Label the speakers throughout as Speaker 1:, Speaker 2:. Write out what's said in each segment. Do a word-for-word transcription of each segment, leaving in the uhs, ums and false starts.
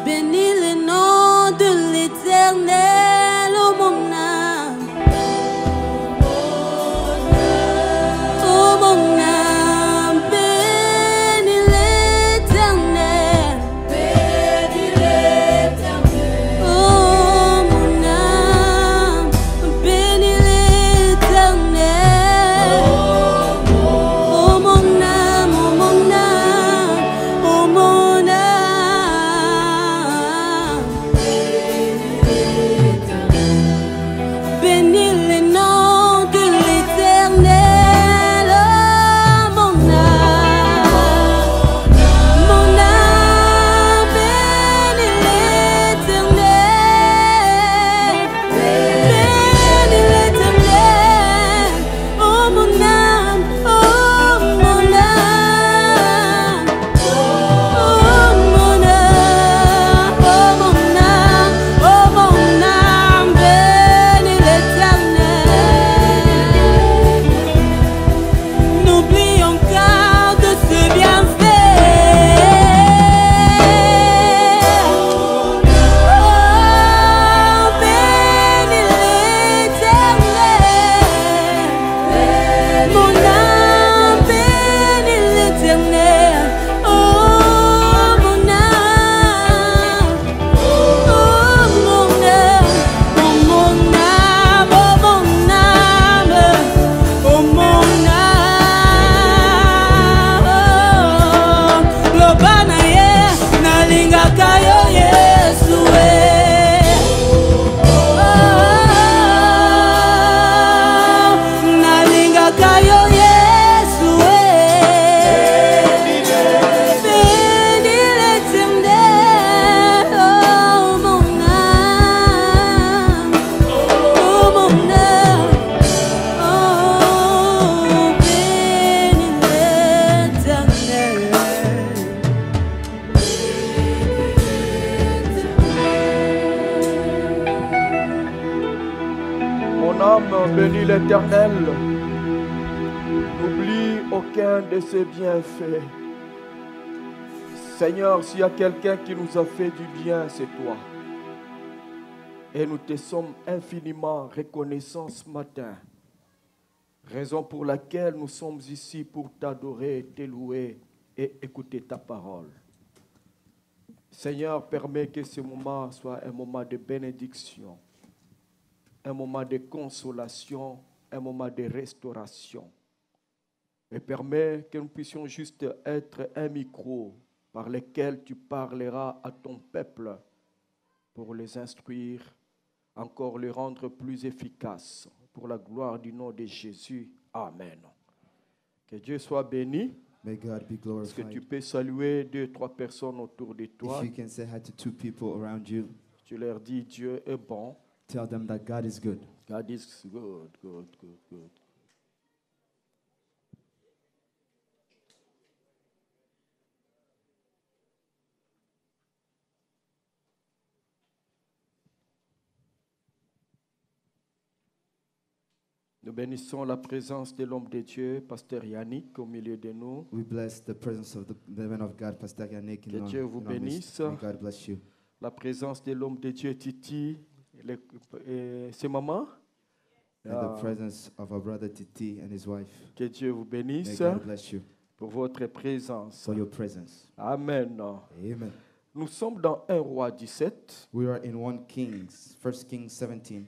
Speaker 1: Bénis le nom de l'Éternel, oh mon âme. Oh mon âme, bénis l'Éternel. Bénis l'Éternel. Oh mon âme, bénis l'Éternel. Oh mon âme, oh mon âme, oh mon âme. Bénis le nom de l'Éternel, oh mon âme, mon âme, bénis l'Éternel, bénis l'Éternel, oh mon âme, oh mon âme, oh mon âme, oh mon âme, oh mon âme, bénis l'Éternel. N'oublions qu'un de ses bienfaits. Oh, bénis l'Éternel. Mon âme, bénis l'Éternel. Oh, mon âme. Oh, mon âme. Oh, mon âme. Oh, mon âme. Oh, mon âme. Lobana ye, nalingaka yo Yesu eh. Oh, nalingaka yo Yesu eh. Bénis l'Éternel, oh mon âme, oh mon âme, oh bénis l'Éternel.
Speaker 2: Mon âme bénit l'Éternel. N'oublie aucun de ses bienfaits. Seigneur, s'il y a quelqu'un qui nous a fait du bien, c'est toi. Et nous te sommes infiniment reconnaissants ce matin. Raison pour laquelle nous sommes ici pour t'adorer, te louer et écouter ta parole. Seigneur, permets que ce moment soit un moment de bénédiction, un moment de consolation, un moment de restauration. Et permets que nous puissions juste être un micro par lequel tu parleras à ton peuple pour les instruire, encore les rendre plus efficaces. Pour la gloire du nom de Jésus. Amen. Que Dieu soit béni.
Speaker 3: May God be
Speaker 2: Est-ce que tu
Speaker 3: glorified.
Speaker 2: peux saluer deux, trois personnes autour de toi?
Speaker 3: If you can say hi to two people around you,
Speaker 2: Tu leur dis Dieu est bon.
Speaker 3: tell them that God is good.
Speaker 2: God is good, good, good, good. Nous bénissons la présence de l'homme de Dieu, Pasteur Yannick, au milieu de nous.
Speaker 3: We bless the presence of the, the man of God, Pastor Yannick.
Speaker 2: Que
Speaker 3: in our-
Speaker 2: Dieu vous
Speaker 3: in our midst.
Speaker 2: bénisse.
Speaker 3: May God bless you.
Speaker 2: La présence de l'homme de Dieu, Titi, le- et ses mamans.
Speaker 3: And
Speaker 2: Ah,
Speaker 3: the presence of our brother Titi and his wife.
Speaker 2: que Dieu vous
Speaker 3: May
Speaker 2: bénisse
Speaker 3: God bless you
Speaker 2: pour votre présence.
Speaker 3: for your presence.
Speaker 2: Amen.
Speaker 3: Amen.
Speaker 2: Nous sommes dans un roi dix-sept.
Speaker 3: We are in one Kings, First Kings seventeen.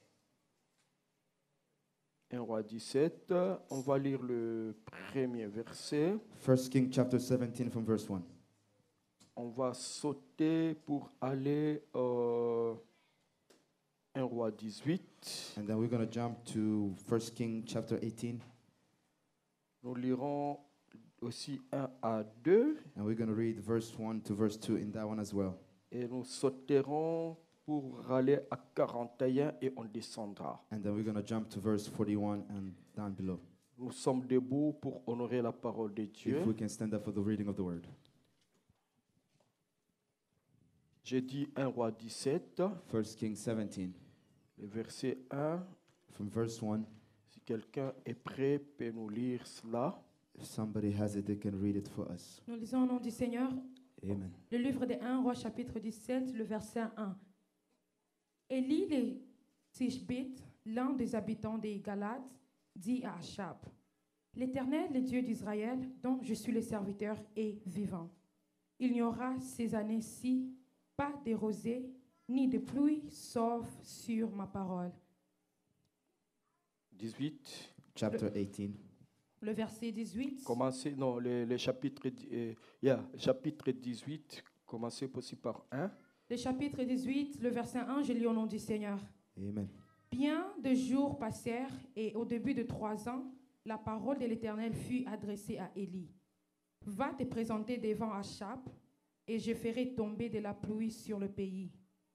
Speaker 2: un roi dix-sept. On va lire le premier verset.
Speaker 3: First King chapter seventeen from verse one.
Speaker 2: On va sauter pour aller euh, un roi dix-huit.
Speaker 3: And then we're going to jump to First King chapter eighteen.
Speaker 2: Nous lirons aussi un à deux.
Speaker 3: And we're going to read verse one to verse two in that one as well.
Speaker 2: Et nous sauterons pour aller à quarante et un et on descendra.
Speaker 3: And then we're going to jump to verse forty-one and down below.
Speaker 2: Nous sommes debout pour honorer la parole de Dieu.
Speaker 3: If we can stand up for the reading of the word.
Speaker 2: J'ai dit un roi dix-sept,
Speaker 3: First King seventeen,
Speaker 2: le verset un.
Speaker 3: from verse one.
Speaker 2: Si quelqu'un est prêt, peut nous lire cela.
Speaker 3: If somebody has it, they can read it for us.
Speaker 4: Nous lisons au nom du Seigneur.
Speaker 3: Amen.
Speaker 4: Le livre des un Roi, chapitre dix-sept, le verset un. Élie le Tishbite, l'un des habitants des Galates, dit à Achab, l'Éternel, le Dieu d'Israël, dont je suis le serviteur, est vivant. Il n'y aura ces années-ci pas de rosée ni de pluie, sauf sur ma parole.
Speaker 2: dix-huit.
Speaker 3: Chapter eighteen.
Speaker 4: Le verset dix-huit.
Speaker 2: Commencez, non, le, le chapitre, euh, yeah, chapitre dix-huit, commencez aussi par un.
Speaker 4: Le chapitre dix-huit, le verset un, je lis au nom du Seigneur.
Speaker 3: Amen.
Speaker 4: Bien de jours passèrent, et au début de trois ans, la parole de l'Éternel fut adressée à Élie. Va te présenter devant Achab, et je ferai tomber de la pluie sur le pays.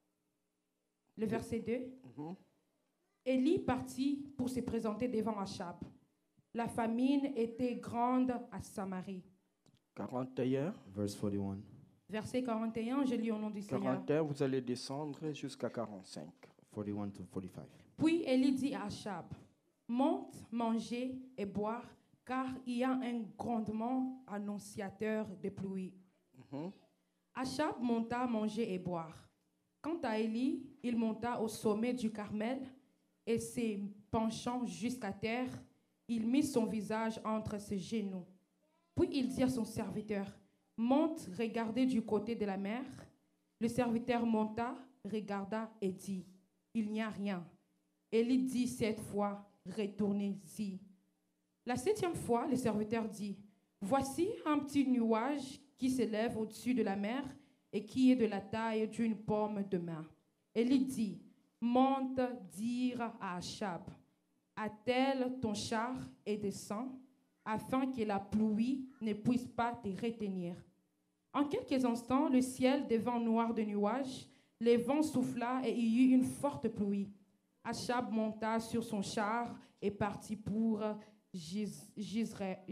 Speaker 4: Le verset deux.
Speaker 2: Mhm.
Speaker 4: Élie partit pour se présenter devant Achab. La famine était grande à Samarie.
Speaker 2: quarante et un.
Speaker 3: Verse forty-one.
Speaker 4: Verset quarante et un, je lis au nom du Seigneur.
Speaker 2: quarante et un, vous allez descendre jusqu'à quarante-cinq.
Speaker 3: forty-one to forty-five.
Speaker 4: Puis Élie dit à Achab, monte, manger et boire, car il y a un grondement annonciateur de pluie.
Speaker 2: Mhm.
Speaker 4: Achab monta manger et boire. Quant à Élie, il monta au sommet du Carmel et se penchant jusqu'à terre, il mit son visage entre ses genoux. Puis il dit à son serviteur, monte, regardez du côté de la mer. Le serviteur monta, regarda et dit, il n'y a rien. Élie dit cette fois, retournez-y. La septième fois, le serviteur dit, voici un petit nuage qui s'élève au-dessus de la mer et qui est de la taille d'une paume de main. Élie dit, monte dire à Achab, attelle ton char et descends, afin que la pluie ne puisse pas te retenir. En quelques instants, le ciel devint noir de nuages, les vents souffla et il y eut une forte pluie. Achab monta sur son char et partit pour Jizreel.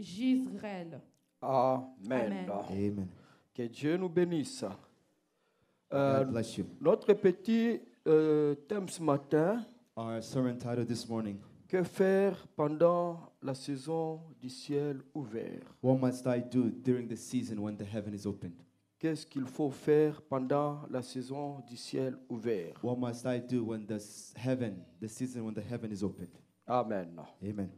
Speaker 2: Amen.
Speaker 4: Amen.
Speaker 3: Amen.
Speaker 2: Que Dieu nous bénisse. Euh,
Speaker 3: God bless you.
Speaker 2: notre petit euh, thème ce matin,
Speaker 3: Our sermon title this morning,
Speaker 2: que faire pendant la saison du ciel ouvert?
Speaker 3: what must I do during the season when the heaven is opened?
Speaker 2: Qu'est-ce qu'il faut faire pendant la saison du ciel ouvert?
Speaker 3: What must I do when the s- heaven, the season when the heaven is opened?
Speaker 2: Amen.
Speaker 3: Amen.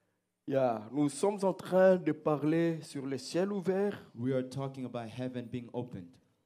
Speaker 2: Yeah, nous sommes en train de parler sur le ciel ouvert.
Speaker 3: We are talking about heaven being opened.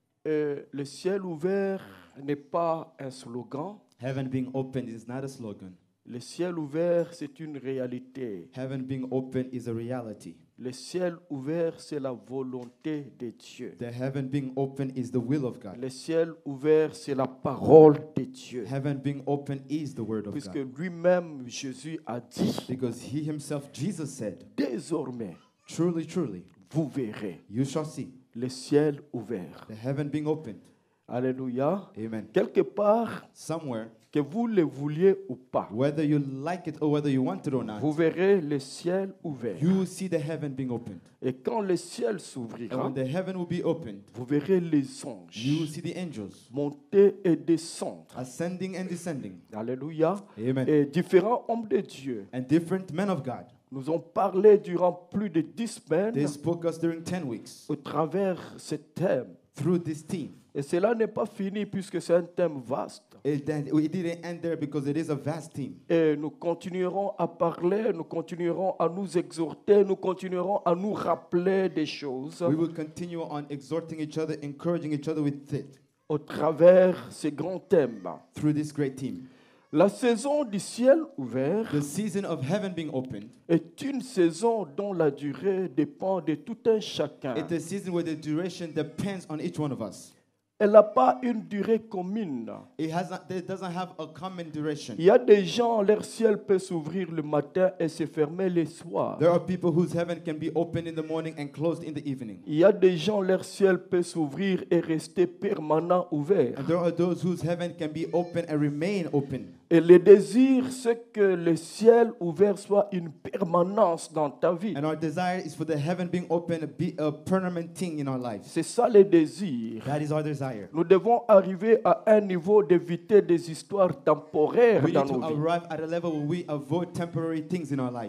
Speaker 2: Et le ciel ouvert n'est pas un slogan.
Speaker 3: Heaven being opened is not a slogan.
Speaker 2: Le ciel ouvert, c'est une réalité.
Speaker 3: Heaven being opened is a reality.
Speaker 2: Le ciel ouvert, c'est la volonté de Dieu.
Speaker 3: The heaven being opened is the will of God.
Speaker 2: Le ciel ouvert, c'est la parole de Dieu.
Speaker 3: Heaven being opened is the word of
Speaker 2: Puisque
Speaker 3: God.
Speaker 2: lui-même, Jésus a dit,
Speaker 3: Because he himself, Jesus said,
Speaker 2: désormais,
Speaker 3: truly, truly,
Speaker 2: vous verrez
Speaker 3: you shall see
Speaker 2: le ciel ouvert.
Speaker 3: the heaven being opened.
Speaker 2: Alléluia.
Speaker 3: Amen.
Speaker 2: Quelque part,
Speaker 3: Somewhere,
Speaker 2: que vous le vouliez ou pas,
Speaker 3: whether you like it or whether you want it or not,
Speaker 2: vous verrez le ciel ouvert.
Speaker 3: you will see the heaven being opened.
Speaker 2: Et quand le ciel
Speaker 3: And
Speaker 2: s'ouvrira,
Speaker 3: when the heaven will be opened,
Speaker 2: vous verrez les
Speaker 3: you will
Speaker 2: anges
Speaker 3: see the angels
Speaker 2: monter et descendre.
Speaker 3: ascending and descending.
Speaker 2: Alléluia.
Speaker 3: Amen.
Speaker 2: Et différents hommes de Dieu
Speaker 3: And different men of God.
Speaker 2: nous ont parlé durant plus de dix semaines
Speaker 3: They spoke us during ten weeks
Speaker 2: au travers ce thème.
Speaker 3: through this theme.
Speaker 2: Et cela n'est pas fini puisque c'est un thème vaste.
Speaker 3: It, then- it didn't end there because it is a vast theme.
Speaker 2: Et nous continuerons à parler, nous continuerons à nous exhorter, nous continuerons à nous rappeler des choses
Speaker 3: We will continue on exhorting each other, encouraging each other with it
Speaker 2: au travers ces grands thèmes.
Speaker 3: through this great theme.
Speaker 2: La saison du ciel ouvert
Speaker 3: The season of heaven being opened,
Speaker 2: est une saison dont la durée dépend de tout un chacun.
Speaker 3: it's a season where the duration depends on each one of us.
Speaker 2: Elle n'a pas une durée commune.
Speaker 3: It has not, it doesn't have a common duration.
Speaker 2: Il y a des gens, leur ciel peut s'ouvrir le matin et se fermer le soir.
Speaker 3: There are people whose heaven can be opened in the morning and closed in the evening.
Speaker 2: Il y a des gens, leur ciel peut s'ouvrir et rester permanent ouvert.
Speaker 3: And there are those whose heaven can be open and remain open.
Speaker 2: Et le désir, c'est que le ciel ouvert soit une permanence dans ta vie.
Speaker 3: And our desire is for the heaven being open to be a permanent thing in our lives.
Speaker 2: C'est ça le désir.
Speaker 3: That is our desire.
Speaker 2: Nous devons arriver à un niveau d'éviter des histoires temporaires
Speaker 3: We
Speaker 2: dans
Speaker 3: need to
Speaker 2: nos vies.
Speaker 3: arrive at a level where we avoid temporary things in our lives.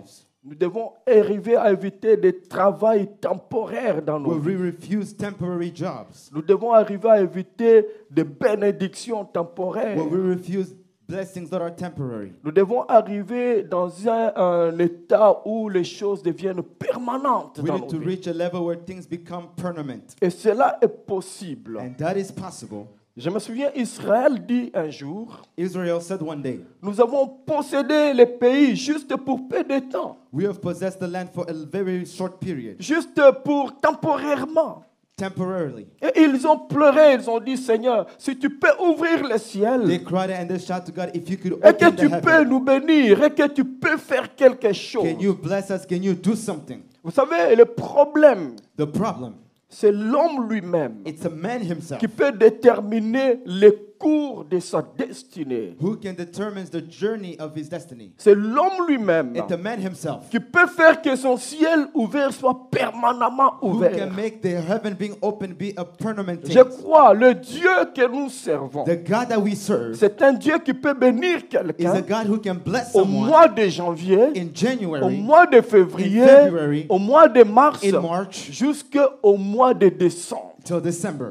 Speaker 2: Nous devons arriver à éviter des travails temporaires dans nos
Speaker 3: Where we
Speaker 2: vies.
Speaker 3: refuse temporary jobs.
Speaker 2: Nous devons arriver à éviter des bénédictions temporaires.
Speaker 3: Where we refuse blessings that are temporary.
Speaker 2: Nous devons arriver dans un, un état où les choses deviennent permanentes
Speaker 3: We
Speaker 2: dans
Speaker 3: need
Speaker 2: nos
Speaker 3: to
Speaker 2: vies.
Speaker 3: reach a level where things become permanent.
Speaker 2: Et cela est possible.
Speaker 3: And that is possible.
Speaker 2: Je me souviens, Israël dit un jour,
Speaker 3: Israel said one day,
Speaker 2: nous avons possédé les pays juste pour peu de temps,
Speaker 3: we have possessed the land for a very short period,
Speaker 2: juste pour temporairement.
Speaker 3: temporarily.
Speaker 2: Et ils ont pleuré, ils ont dit, Seigneur, si tu peux ouvrir le
Speaker 3: They
Speaker 2: ciel,
Speaker 3: cried and they shouted to God, if you could
Speaker 2: et que
Speaker 3: open the
Speaker 2: tu peux
Speaker 3: heaven,
Speaker 2: nous bénir, et que tu peux faire quelque chose.
Speaker 3: can you bless us? Can you do something?
Speaker 2: Vous savez, le problème,
Speaker 3: The problem,
Speaker 2: c'est l'homme lui-même
Speaker 3: it's a man himself
Speaker 2: qui peut déterminer les cours de sa destinée.
Speaker 3: who can determine the journey of his destiny.
Speaker 2: C'est l'homme lui-même
Speaker 3: It's the man himself
Speaker 2: qui peut faire que son ciel ouvert soit permanemment
Speaker 3: who
Speaker 2: ouvert.
Speaker 3: can make the heaven being open be a permanent
Speaker 2: Je
Speaker 3: thing.
Speaker 2: crois, le Dieu que nous servons,
Speaker 3: The God that we serve
Speaker 2: c'est un Dieu qui peut bénir
Speaker 3: is a
Speaker 2: quelqu'un
Speaker 3: God who can bless
Speaker 2: au
Speaker 3: someone
Speaker 2: mois de janvier,
Speaker 3: in
Speaker 2: au
Speaker 3: January,
Speaker 2: mois de février,
Speaker 3: in February,
Speaker 2: au mois de mars,
Speaker 3: in March,
Speaker 2: jusqu'au mois de décembre.
Speaker 3: till December.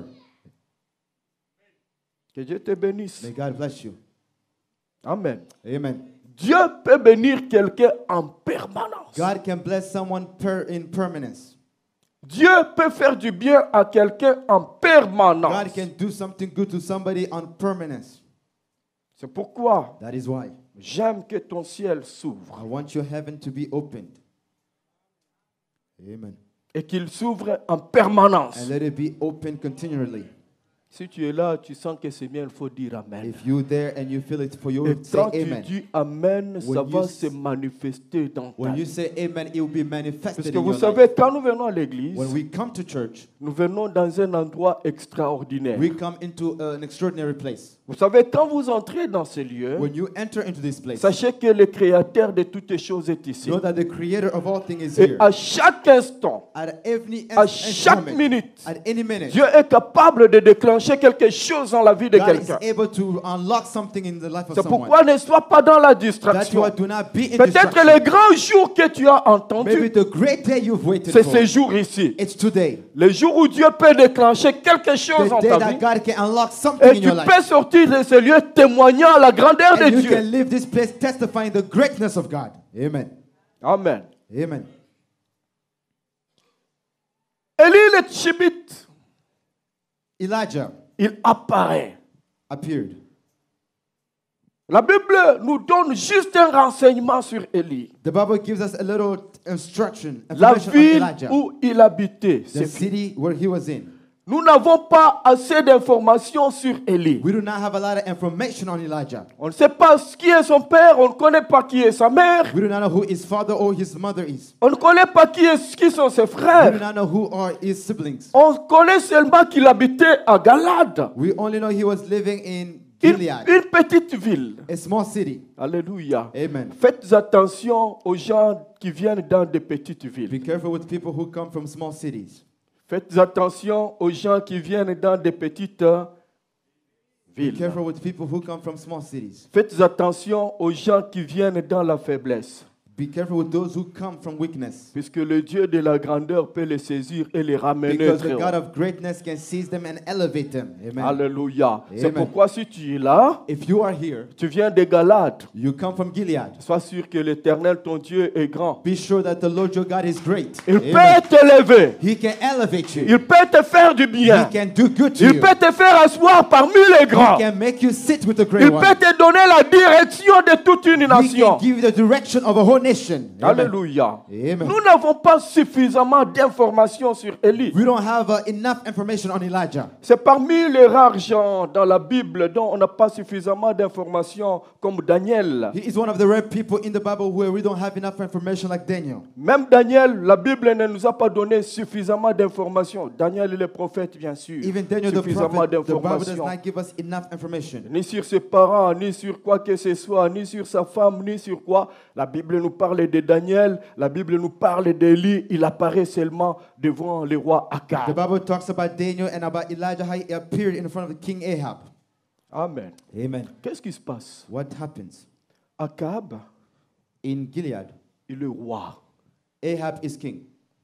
Speaker 2: Que Dieu te bénisse.
Speaker 3: May God bless you.
Speaker 2: Amen.
Speaker 3: Amen.
Speaker 2: Dieu peut bénir quelqu'un en permanence.
Speaker 3: God can bless someone per, in permanence.
Speaker 2: Dieu peut faire du bien à quelqu'un en permanence.
Speaker 3: God can do something good to somebody on permanence.
Speaker 2: C'est pourquoi
Speaker 3: That is why
Speaker 2: j'aime que ton ciel s'ouvre
Speaker 3: I want your heaven to be opened. Amen.
Speaker 2: et qu'il s'ouvre en permanence.
Speaker 3: And let it be open continually.
Speaker 2: Si tu es là, tu sens que c'est bien, il faut dire Amen.
Speaker 3: If you're there and you feel it for you,
Speaker 2: Et
Speaker 3: say
Speaker 2: quand tu
Speaker 3: amen.
Speaker 2: dis Amen, ça
Speaker 3: When you
Speaker 2: va
Speaker 3: s-
Speaker 2: se manifester dans ta
Speaker 3: When you
Speaker 2: vie.
Speaker 3: say amen, it will be
Speaker 2: Parce
Speaker 3: manifested
Speaker 2: que
Speaker 3: in
Speaker 2: vous
Speaker 3: your
Speaker 2: savez,
Speaker 3: life.
Speaker 2: quand nous venons à l'église,
Speaker 3: When we come to church,
Speaker 2: nous venons dans un endroit extraordinaire.
Speaker 3: we come into an extraordinary place.
Speaker 2: Vous savez, quand vous entrez dans ce lieu,
Speaker 3: When you enter into this place,
Speaker 2: sachez que le Créateur de toutes choses est ici.
Speaker 3: know that the creator of all things is
Speaker 2: Et
Speaker 3: here.
Speaker 2: à chaque instant,
Speaker 3: At every
Speaker 2: à
Speaker 3: an-
Speaker 2: chaque
Speaker 3: moment,
Speaker 2: minute,
Speaker 3: at any minute,
Speaker 2: Dieu est capable de déclencher quelque chose dans la vie de
Speaker 3: God is
Speaker 2: quelqu'un.
Speaker 3: able to unlock something in the life of
Speaker 2: C'est
Speaker 3: someone.
Speaker 2: pourquoi ne sois pas dans la
Speaker 3: That's
Speaker 2: distraction.
Speaker 3: why do not be in
Speaker 2: Peut-être
Speaker 3: distraction.
Speaker 2: le grand jour que tu as
Speaker 3: Maybe
Speaker 2: entendu,
Speaker 3: the great day you've waited
Speaker 2: c'est
Speaker 3: for.
Speaker 2: ce jour ici.
Speaker 3: It's today.
Speaker 2: Le jour où Dieu peut déclencher quelque chose
Speaker 3: The
Speaker 2: en
Speaker 3: day
Speaker 2: ta
Speaker 3: that
Speaker 2: vie.
Speaker 3: God can unlock something
Speaker 2: Et
Speaker 3: in
Speaker 2: tu
Speaker 3: your life.
Speaker 2: peux sortir de ce lieu témoignant la grandeur de
Speaker 3: And you
Speaker 2: Dieu.
Speaker 3: can leave this place testifying the greatness of God. Amen.
Speaker 2: Amen.
Speaker 3: Amen.
Speaker 2: Élie le Tchibite,
Speaker 3: Elijah
Speaker 2: il apparaît.
Speaker 3: appeared.
Speaker 2: La Bible nous donne juste un renseignement sur Élie.
Speaker 3: The Bible gives us a little instruction,
Speaker 2: La
Speaker 3: information on
Speaker 2: ville
Speaker 3: Elijah.
Speaker 2: où il habitait.
Speaker 3: The
Speaker 2: c'est fini.
Speaker 3: city where he was in.
Speaker 2: Nous n'avons pas assez d'informations sur Élie.
Speaker 3: We do not have a lot of information on Elijah.
Speaker 2: On ne sait pas qui est son père, on ne connaît pas qui est sa mère,
Speaker 3: We do not know who his father or his mother is.
Speaker 2: on ne connaît pas qui, est, qui sont ses
Speaker 3: We do
Speaker 2: frères.
Speaker 3: not know who are his siblings.
Speaker 2: On connaît seulement qu'il habitait à Galade,
Speaker 3: We only know he was living in
Speaker 2: une,
Speaker 3: Gilead,
Speaker 2: une petite ville.
Speaker 3: a small city.
Speaker 2: Alléluia.
Speaker 3: Amen.
Speaker 2: Faites attention aux gens qui viennent dans des petites villes.
Speaker 3: Be careful with people who come from small cities.
Speaker 2: Faites attention aux gens qui viennent dans des petites euh,
Speaker 3: Be
Speaker 2: villes.
Speaker 3: careful with people who come from small cities.
Speaker 2: Faites attention aux gens qui viennent dans la faiblesse.
Speaker 3: Be careful with those who come from weakness.
Speaker 2: Puisque le Dieu de la grandeur peut les saisir et les ramener
Speaker 3: Because
Speaker 2: très
Speaker 3: the
Speaker 2: haut.
Speaker 3: God of greatness can seize them and elevate them. Amen.
Speaker 2: Alléluia. C'est
Speaker 3: Amen.
Speaker 2: pourquoi si tu es là,
Speaker 3: If you are here,
Speaker 2: tu viens de Galade,
Speaker 3: you come from Gilead.
Speaker 2: sois sûr que l'Éternel, ton Dieu, est grand.
Speaker 3: Be sure that the Lord your God is great.
Speaker 2: Il
Speaker 3: Amen.
Speaker 2: peut t'élever.
Speaker 3: He can elevate you.
Speaker 2: Il peut te faire du
Speaker 3: He
Speaker 2: bien.
Speaker 3: can do good to
Speaker 2: Il
Speaker 3: you.
Speaker 2: peut te faire asseoir parmi les
Speaker 3: He
Speaker 2: grands.
Speaker 3: can make you sit with the great
Speaker 2: Il
Speaker 3: one.
Speaker 2: peut te donner la direction de toute une
Speaker 3: He
Speaker 2: nation.
Speaker 3: can give you the direction of a whole nation. Amen.
Speaker 2: Alléluia.
Speaker 3: Amen.
Speaker 2: Nous n'avons pas suffisamment d'informations sur Élie.
Speaker 3: We don't have uh, enough information on Elijah.
Speaker 2: C'est parmi les rares gens dans la Bible dont on n'a pas suffisamment d'informations comme Daniel.
Speaker 3: He is one of the rare people in the Bible where we don't have enough information like Daniel.
Speaker 2: Même Daniel, la Bible ne nous a pas donné suffisamment d'informations. Daniel est le prophète, bien sûr.
Speaker 3: Even Daniel the
Speaker 2: Suffisamment
Speaker 3: prophet, the Bible does
Speaker 2: d'informations.
Speaker 3: not give us enough information.
Speaker 2: Ni sur ses parents, ni sur quoi que ce soit, ni sur sa femme, ni sur quoi. La Bible nous parle de Daniel, la Bible nous parle d'Élie. Il apparaît seulement devant le roi
Speaker 3: The
Speaker 2: Akab.
Speaker 3: Bible talks about Daniel and about Elijah, how he appeared in front of King Ahab.
Speaker 2: Amen.
Speaker 3: Amen.
Speaker 2: Qu'est-ce qui se passe?
Speaker 3: What happens?
Speaker 2: Akab
Speaker 3: In Gilead,
Speaker 2: est le roi.
Speaker 3: Ahab is king.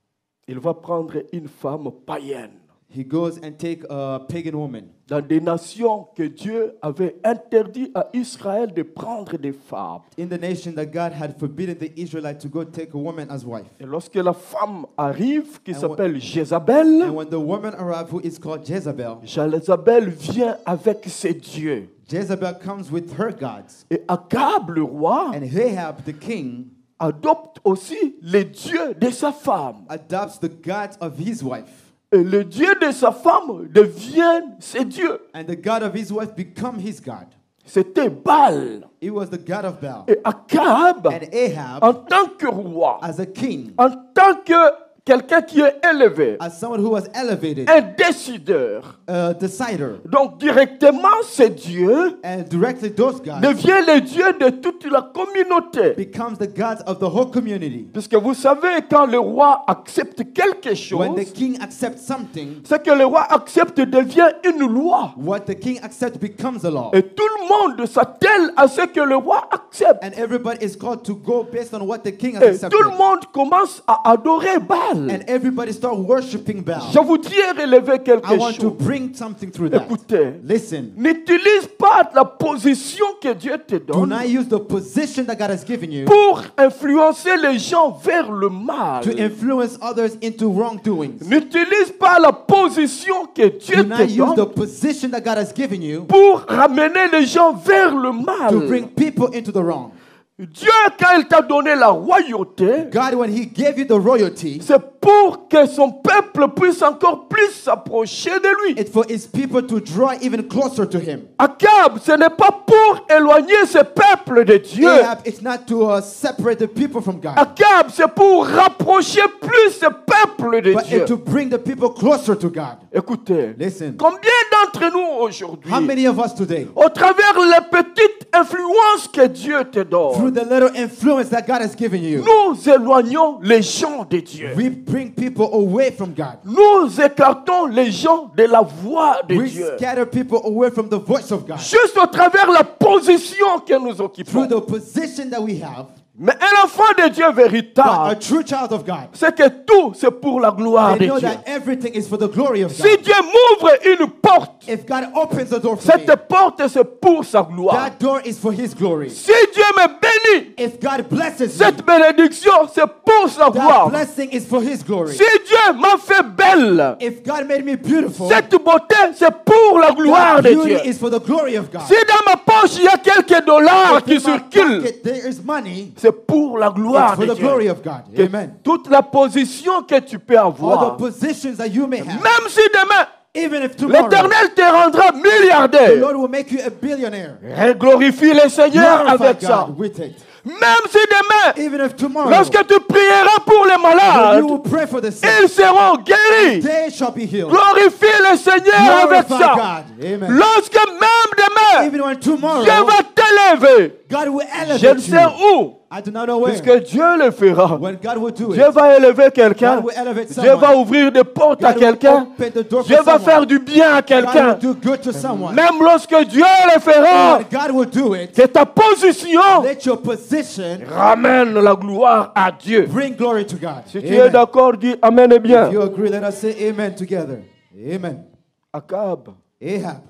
Speaker 2: Il va prendre une femme païenne
Speaker 3: He goes and take a pagan woman
Speaker 2: dans des nations que Dieu avait interdit à Israël de prendre des femmes.
Speaker 3: in the nation that God had forbidden the Israelites to go take a woman as wife.
Speaker 2: Et lorsque la femme arrive, qui
Speaker 3: And
Speaker 2: s'appelle
Speaker 3: And
Speaker 2: Jézabel,
Speaker 3: when the woman arrived, who is called Jezebel,
Speaker 2: Jézabel vient avec ses dieux.
Speaker 3: Jezebel comes with her gods.
Speaker 2: Et Akab, le roi,
Speaker 3: And Ahab, the king,
Speaker 2: adopte aussi les dieux de sa femme.
Speaker 3: adopts the gods of his wife.
Speaker 2: Et le dieu de sa femme devient ses dieux.
Speaker 3: And the god of his wife become his god.
Speaker 2: C'était Baal.
Speaker 3: He was the god of Baal.
Speaker 2: Et Akab,
Speaker 3: And Ahab,
Speaker 2: en tant que roi,
Speaker 3: as a king,
Speaker 2: en tant que quelqu'un qui est élevé,
Speaker 3: as someone who was elevated,
Speaker 2: un décideur,
Speaker 3: a decider,
Speaker 2: donc directement ces dieux
Speaker 3: and directly those gods
Speaker 2: devient le dieu de toute la communauté.
Speaker 3: becomes the gods of the whole community.
Speaker 2: Puisque vous savez, quand le roi accepte quelque
Speaker 3: When the
Speaker 2: chose,
Speaker 3: king accepts something,
Speaker 2: ce que le roi accepte devient une loi.
Speaker 3: what the king accepts becomes a law.
Speaker 2: Et tout le monde s'attelle à ce que le roi accepte.
Speaker 3: And everybody is called to go based on what the king has
Speaker 2: Et
Speaker 3: accepted.
Speaker 2: tout le monde commence à adorer Baal.
Speaker 3: And everybody start worshiping Baal.
Speaker 2: Je voudrais relever quelque
Speaker 3: I want to
Speaker 2: chose.
Speaker 3: bring something through that.
Speaker 2: Écoutez,
Speaker 3: Listen,
Speaker 2: n'utilise pas la position que Dieu te
Speaker 3: do
Speaker 2: donne
Speaker 3: not use the position that God has given you
Speaker 2: pour influencer les gens vers le mal.
Speaker 3: to influence others into wrongdoings.
Speaker 2: N'utilise pas la position que Dieu
Speaker 3: Do
Speaker 2: te
Speaker 3: not use the
Speaker 2: donne
Speaker 3: position that God has given you
Speaker 2: pour ramener les gens vers le
Speaker 3: to bring
Speaker 2: mal.
Speaker 3: people into the wrong.
Speaker 2: Dieu, quand il t'a donné la royauté,
Speaker 3: God, when He gave you the royalty,
Speaker 2: c'est pour que son peuple puisse encore plus s'approcher de lui.
Speaker 3: it's for His people to draw even closer to Him.
Speaker 2: Akab, ce n'est pas pour éloigner ce peuple de Dieu.
Speaker 3: Ahab, it's not to uh, separate the people from God,
Speaker 2: Akab, c'est pour rapprocher plus ce peuple de
Speaker 3: but
Speaker 2: Dieu.
Speaker 3: it's to bring the people closer to God.
Speaker 2: Écoutez,
Speaker 3: Listen,
Speaker 2: combien d'entre nous aujourd'hui,
Speaker 3: how many of us today,
Speaker 2: au travers les petites influences que Dieu te donne,
Speaker 3: through the little influence that God has given you,
Speaker 2: nous éloignons les gens de Dieu.
Speaker 3: we bring people away from God?
Speaker 2: Nous écartons les gens de la voix de
Speaker 3: We
Speaker 2: Dieu.
Speaker 3: scatter people away from the voice of God
Speaker 2: Juste au travers la position que nous
Speaker 3: through
Speaker 2: occupons.
Speaker 3: the position that we have.
Speaker 2: Mais un enfant de Dieu
Speaker 3: But a
Speaker 2: véritable,
Speaker 3: true child of God,
Speaker 2: c'est que tout c'est pour la gloire
Speaker 3: they
Speaker 2: de
Speaker 3: know
Speaker 2: Dieu.
Speaker 3: that everything is for the glory of
Speaker 2: Si
Speaker 3: God.
Speaker 2: Dieu m'ouvre une porte,
Speaker 3: If God opens the door for me,
Speaker 2: cette porte c'est pour sa gloire.
Speaker 3: that door is for His glory.
Speaker 2: Si Dieu me bénit,
Speaker 3: If God blesses me,
Speaker 2: cette bénédiction c'est pour sa
Speaker 3: that
Speaker 2: gloire.
Speaker 3: blessing is for His glory.
Speaker 2: Si Dieu m'a fait belle,
Speaker 3: If God made me beautiful,
Speaker 2: cette beauté c'est pour la gloire
Speaker 3: that
Speaker 2: de
Speaker 3: beauty
Speaker 2: Dieu.
Speaker 3: is for the glory of God.
Speaker 2: Si dans ma poche il y a quelques dollars
Speaker 3: If
Speaker 2: qui
Speaker 3: in my
Speaker 2: circulent,
Speaker 3: pocket there is money,
Speaker 2: c'est pour la gloire
Speaker 3: it's for
Speaker 2: de
Speaker 3: the
Speaker 2: Dieu.
Speaker 3: glory of God.
Speaker 2: Que
Speaker 3: Amen.
Speaker 2: toute la position que tu peux
Speaker 3: All
Speaker 2: avoir,
Speaker 3: the positions that you may have,
Speaker 2: même si demain
Speaker 3: even if tomorrow
Speaker 2: l'Éternel te rendra
Speaker 3: the
Speaker 2: milliardaire,
Speaker 3: Lord will make you a billionaire,
Speaker 2: glorifie le Seigneur
Speaker 3: glorify
Speaker 2: avec ça.
Speaker 3: God with it.
Speaker 2: Même si demain,
Speaker 3: Even if tomorrow
Speaker 2: lorsque tu prieras pour les
Speaker 3: when
Speaker 2: malades,
Speaker 3: you will pray for the sick,
Speaker 2: ils seront guéris.
Speaker 3: they shall be healed.
Speaker 2: Glorifie le Seigneur avec
Speaker 3: Glorify
Speaker 2: ça.
Speaker 3: God. Amen.
Speaker 2: Lorsque même demain,
Speaker 3: Even when tomorrow
Speaker 2: Dieu va t'élever,
Speaker 3: God will
Speaker 2: je ne
Speaker 3: elevate
Speaker 2: sais
Speaker 3: you.
Speaker 2: où,
Speaker 3: I do not know where.
Speaker 2: puisque Dieu le fera.
Speaker 3: When God will do
Speaker 2: Dieu
Speaker 3: it,
Speaker 2: va élever quelqu'un.
Speaker 3: God will elevate
Speaker 2: Dieu
Speaker 3: someone.
Speaker 2: va ouvrir des portes à
Speaker 3: God will
Speaker 2: quelqu'un.
Speaker 3: open the door for
Speaker 2: Dieu va
Speaker 3: someone.
Speaker 2: faire du bien à
Speaker 3: God
Speaker 2: quelqu'un.
Speaker 3: will do good to someone.
Speaker 2: Même lorsque Dieu le fera,
Speaker 3: When God will do it,
Speaker 2: que ta position
Speaker 3: let your position
Speaker 2: ramène la gloire à Dieu.
Speaker 3: bring glory to God.
Speaker 2: Si tu es
Speaker 3: Amen.
Speaker 2: d'accord, dis Amen et bien.
Speaker 3: If you agree, let us say amen together. Amen.
Speaker 2: Akab,
Speaker 3: Ahab,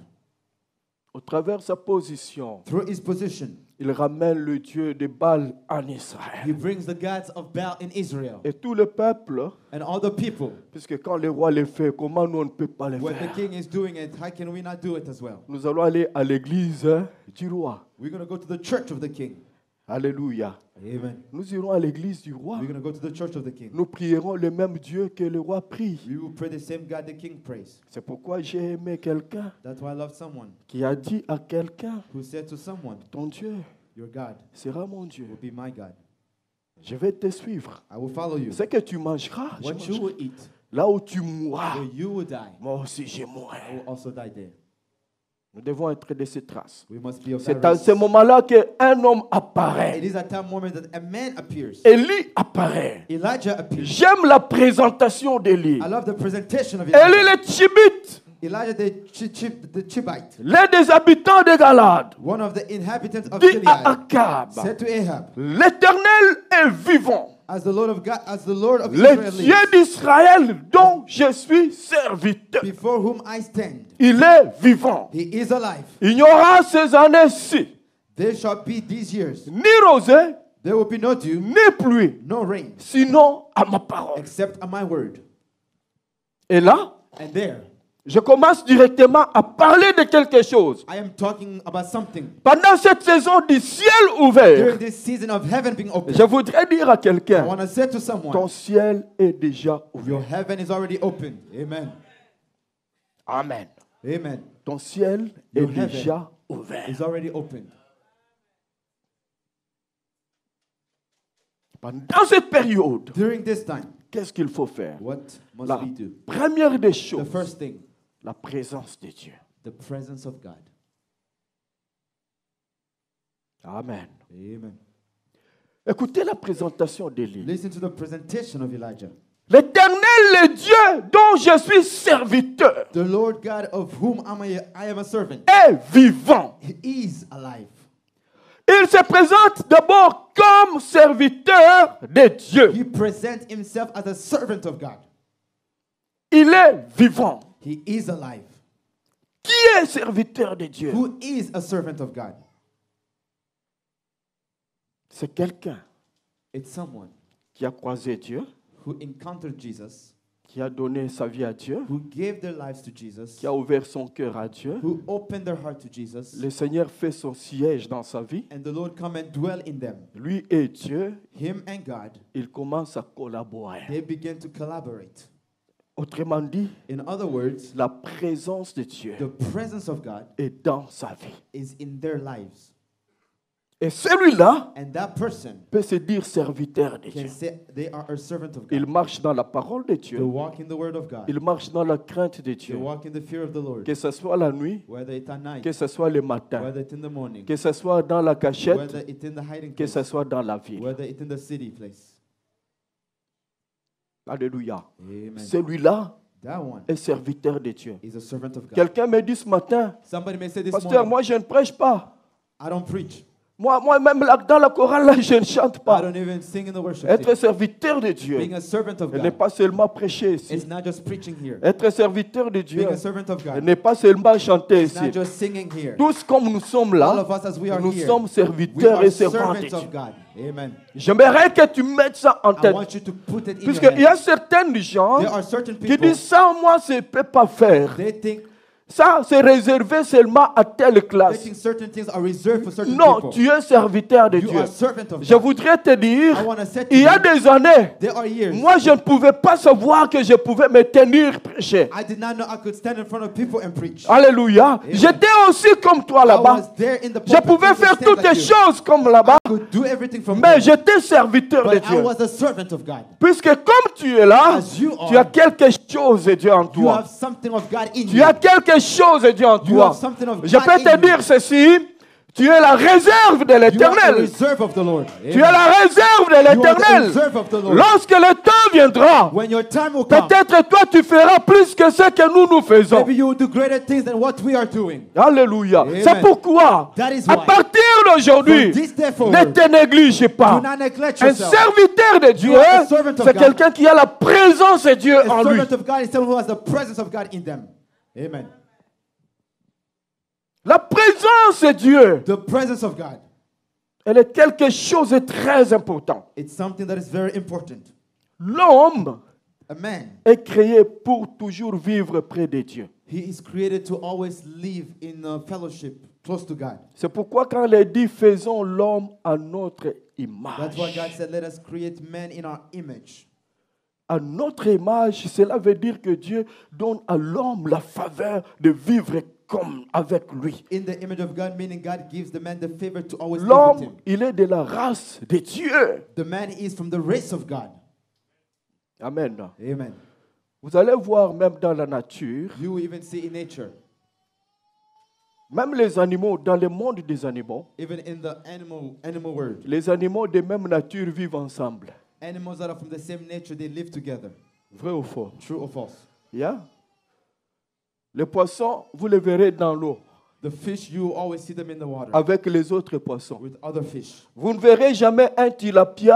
Speaker 2: au travers de sa position,
Speaker 3: through his position,
Speaker 2: il ramène le Dieu de Baal en
Speaker 3: he
Speaker 2: Israël.
Speaker 3: brings the gods of Baal in Israel.
Speaker 2: Et tout le peuple,
Speaker 3: And all the people,
Speaker 2: puisque quand le roi le fait, comment nous on ne peut pas le
Speaker 3: when the
Speaker 2: faire?
Speaker 3: king is doing it, how can we not do it as well?
Speaker 2: Nous allons aller à l'église hein, du roi.
Speaker 3: We're going to go to the church of the king.
Speaker 2: Alléluia.
Speaker 3: Amen.
Speaker 2: Nous irons à l'église du roi.
Speaker 3: We're going to go to the church of the king.
Speaker 2: Nous prierons le même Dieu que le roi prie.
Speaker 3: We will pray the same God the king prays.
Speaker 2: C'est pourquoi j'ai aimé quelqu'un
Speaker 3: That's why I love someone
Speaker 2: qui a dit à quelqu'un,
Speaker 3: who said to someone,
Speaker 2: ton Dieu
Speaker 3: your God
Speaker 2: sera mon Dieu.
Speaker 3: will be my God.
Speaker 2: Je vais te suivre.
Speaker 3: I will follow you.
Speaker 2: Ce que tu mangeras, je
Speaker 3: What you
Speaker 2: mangerai.
Speaker 3: will eat,
Speaker 2: Là où tu mourras,
Speaker 3: where you will die,
Speaker 2: moi aussi je
Speaker 3: I
Speaker 2: mourrai.
Speaker 3: will also die there.
Speaker 2: Nous devons être de ces traces.
Speaker 3: We must be of
Speaker 2: C'est
Speaker 3: that
Speaker 2: à
Speaker 3: race.
Speaker 2: ce moment-là qu'un homme
Speaker 3: It
Speaker 2: apparaît.
Speaker 3: is at that moment that a man appears.
Speaker 2: Élie apparaît.
Speaker 3: Elijah appears.
Speaker 2: J'aime la présentation d'Élie.
Speaker 3: I love the presentation of
Speaker 2: Élie
Speaker 3: Elijah.
Speaker 2: le Tchibite,
Speaker 3: Elijah the, Chi- Chi- the Chibite,
Speaker 2: l'un des habitants de Galade,
Speaker 3: one of the inhabitants of
Speaker 2: dit
Speaker 3: Gilead,
Speaker 2: à Akab,
Speaker 3: said to Ahab,
Speaker 2: l'Éternel est vivant.
Speaker 3: As the Lord of God, as the Lord of
Speaker 2: le
Speaker 3: Israel
Speaker 2: Dieu
Speaker 3: lives,
Speaker 2: d'Israël dont je suis serviteur,
Speaker 3: before whom I stand,
Speaker 2: il est vivant.
Speaker 3: he is alive.
Speaker 2: Il n'y aura ces années-ci
Speaker 3: There shall be these years.
Speaker 2: ni rosée,
Speaker 3: There will be no dew,
Speaker 2: ni pluie,
Speaker 3: no rain,
Speaker 2: sinon à ma parole.
Speaker 3: except at my word.
Speaker 2: Et là,
Speaker 3: And there,
Speaker 2: je commence directement à parler de quelque chose.
Speaker 3: I am talking about something.
Speaker 2: Pendant cette saison du ciel
Speaker 3: During
Speaker 2: ouvert,
Speaker 3: this season of heaven being open,
Speaker 2: je voudrais dire à
Speaker 3: I
Speaker 2: quelqu'un,
Speaker 3: want to say to someone,
Speaker 2: ton ciel est déjà ouvert.
Speaker 3: your heaven is already open. Amen.
Speaker 2: Amen.
Speaker 3: Amen.
Speaker 2: Ton ciel est
Speaker 3: Your heaven
Speaker 2: déjà ouvert.
Speaker 3: Is already open.
Speaker 2: Pendant cette période,
Speaker 3: During this time,
Speaker 2: qu'est-ce qu'il faut faire?
Speaker 3: what must
Speaker 2: La
Speaker 3: we do?
Speaker 2: première des
Speaker 3: The
Speaker 2: choses,
Speaker 3: first thing,
Speaker 2: la présence de Dieu.
Speaker 3: the presence of God.
Speaker 2: Amen.
Speaker 3: Amen.
Speaker 2: Écoutez la présentation d'Élie.
Speaker 3: Listen to the presentation of Elijah.
Speaker 2: L'Éternel, le Dieu dont je suis serviteur,
Speaker 3: The Lord God of whom am I, I am a servant,
Speaker 2: est vivant.
Speaker 3: he is alive.
Speaker 2: Il se présente d'abord comme serviteur de Dieu.
Speaker 3: He presents himself as a servant of God.
Speaker 2: Il est vivant.
Speaker 3: He is alive.
Speaker 2: Qui est serviteur de Dieu?
Speaker 3: Who is a servant of God?
Speaker 2: C'est quelqu'un
Speaker 3: It's someone
Speaker 2: qui a croisé Dieu,
Speaker 3: who encountered Jesus,
Speaker 2: qui a donné sa vie à Dieu,
Speaker 3: who gave their lives to Jesus,
Speaker 2: qui a ouvert son cœur à Dieu.
Speaker 3: who opened their heart to Jesus,
Speaker 2: Le Seigneur fait son siège dans sa vie.
Speaker 3: and the Lord come and dwell in them.
Speaker 2: Lui et Dieu,
Speaker 3: Him and God,
Speaker 2: ils commencent à collaborer.
Speaker 3: they begin to collaborate.
Speaker 2: Autrement dit,
Speaker 3: In other words,
Speaker 2: la présence de Dieu
Speaker 3: the presence of God
Speaker 2: est dans sa vie.
Speaker 3: is in their lives.
Speaker 2: Et celui-là
Speaker 3: And that person
Speaker 2: peut se dire serviteur de
Speaker 3: can
Speaker 2: Dieu.
Speaker 3: say they are a servant of
Speaker 2: Il
Speaker 3: God.
Speaker 2: marche dans la parole de
Speaker 3: They
Speaker 2: Dieu.
Speaker 3: walk in the word of God.
Speaker 2: Il marche dans la crainte de
Speaker 3: They
Speaker 2: Dieu.
Speaker 3: walk in the fear of the Lord.
Speaker 2: Que ce soit la nuit,
Speaker 3: Whether it's at night,
Speaker 2: que ce soit le matin,
Speaker 3: whether it's in the morning,
Speaker 2: que ce soit dans la cachette,
Speaker 3: whether it's in the hiding
Speaker 2: que
Speaker 3: place,
Speaker 2: ce soit dans la ville.
Speaker 3: whether it's in the city place.
Speaker 2: Alléluia.
Speaker 3: Amen.
Speaker 2: Celui-là
Speaker 3: That one
Speaker 2: est serviteur de Dieu.
Speaker 3: is a servant of God.
Speaker 2: Quelqu'un me dit ce matin,
Speaker 3: Somebody may say this
Speaker 2: pasteur,
Speaker 3: morning,
Speaker 2: moi je ne prêche pas.
Speaker 3: I don't preach.
Speaker 2: Moi, moi même là, dans la chorale, là, je ne chante
Speaker 3: I
Speaker 2: pas.
Speaker 3: don't even sing in the worship
Speaker 2: Être
Speaker 3: team.
Speaker 2: serviteur de Dieu,
Speaker 3: Being a servant of
Speaker 2: ce n'est
Speaker 3: God,
Speaker 2: pas seulement prêcher
Speaker 3: it's
Speaker 2: ici.
Speaker 3: not just preaching here.
Speaker 2: Être serviteur de Dieu,
Speaker 3: Being a servant of
Speaker 2: ce
Speaker 3: God,
Speaker 2: n'est pas seulement chanter
Speaker 3: it's not
Speaker 2: ici.
Speaker 3: just singing here.
Speaker 2: Tous comme nous sommes
Speaker 3: All
Speaker 2: là,
Speaker 3: of us as we are
Speaker 2: nous
Speaker 3: here,
Speaker 2: sommes
Speaker 3: we
Speaker 2: serviteurs
Speaker 3: are
Speaker 2: et servants de
Speaker 3: servants
Speaker 2: Dieu.
Speaker 3: of God. Amen.
Speaker 2: J'aimerais que tu mettes ça en
Speaker 3: I
Speaker 2: tête.
Speaker 3: want you to put it in your
Speaker 2: Puisqu'il y a
Speaker 3: head.
Speaker 2: certaines gens
Speaker 3: There are certain
Speaker 2: qui
Speaker 3: people,
Speaker 2: disent ça, moi, je ne peux pas faire.
Speaker 3: they think,
Speaker 2: Ça, c'est réservé seulement à telle
Speaker 3: they
Speaker 2: classe.
Speaker 3: think certain things are reserved for certain
Speaker 2: Non,
Speaker 3: people.
Speaker 2: tu es serviteur de
Speaker 3: You
Speaker 2: Dieu.
Speaker 3: are servant of
Speaker 2: Je
Speaker 3: God.
Speaker 2: voudrais te dire,
Speaker 3: I want to say to
Speaker 2: il y a
Speaker 3: you,
Speaker 2: des années,
Speaker 3: there are years
Speaker 2: moi, je ne pouvais pas savoir que je pouvais me tenir prêcher.
Speaker 3: I did not know I could stand in front of people and preach.
Speaker 2: Alléluia. J'étais aussi comme toi
Speaker 3: I
Speaker 2: là-bas.
Speaker 3: was there in the
Speaker 2: Je
Speaker 3: pulpit
Speaker 2: pouvais
Speaker 3: to
Speaker 2: faire
Speaker 3: stand
Speaker 2: toutes
Speaker 3: like
Speaker 2: les
Speaker 3: you.
Speaker 2: choses comme là-bas,
Speaker 3: I could do everything from
Speaker 2: mais
Speaker 3: there.
Speaker 2: j'étais serviteur de
Speaker 3: But I
Speaker 2: Dieu.
Speaker 3: was a servant of God.
Speaker 2: Puisque comme tu es là,
Speaker 3: As you
Speaker 2: tu as
Speaker 3: are,
Speaker 2: quelque chose de Dieu en
Speaker 3: you
Speaker 2: toi.
Speaker 3: have something of God in
Speaker 2: Tu
Speaker 3: you.
Speaker 2: as quelque chose de Dieu en
Speaker 3: You
Speaker 2: toi.
Speaker 3: have something of
Speaker 2: Je
Speaker 3: God
Speaker 2: peux
Speaker 3: in
Speaker 2: te
Speaker 3: you.
Speaker 2: dire ceci, tu es la réserve de
Speaker 3: You are the
Speaker 2: l'Éternel.
Speaker 3: reserve of the Lord.
Speaker 2: Tu es
Speaker 3: Amen.
Speaker 2: la réserve de
Speaker 3: You are the
Speaker 2: l'Éternel.
Speaker 3: reserve of the Lord.
Speaker 2: Lorsque le temps viendra,
Speaker 3: When your time will come,
Speaker 2: peut-être toi tu feras plus que ce que nous nous faisons.
Speaker 3: maybe you will do greater things than what we are doing.
Speaker 2: Alléluia.
Speaker 3: Amen.
Speaker 2: C'est pourquoi,
Speaker 3: That is
Speaker 2: à
Speaker 3: why,
Speaker 2: partir d'aujourd'hui,
Speaker 3: from this day
Speaker 2: ne
Speaker 3: forward,
Speaker 2: te néglige
Speaker 3: do
Speaker 2: pas.
Speaker 3: not neglect
Speaker 2: Un
Speaker 3: yourself.
Speaker 2: serviteur de Dieu,
Speaker 3: You are a servant of
Speaker 2: c'est
Speaker 3: God.
Speaker 2: quelqu'un qui a la présence de Dieu
Speaker 3: A
Speaker 2: en lui.
Speaker 3: servant of God is someone who has the presence of God in them. Amen.
Speaker 2: La présence de Dieu,
Speaker 3: The presence of God.
Speaker 2: elle est quelque chose de très important.
Speaker 3: It's something that is very important.
Speaker 2: L'homme
Speaker 3: A man,
Speaker 2: est créé pour toujours vivre près de Dieu.
Speaker 3: he is created to always live in a fellowship close to God.
Speaker 2: C'est pourquoi quand il est dit faisons l'homme à notre
Speaker 3: That's why God
Speaker 2: image.
Speaker 3: said, let us create man in our image.
Speaker 2: À notre image, cela veut dire que Dieu donne à l'homme la faveur de vivre comme avec lui.
Speaker 3: In the image of God, meaning God gives the man the favor to always live with
Speaker 2: L'homme,
Speaker 3: him.
Speaker 2: il est de la race de Dieu.
Speaker 3: The man is from the race of God.
Speaker 2: Amen.
Speaker 3: Amen.
Speaker 2: Vous allez voir même dans la nature,
Speaker 3: You will even see in nature,
Speaker 2: même les animaux, dans le monde des animaux,
Speaker 3: even in the animal animal world,
Speaker 2: les animaux de même nature vivent ensemble.
Speaker 3: animals that are from the same nature, they live together.
Speaker 2: Vrai ou faux?
Speaker 3: True or false?
Speaker 2: Yeah? Les poissons, vous les verrez dans l'eau
Speaker 3: The fish, you always see them in the water
Speaker 2: avec les autres poissons.
Speaker 3: with other fish.
Speaker 2: Vous ne verrez jamais un tilapia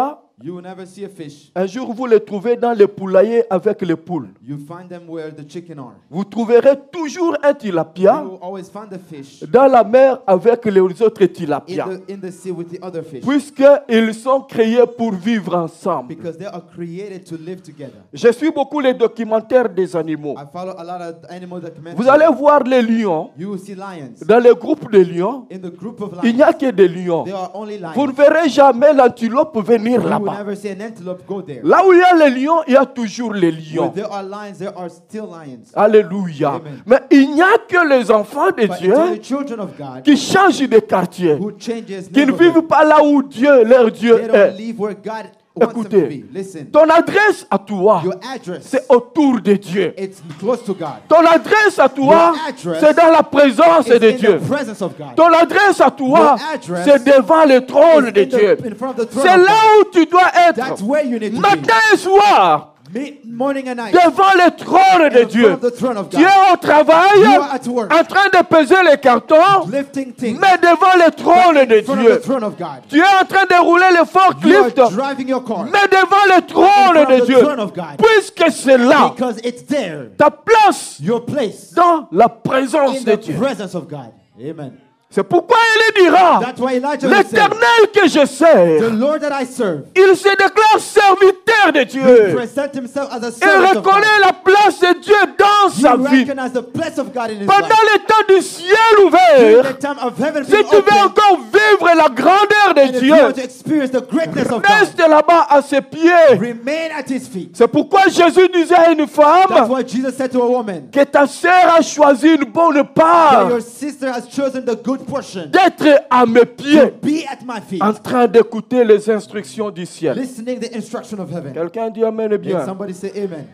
Speaker 3: You will never see a fish.
Speaker 2: Un jour, vous les trouvez dans les poulaillers avec les poules.
Speaker 3: You find them where the chicken are.
Speaker 2: Vous trouverez toujours un tilapia
Speaker 3: You will always find the fish
Speaker 2: dans la mer avec les autres
Speaker 3: in
Speaker 2: tilapias.
Speaker 3: the, in the sea with the other fish.
Speaker 2: Puisqu'ils sont créés pour vivre ensemble.
Speaker 3: Because they are created to live together.
Speaker 2: Je suis beaucoup les documentaires des animaux.
Speaker 3: I follow a lot of animal documentaries.
Speaker 2: Vous allez voir les lions.
Speaker 3: You will see lions.
Speaker 2: Dans les groupes de lions,
Speaker 3: In the group of
Speaker 2: il n'y
Speaker 3: lions,
Speaker 2: a que des lions.
Speaker 3: there are only lions.
Speaker 2: Vous ne verrez jamais l'antilope venir
Speaker 3: You will
Speaker 2: là-bas.
Speaker 3: never see an antelope go there.
Speaker 2: Là où il y a les lions, il y a toujours les
Speaker 3: Where
Speaker 2: lions.
Speaker 3: there are lions, there are still lions.
Speaker 2: Alléluia.
Speaker 3: Amen.
Speaker 2: Mais il n'y a que les enfants de
Speaker 3: But it's
Speaker 2: Dieu
Speaker 3: only children of God
Speaker 2: qui changent de quartier,
Speaker 3: who changes
Speaker 2: qui ne
Speaker 3: neighborhood.
Speaker 2: vivent pas là où Dieu, leur Dieu
Speaker 3: They don't
Speaker 2: est.
Speaker 3: live where God wants them to
Speaker 2: Écoutez,
Speaker 3: be. Listen,
Speaker 2: ton adresse à toi,
Speaker 3: your address,
Speaker 2: c'est autour de Dieu.
Speaker 3: it's close to God.
Speaker 2: Ton adresse à toi,
Speaker 3: Your address
Speaker 2: c'est dans la présence
Speaker 3: It's
Speaker 2: de
Speaker 3: in
Speaker 2: Dieu.
Speaker 3: the presence of God.
Speaker 2: Ton adresse à toi,
Speaker 3: Your address
Speaker 2: c'est devant le trône
Speaker 3: It's
Speaker 2: de
Speaker 3: in,
Speaker 2: Dieu.
Speaker 3: the, in front of the throne
Speaker 2: C'est
Speaker 3: of
Speaker 2: là
Speaker 3: God.
Speaker 2: où tu dois être,
Speaker 3: That's where you need to
Speaker 2: matin et soir,
Speaker 3: be. Morning and night.
Speaker 2: devant le trône de
Speaker 3: In
Speaker 2: Dieu.
Speaker 3: front of the throne of
Speaker 2: Tu es
Speaker 3: God.
Speaker 2: au travail,
Speaker 3: You are at work.
Speaker 2: en train de peser les cartons,
Speaker 3: Lifting things.
Speaker 2: mais devant le trône de
Speaker 3: In front of
Speaker 2: Dieu.
Speaker 3: the throne of God.
Speaker 2: Tu es en train de rouler le
Speaker 3: You are
Speaker 2: forklift,
Speaker 3: driving your car.
Speaker 2: mais devant le
Speaker 3: In
Speaker 2: trône
Speaker 3: front
Speaker 2: de
Speaker 3: of the
Speaker 2: Dieu.
Speaker 3: throne of God.
Speaker 2: Puisque c'est là
Speaker 3: Because it's there.
Speaker 2: ta place
Speaker 3: Your place.
Speaker 2: dans la présence
Speaker 3: In
Speaker 2: de
Speaker 3: the
Speaker 2: Dieu.
Speaker 3: presence of God. Amen.
Speaker 2: C'est pourquoi il dira,
Speaker 3: That's why Elijah will say,
Speaker 2: l'Éternel que je
Speaker 3: the
Speaker 2: sers,
Speaker 3: Lord that I serve,
Speaker 2: il se déclare serviteur de
Speaker 3: he
Speaker 2: Dieu.
Speaker 3: presents himself as a
Speaker 2: Il
Speaker 3: servant of God.
Speaker 2: reconnaît la place de Dieu dans
Speaker 3: He
Speaker 2: sa vie.
Speaker 3: recognizes the place of God in his
Speaker 2: Pendant
Speaker 3: life.
Speaker 2: le temps du ciel
Speaker 3: During
Speaker 2: ouvert,
Speaker 3: the time of heaven
Speaker 2: si
Speaker 3: being
Speaker 2: tu veux
Speaker 3: open,
Speaker 2: encore vivre la grandeur
Speaker 3: and
Speaker 2: de
Speaker 3: if you
Speaker 2: Dieu,
Speaker 3: want to experience the greatness of
Speaker 2: reste
Speaker 3: God,
Speaker 2: là-bas à ses pieds.
Speaker 3: remain at his feet.
Speaker 2: C'est pourquoi Jésus disait à une
Speaker 3: That's
Speaker 2: femme
Speaker 3: what Jesus said to a woman,
Speaker 2: que ta sœur a choisi une bonne
Speaker 3: that
Speaker 2: part
Speaker 3: your sister has chosen the good portion.
Speaker 2: d'être à mes pieds
Speaker 3: Be at my feet,
Speaker 2: en train d'écouter les instructions du ciel.
Speaker 3: listening the instruction of heaven.
Speaker 2: Quelqu'un dit Amen et
Speaker 3: Can
Speaker 2: bien.
Speaker 3: somebody say amen?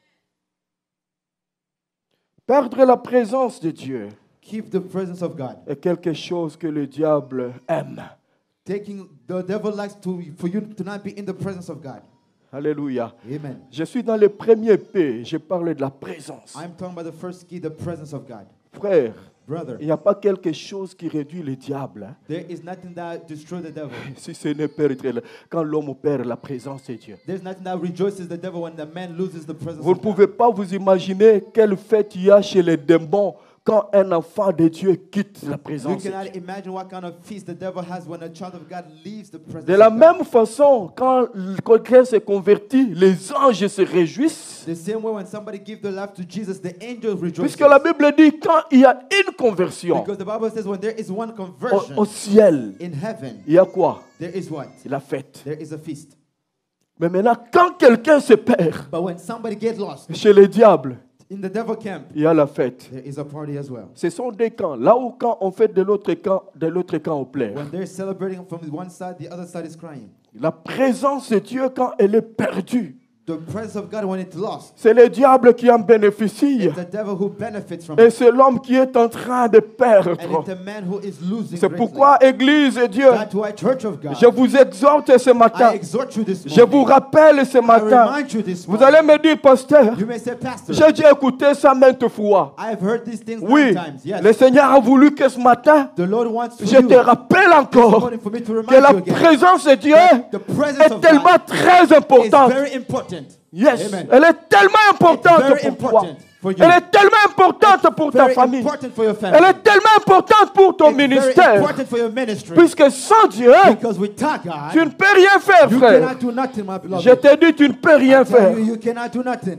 Speaker 2: Perdre la présence de Dieu
Speaker 3: Keep the presence of God.
Speaker 2: est quelque chose que le diable aime.
Speaker 3: Taking the devil likes to for you to not be in the presence of God.
Speaker 2: Alléluia.
Speaker 3: Amen.
Speaker 2: Je suis dans le premier P, je parle de la présence.
Speaker 3: I'm talking about the first key, the presence of God.
Speaker 2: Frère,
Speaker 3: Brother,
Speaker 2: il n'y a pas quelque chose qui réduit le diable, hein,
Speaker 3: there is nothing that destroys the devil.
Speaker 2: si ce n'est perdre la- quand l'homme perd la présence de Dieu.
Speaker 3: There's nothing that rejoices the devil when the man loses the presence
Speaker 2: Vous ne
Speaker 3: of God.
Speaker 2: pouvez pas vous imaginer quelle fête il y a chez les démons quand un enfant de Dieu quitte la
Speaker 3: You
Speaker 2: présence de Dieu.
Speaker 3: cannot imagine what kind of feast the devil has when a child of God leaves the presence
Speaker 2: De la
Speaker 3: of God.
Speaker 2: même façon, quand quelqu'un se convertit, les anges se réjouissent.
Speaker 3: The same way when somebody gives their life to Jesus, the angels rejoice.
Speaker 2: Puisque la Bible dit quand il y a une conversion
Speaker 3: Because the Bible says when there is one
Speaker 2: au,
Speaker 3: conversion
Speaker 2: au ciel,
Speaker 3: in heaven,
Speaker 2: il y a quoi?
Speaker 3: there is what?
Speaker 2: C'est la fête.
Speaker 3: There is a feast.
Speaker 2: Mais maintenant, quand quelqu'un se perd
Speaker 3: But when somebody gets lost
Speaker 2: chez les diables,
Speaker 3: in the devil camp,
Speaker 2: il y a la fête.
Speaker 3: there is a party as well.
Speaker 2: Ce sont des camps. Là où quand on fait de l'autre camp, de l'autre camp on pleure.
Speaker 3: When they're celebrating from one side, the other side is crying.
Speaker 2: La présence de Dieu quand elle est perdue,
Speaker 3: The presence of God when it's lost,
Speaker 2: c'est le diable qui en bénéficie.
Speaker 3: it's the devil who benefits from
Speaker 2: Et
Speaker 3: it.
Speaker 2: c'est l'homme qui est en train de
Speaker 3: And
Speaker 2: perdre.
Speaker 3: it's the man who is losing
Speaker 2: C'est
Speaker 3: greatly.
Speaker 2: pourquoi, Église de Dieu,
Speaker 3: That's why, Church of God,
Speaker 2: je vous exhorte ce matin.
Speaker 3: I exhort you this
Speaker 2: Je vous
Speaker 3: morning.
Speaker 2: rappelle ce
Speaker 3: I
Speaker 2: matin.
Speaker 3: remind you this
Speaker 2: Vous
Speaker 3: morning.
Speaker 2: allez me dire, pasteur,
Speaker 3: You may say, Pastor,
Speaker 2: j'ai déjà écouté ça maintes fois.
Speaker 3: I've heard these things
Speaker 2: Oui,
Speaker 3: many times. Yes.
Speaker 2: le Seigneur a voulu que ce matin,
Speaker 3: The Lord wants for
Speaker 2: je
Speaker 3: you
Speaker 2: te rappelle
Speaker 3: this
Speaker 2: encore
Speaker 3: morning for me to
Speaker 2: que
Speaker 3: remind
Speaker 2: la
Speaker 3: you again
Speaker 2: présence de Dieu
Speaker 3: that the presence
Speaker 2: est
Speaker 3: of
Speaker 2: tellement
Speaker 3: God
Speaker 2: très
Speaker 3: is
Speaker 2: importante.
Speaker 3: very important.
Speaker 2: Yes,
Speaker 3: Amen.
Speaker 2: elle est tellement
Speaker 3: It's
Speaker 2: importante
Speaker 3: very
Speaker 2: pour toi.
Speaker 3: important for you.
Speaker 2: Elle est tellement importante pour ta
Speaker 3: Very
Speaker 2: famille.
Speaker 3: important for your family.
Speaker 2: Elle est tellement importante pour ton
Speaker 3: It's very
Speaker 2: ministère.
Speaker 3: important for your ministry.
Speaker 2: Puisque sans Dieu,
Speaker 3: Because without
Speaker 2: tu
Speaker 3: God,
Speaker 2: ne peux rien faire,
Speaker 3: you
Speaker 2: frère.
Speaker 3: cannot do nothing, my beloved.
Speaker 2: Je te dis, tu ne peux rien
Speaker 3: I tell
Speaker 2: faire.
Speaker 3: you, you cannot do nothing.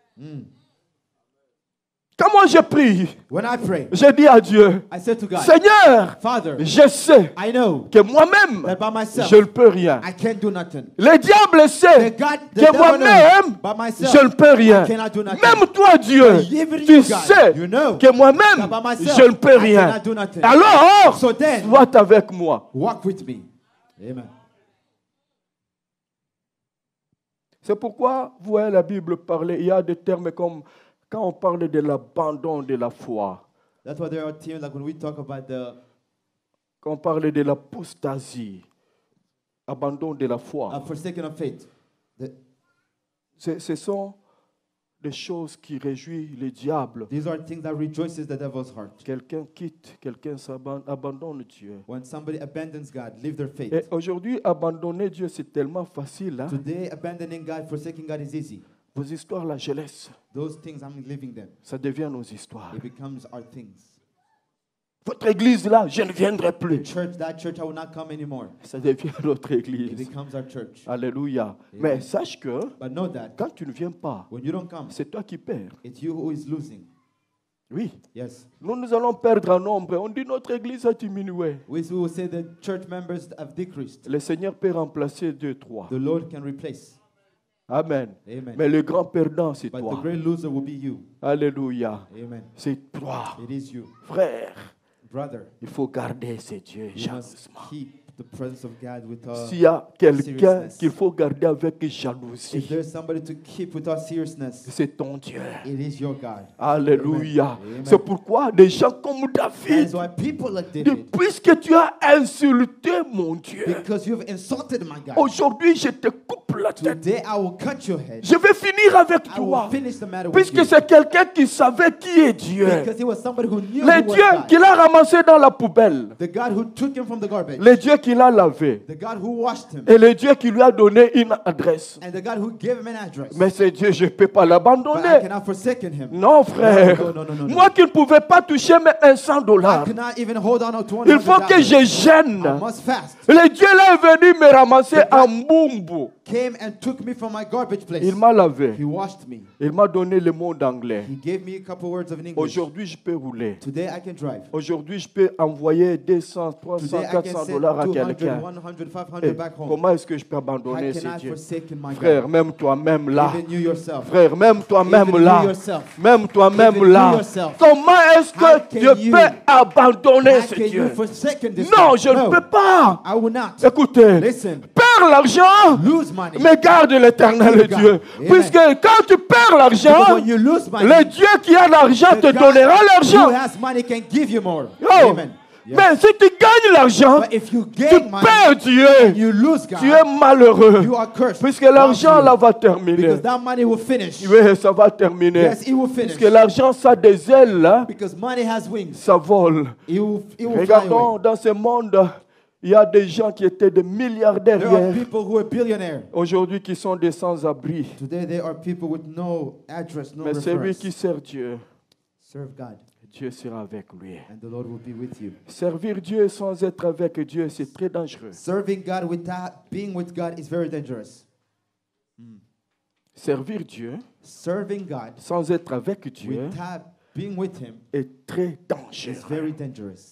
Speaker 2: Quand moi je prie,
Speaker 3: When I pray,
Speaker 2: je dis à Dieu,
Speaker 3: I say to God,
Speaker 2: Seigneur,
Speaker 3: Father,
Speaker 2: je sais
Speaker 3: I know
Speaker 2: que moi-même,
Speaker 3: that by myself,
Speaker 2: je ne peux rien.
Speaker 3: I can't do nothing.
Speaker 2: Le diable sait
Speaker 3: The God, the
Speaker 2: que
Speaker 3: devil
Speaker 2: moi-même,
Speaker 3: knows, by myself,
Speaker 2: je ne peux rien.
Speaker 3: I cannot do nothing.
Speaker 2: Même toi, Dieu,
Speaker 3: But even
Speaker 2: tu
Speaker 3: you, God,
Speaker 2: sais
Speaker 3: you know
Speaker 2: que moi-même,
Speaker 3: that by myself,
Speaker 2: je ne peux
Speaker 3: I
Speaker 2: rien.
Speaker 3: cannot do nothing.
Speaker 2: Alors,
Speaker 3: So then,
Speaker 2: sois avec moi.
Speaker 3: walk with me. Amen.
Speaker 2: C'est pourquoi, vous voyez la Bible parler, il y a des termes comme quand on parle de l'abandon de la foi,
Speaker 3: That's why there are teams like when we talk about the
Speaker 2: quand on parle de l'apostasie, abandon de la foi.
Speaker 3: uh, forsaken of faith. The,
Speaker 2: Ce, ce sont des choses qui réjouissent le diable.
Speaker 3: These are things that rejoices the devil's heart.
Speaker 2: Quelqu'un quitte, quelqu'un s'aban- abandonne Dieu.
Speaker 3: When somebody abandons God, leave their faith.
Speaker 2: Et aujourd'hui, abandonner Dieu, c'est tellement facile. Hein?
Speaker 3: Today, abandoning God, forsaking God is easy.
Speaker 2: Vos histoires, là, je laisse.
Speaker 3: Those things, I'm living them.
Speaker 2: Ça devient nos histoires.
Speaker 3: It becomes our things.
Speaker 2: Votre église, là, je ne viendrai
Speaker 3: The
Speaker 2: plus.
Speaker 3: church, that church, I will not come anymore.
Speaker 2: Ça devient notre
Speaker 3: It
Speaker 2: église.
Speaker 3: becomes our church.
Speaker 2: Alléluia. Mais sache que
Speaker 3: But know that
Speaker 2: quand tu ne viens pas,
Speaker 3: when you don't come,
Speaker 2: c'est toi qui perds.
Speaker 3: it's you who is losing.
Speaker 2: Oui.
Speaker 3: Yes.
Speaker 2: Nous, nous allons perdre en nombre. On dit notre église a diminué.
Speaker 3: We will say the church members have decreased.
Speaker 2: Le Seigneur peut remplacer deux, trois.
Speaker 3: The Lord can replace.
Speaker 2: Amen.
Speaker 3: Amen.
Speaker 2: Mais le grand perdant, c'est
Speaker 3: But the
Speaker 2: toi.
Speaker 3: great loser will be you.
Speaker 2: Alléluia.
Speaker 3: Amen.
Speaker 2: C'est toi.
Speaker 3: It is you.
Speaker 2: Frère,
Speaker 3: Brother,
Speaker 2: il faut garder ces dieux
Speaker 3: you must
Speaker 2: jalousement.
Speaker 3: keep the presence of God with uh,
Speaker 2: S'il y a quelqu'un
Speaker 3: seriousness.
Speaker 2: qu'il faut garder avec
Speaker 3: If
Speaker 2: jalousie,
Speaker 3: there's somebody to keep without seriousness,
Speaker 2: c'est ton Dieu.
Speaker 3: it is your God.
Speaker 2: Alléluia.
Speaker 3: Amen.
Speaker 2: C'est pourquoi des gens comme
Speaker 3: That
Speaker 2: David,
Speaker 3: is why people like
Speaker 2: de-
Speaker 3: David,
Speaker 2: puisque tu as insulté mon Dieu,
Speaker 3: because you've insulted my God,
Speaker 2: aujourd'hui je te coupe la tête.
Speaker 3: today I will cut your head.
Speaker 2: Je vais finir avec
Speaker 3: I will
Speaker 2: toi.
Speaker 3: finish the matter with
Speaker 2: Puisque
Speaker 3: you.
Speaker 2: c'est quelqu'un qui savait qui est Dieu.
Speaker 3: Because he was somebody who knew
Speaker 2: Le
Speaker 3: who was
Speaker 2: Dieu
Speaker 3: God.
Speaker 2: qu'il a ramassé dans la poubelle.
Speaker 3: The God who took him from the garbage.
Speaker 2: Le Dieu qui l'a lavé.
Speaker 3: The God who washed him.
Speaker 2: Et le Dieu qui lui a donné une adresse.
Speaker 3: And the God who gave him an address.
Speaker 2: Mais ce Dieu, je ne peux pas
Speaker 3: But I
Speaker 2: l'abandonner.
Speaker 3: cannot forsake him.
Speaker 2: Non, frère.
Speaker 3: No, no, no, no, no.
Speaker 2: Moi qui ne pouvais pas toucher mes cent
Speaker 3: I
Speaker 2: dollars.
Speaker 3: could not even hold on to one
Speaker 2: Il faut que je
Speaker 3: I
Speaker 2: gêne.
Speaker 3: must fast.
Speaker 2: Le Dieu là est venu me ramasser en boumbo.
Speaker 3: Came and took me from my garbage place.
Speaker 2: Il m'a lavé.
Speaker 3: He washed me.
Speaker 2: Il m'a donné le mot d'anglais.
Speaker 3: He gave me a couple words of in English.
Speaker 2: Aujourd'hui, je peux rouler.
Speaker 3: Today I can drive.
Speaker 2: Aujourd'hui, je peux envoyer deux cents, trois cents,
Speaker 3: Today I
Speaker 2: quatre
Speaker 3: can
Speaker 2: cents
Speaker 3: send
Speaker 2: dollars à
Speaker 3: two hundred,
Speaker 2: quelqu'un.
Speaker 3: one hundred, five
Speaker 2: Eh,
Speaker 3: hundred back home.
Speaker 2: comment est-ce que je peux
Speaker 3: I
Speaker 2: abandonner ce
Speaker 3: cannot
Speaker 2: Dieu?
Speaker 3: forsake my
Speaker 2: Frère,
Speaker 3: God.
Speaker 2: même toi-même là.
Speaker 3: Even you yourself.
Speaker 2: Frère, même toi-même
Speaker 3: Even
Speaker 2: là.
Speaker 3: you yourself.
Speaker 2: Même toi-même
Speaker 3: Even you
Speaker 2: là.
Speaker 3: yourself.
Speaker 2: Comment est-ce
Speaker 3: How
Speaker 2: que
Speaker 3: can
Speaker 2: je
Speaker 3: you-
Speaker 2: peux abandonner
Speaker 3: How
Speaker 2: ce
Speaker 3: can you
Speaker 2: Dieu?
Speaker 3: forsake this
Speaker 2: Non,
Speaker 3: God?
Speaker 2: je ne peux pas.
Speaker 3: I will not.
Speaker 2: Écoutez,
Speaker 3: Listen.
Speaker 2: perds l'argent,
Speaker 3: Lose money.
Speaker 2: mais garde l'éternel
Speaker 3: Keep God.
Speaker 2: Dieu.
Speaker 3: Amen.
Speaker 2: Puisque quand tu perds
Speaker 3: Because
Speaker 2: l'argent,
Speaker 3: when you lose money,
Speaker 2: le Dieu qui a l'argent
Speaker 3: the
Speaker 2: te
Speaker 3: God
Speaker 2: donnera
Speaker 3: who
Speaker 2: l'argent.
Speaker 3: has money can give you more.
Speaker 2: Oh.
Speaker 3: Amen. Yes.
Speaker 2: Mais si tu gagnes l'argent,
Speaker 3: But if you
Speaker 2: tu
Speaker 3: gain money
Speaker 2: perds Dieu.
Speaker 3: and you lose God,
Speaker 2: Tu es malheureux.
Speaker 3: you are cursed.
Speaker 2: Puisque l'argent
Speaker 3: God,
Speaker 2: là va terminer.
Speaker 3: because that money will finish.
Speaker 2: Oui, ça va terminer.
Speaker 3: Yes, it will finish.
Speaker 2: Puisque l'argent, ça a des ailes là,
Speaker 3: Because money has wings.
Speaker 2: ça vole.
Speaker 3: It will, it will fly
Speaker 2: Regardons
Speaker 3: away.
Speaker 2: dans ce monde, il y a des gens qui étaient des milliardaires
Speaker 3: There are
Speaker 2: hier,
Speaker 3: people who are billionaires.
Speaker 2: aujourd'hui qui sont des sans-abri.
Speaker 3: Today there are people with no address, no
Speaker 2: Mais celui
Speaker 3: reference.
Speaker 2: qui sert Dieu,
Speaker 3: Serve God,
Speaker 2: Dieu sera avec lui.
Speaker 3: and the Lord will be with you.
Speaker 2: Servir Dieu sans être avec Dieu, c'est très dangereux.
Speaker 3: Serving God without being with God is very dangerous.
Speaker 2: Servir Dieu
Speaker 3: Serving God
Speaker 2: sans être avec Dieu
Speaker 3: without being with Him
Speaker 2: est très
Speaker 3: is
Speaker 2: dangereux.
Speaker 3: very dangerous.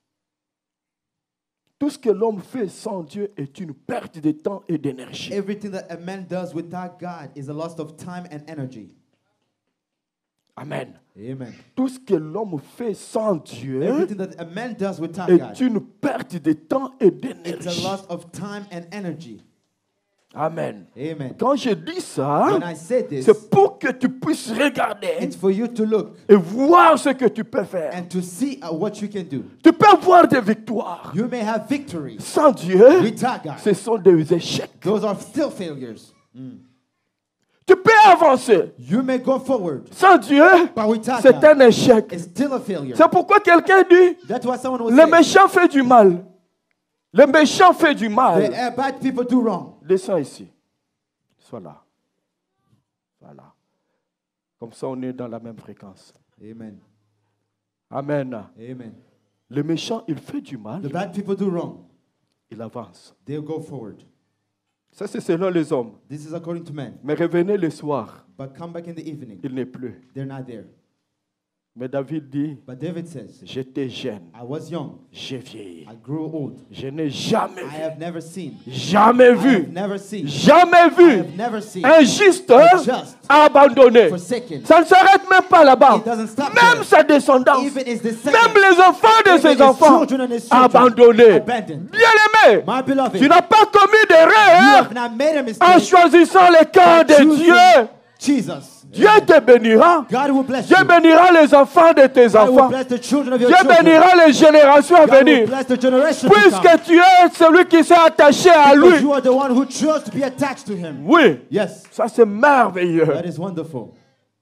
Speaker 2: Tout ce que l'homme fait sans Dieu est une perte de temps et d'énergie.
Speaker 3: Everything that a man does without God is a loss of time and energy.
Speaker 2: Amen.
Speaker 3: Amen.
Speaker 2: Tout ce que l'homme fait sans Dieu
Speaker 3: Everything that a man does without
Speaker 2: est
Speaker 3: God,
Speaker 2: une perte de temps et
Speaker 3: it's a
Speaker 2: d'énergie.
Speaker 3: loss of time and energy.
Speaker 2: Amen.
Speaker 3: Amen.
Speaker 2: Quand je dis ça,
Speaker 3: When I say this,
Speaker 2: c'est pour que tu puisses regarder
Speaker 3: it's for you to look
Speaker 2: et voir ce que tu peux faire.
Speaker 3: and to see uh, what you can do.
Speaker 2: Tu peux avoir des victoires.
Speaker 3: You may have victories
Speaker 2: Sans Dieu,
Speaker 3: without God.
Speaker 2: ce sont des échecs.
Speaker 3: Those are still failures.
Speaker 2: Tu peux avancer.
Speaker 3: You may go forward,
Speaker 2: Sans Dieu,
Speaker 3: but without
Speaker 2: c'est
Speaker 3: God,
Speaker 2: un échec.
Speaker 3: it's still a failure.
Speaker 2: C'est pourquoi quelqu'un dit,
Speaker 3: That's why someone will
Speaker 2: le
Speaker 3: say,
Speaker 2: méchant fait du mal. Le méchant fait du
Speaker 3: the
Speaker 2: mal.
Speaker 3: uh, bad people do wrong.
Speaker 2: Descends ici. Sois là. Voilà. Comme ça, on est dans la même fréquence.
Speaker 3: Amen.
Speaker 2: Amen.
Speaker 3: Amen.
Speaker 2: Le méchant, il fait du
Speaker 3: The
Speaker 2: mal,
Speaker 3: bad people do wrong.
Speaker 2: il avance.
Speaker 3: They'll go forward.
Speaker 2: Ça, c'est selon les hommes.
Speaker 3: This is according to men.
Speaker 2: Mais revenez le soir,
Speaker 3: But come back in the evening,
Speaker 2: il n'est plus.
Speaker 3: they're not there.
Speaker 2: Mais David dit,
Speaker 3: But David says,
Speaker 2: j'étais jeune,
Speaker 3: I was young,
Speaker 2: j'ai vieilli.
Speaker 3: I grew old.
Speaker 2: Je n'ai jamais
Speaker 3: I
Speaker 2: vu,
Speaker 3: have never seen.
Speaker 2: jamais
Speaker 3: I have
Speaker 2: vu,
Speaker 3: never seen.
Speaker 2: jamais
Speaker 3: I
Speaker 2: vu
Speaker 3: have never seen.
Speaker 2: un juste
Speaker 3: a just
Speaker 2: abandonné.
Speaker 3: forsaken.
Speaker 2: Ça ne s'arrête même pas là-bas.
Speaker 3: It doesn't stop
Speaker 2: Même
Speaker 3: there.
Speaker 2: sa descendance,
Speaker 3: Even his
Speaker 2: même
Speaker 3: descendants,
Speaker 2: les enfants de
Speaker 3: even
Speaker 2: ses
Speaker 3: his
Speaker 2: enfants,
Speaker 3: children and his children,
Speaker 2: abandonnés.
Speaker 3: abandoned.
Speaker 2: Bien-aimé,
Speaker 3: My beloved,
Speaker 2: tu n'as pas commis
Speaker 3: you
Speaker 2: d'erreur
Speaker 3: have not made a
Speaker 2: en
Speaker 3: mistake
Speaker 2: choisissant le camp
Speaker 3: by
Speaker 2: de
Speaker 3: choosing
Speaker 2: Dieu.
Speaker 3: Jesus.
Speaker 2: Dieu te bénira.
Speaker 3: God will bless
Speaker 2: Dieu
Speaker 3: you.
Speaker 2: bénira les enfants de tes
Speaker 3: God will
Speaker 2: enfants.
Speaker 3: bless the children of your
Speaker 2: Dieu
Speaker 3: children.
Speaker 2: bénira les générations à
Speaker 3: God will
Speaker 2: venir.
Speaker 3: bless the generation to come.
Speaker 2: Puisque tu es celui qui s'est attaché à
Speaker 3: Because
Speaker 2: lui.
Speaker 3: you are the one who chose to be attached to Him.
Speaker 2: Oui,
Speaker 3: Yes,
Speaker 2: ça c'est merveilleux.
Speaker 3: that is wonderful.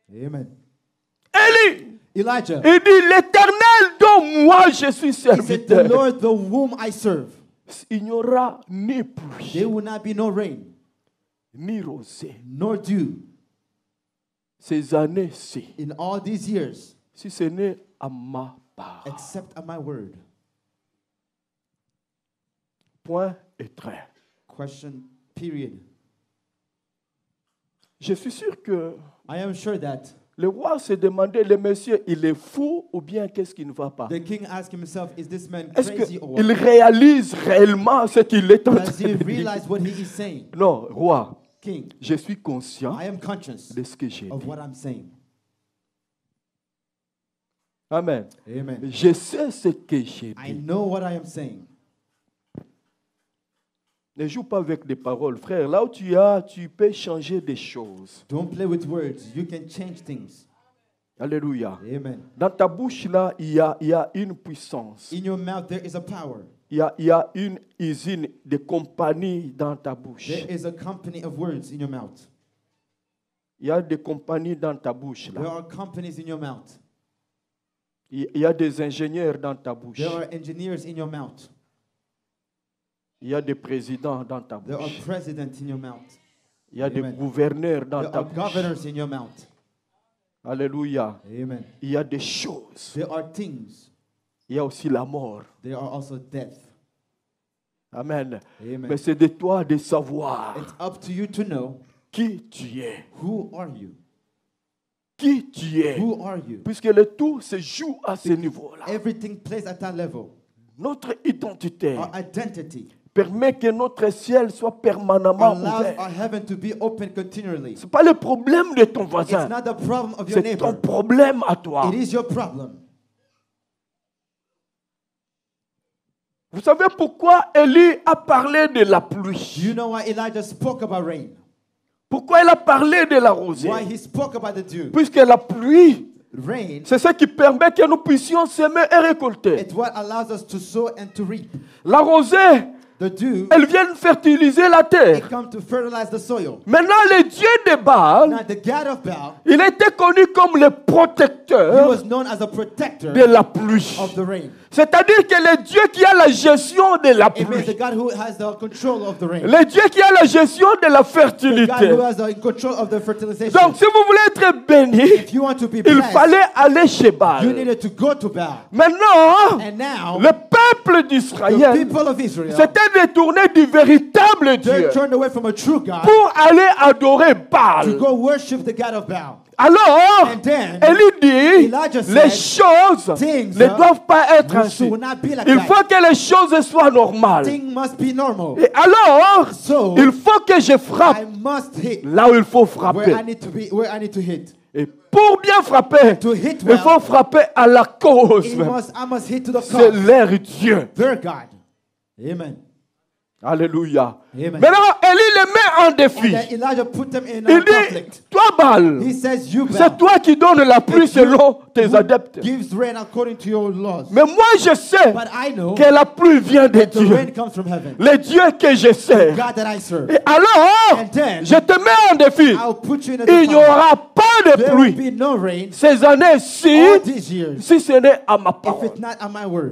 Speaker 3: Amen.
Speaker 2: Élie,
Speaker 3: Elijah,
Speaker 2: il dit, l'Éternel dont moi je suis
Speaker 3: he said, the
Speaker 2: serviteur,
Speaker 3: Lord, the whom I serve,
Speaker 2: il n'y aura ni
Speaker 3: there
Speaker 2: pluie,
Speaker 3: will not be no rain,
Speaker 2: ni rosée.
Speaker 3: nor dew
Speaker 2: Ces années-ci,
Speaker 3: in all these years,
Speaker 2: si ce n'est à ma part.
Speaker 3: except at my word.
Speaker 2: Point et trait.
Speaker 3: Question, period.
Speaker 2: Je suis sûr que
Speaker 3: I am sure that
Speaker 2: le roi se demandait, le monsieur, il est fou ou bien qu'est-ce qui ne va pas?
Speaker 3: the king asked himself, is this man
Speaker 2: Est-ce
Speaker 3: crazy or
Speaker 2: qu'il
Speaker 3: what?
Speaker 2: réalise réellement ce qu'il est en train
Speaker 3: Does he
Speaker 2: de dire?
Speaker 3: realize what he is saying?
Speaker 2: Non, roi,
Speaker 3: King,
Speaker 2: je suis conscient
Speaker 3: I am conscious
Speaker 2: de ce que j'ai
Speaker 3: of
Speaker 2: dit.
Speaker 3: what I'm saying.
Speaker 2: Amen.
Speaker 3: Amen.
Speaker 2: Je sais ce que j'ai
Speaker 3: I
Speaker 2: dit.
Speaker 3: know what I am saying.
Speaker 2: Ne joue pas avec des paroles, frère. Là où tu as, tu peux changer des choses.
Speaker 3: Don't play with words. You can change things.
Speaker 2: Alléluia.
Speaker 3: Amen.
Speaker 2: Dans ta bouche, là, il y a, il y a une puissance.
Speaker 3: In your mouth, there is a power.
Speaker 2: Il y a, il y a une usine de compagnie dans ta bouche.
Speaker 3: There is a company of words in your mouth.
Speaker 2: Il y a des compagnies dans ta bouche.
Speaker 3: There
Speaker 2: Là.
Speaker 3: are companies in your mouth.
Speaker 2: Il y a des ingénieurs dans ta bouche.
Speaker 3: There are engineers in your mouth.
Speaker 2: Il y a des présidents dans ta
Speaker 3: There are
Speaker 2: bouche.
Speaker 3: presidents in your mouth.
Speaker 2: Il y a des
Speaker 3: Amen.
Speaker 2: gouverneurs dans
Speaker 3: There
Speaker 2: ta
Speaker 3: are
Speaker 2: bouche.
Speaker 3: governors in your mouth.
Speaker 2: Alléluia.
Speaker 3: Amen.
Speaker 2: Il y a des choses.
Speaker 3: There are things.
Speaker 2: Il y a aussi la mort.
Speaker 3: There are also death.
Speaker 2: Amen.
Speaker 3: Amen.
Speaker 2: Mais c'est de toi de savoir
Speaker 3: It's up to you to know
Speaker 2: qui tu es.
Speaker 3: who are you?
Speaker 2: Qui tu es.
Speaker 3: Who are you?
Speaker 2: Puisque le tout se joue à ce niveau-là.
Speaker 3: Everything plays at that level.
Speaker 2: Notre identité
Speaker 3: Our identity
Speaker 2: permet que notre ciel soit permanemment
Speaker 3: allows
Speaker 2: ouvert.
Speaker 3: our heaven to be open continually.
Speaker 2: Ce n'est pas le problème de ton
Speaker 3: It's
Speaker 2: voisin.
Speaker 3: not the problem of your
Speaker 2: C'est ton
Speaker 3: neighbor.
Speaker 2: problème à toi.
Speaker 3: It is your problem.
Speaker 2: Vous savez pourquoi Élie a parlé de la
Speaker 3: Do
Speaker 2: pluie?
Speaker 3: you know why Elijah spoke about rain?
Speaker 2: Pourquoi il a parlé de la rosée?
Speaker 3: Why he spoke about the dew?
Speaker 2: Puisque la pluie,
Speaker 3: Rain,
Speaker 2: c'est ce qui permet que nous puissions semer et récolter.
Speaker 3: it's what allows us to sow and to reap.
Speaker 2: La rosée,
Speaker 3: The dew,
Speaker 2: elle vient fertiliser la
Speaker 3: it
Speaker 2: terre.
Speaker 3: comes to fertilize the soil.
Speaker 2: Maintenant, le Dieu de Baal,
Speaker 3: Now, the God of Baal,
Speaker 2: il était connu comme le
Speaker 3: he
Speaker 2: protecteur
Speaker 3: was known as a protector
Speaker 2: de la pluie.
Speaker 3: of the rain.
Speaker 2: C'est-à-dire que le Dieu qui a la gestion de la
Speaker 3: It means the
Speaker 2: pluie,
Speaker 3: God who has the control of the rain.
Speaker 2: le Dieu qui a la gestion de la
Speaker 3: The God
Speaker 2: fertilité.
Speaker 3: who has the control of the fertilization.
Speaker 2: Donc, si vous voulez être béni,
Speaker 3: If you want to be
Speaker 2: il
Speaker 3: blessed,
Speaker 2: fallait aller chez
Speaker 3: you
Speaker 2: Baal.
Speaker 3: needed to go to Baal.
Speaker 2: Maintenant,
Speaker 3: And now,
Speaker 2: le peuple
Speaker 3: the
Speaker 2: d'Israël
Speaker 3: people of Israel,
Speaker 2: s'était détourné du véritable Dieu
Speaker 3: they turned away from a true God
Speaker 2: pour aller adorer
Speaker 3: to
Speaker 2: Baal.
Speaker 3: go worship the God of Baal.
Speaker 2: Alors,
Speaker 3: And then,
Speaker 2: Élie dit,
Speaker 3: Elijah
Speaker 2: les
Speaker 3: said,
Speaker 2: choses
Speaker 3: things,
Speaker 2: ne doivent pas être
Speaker 3: will
Speaker 2: ainsi.
Speaker 3: not be like
Speaker 2: Il
Speaker 3: that.
Speaker 2: faut que les choses soient normales.
Speaker 3: Thing must be normal.
Speaker 2: Et alors,
Speaker 3: So,
Speaker 2: il faut que je frappe
Speaker 3: I must hit
Speaker 2: là où il faut
Speaker 3: where
Speaker 2: frapper.
Speaker 3: I need to be, where I need to hit.
Speaker 2: Et pour bien frapper,
Speaker 3: To hit
Speaker 2: il
Speaker 3: well,
Speaker 2: faut frapper à la cause.
Speaker 3: it must, I must hit to the
Speaker 2: C'est
Speaker 3: cause.
Speaker 2: leur Dieu.
Speaker 3: Their God. Amen.
Speaker 2: Alléluia.
Speaker 3: Amen.
Speaker 2: Maintenant, Élie les met en
Speaker 3: And
Speaker 2: défi.
Speaker 3: then Elijah put them in
Speaker 2: Il
Speaker 3: a
Speaker 2: dit,
Speaker 3: conflict.
Speaker 2: toi Baal,
Speaker 3: He says, you
Speaker 2: c'est
Speaker 3: Baal,
Speaker 2: toi qui donnes la pluie
Speaker 3: It's you
Speaker 2: selon tes
Speaker 3: who
Speaker 2: adeptes.
Speaker 3: gives rain according to your laws.
Speaker 2: Mais moi, je sais
Speaker 3: But I know
Speaker 2: que la pluie vient de
Speaker 3: that the
Speaker 2: Dieu.
Speaker 3: rain comes from heaven.
Speaker 2: Le Dieu que je sers.
Speaker 3: God that I serve.
Speaker 2: Et alors,
Speaker 3: And then,
Speaker 2: je te mets en défi.
Speaker 3: I'll put you in a
Speaker 2: Il n'y
Speaker 3: defile.
Speaker 2: aura pas de
Speaker 3: There will
Speaker 2: pluie
Speaker 3: be no rain
Speaker 2: ces années-ci
Speaker 3: all these years
Speaker 2: si ce n'est à ma
Speaker 3: if
Speaker 2: parole.
Speaker 3: it's not at my word.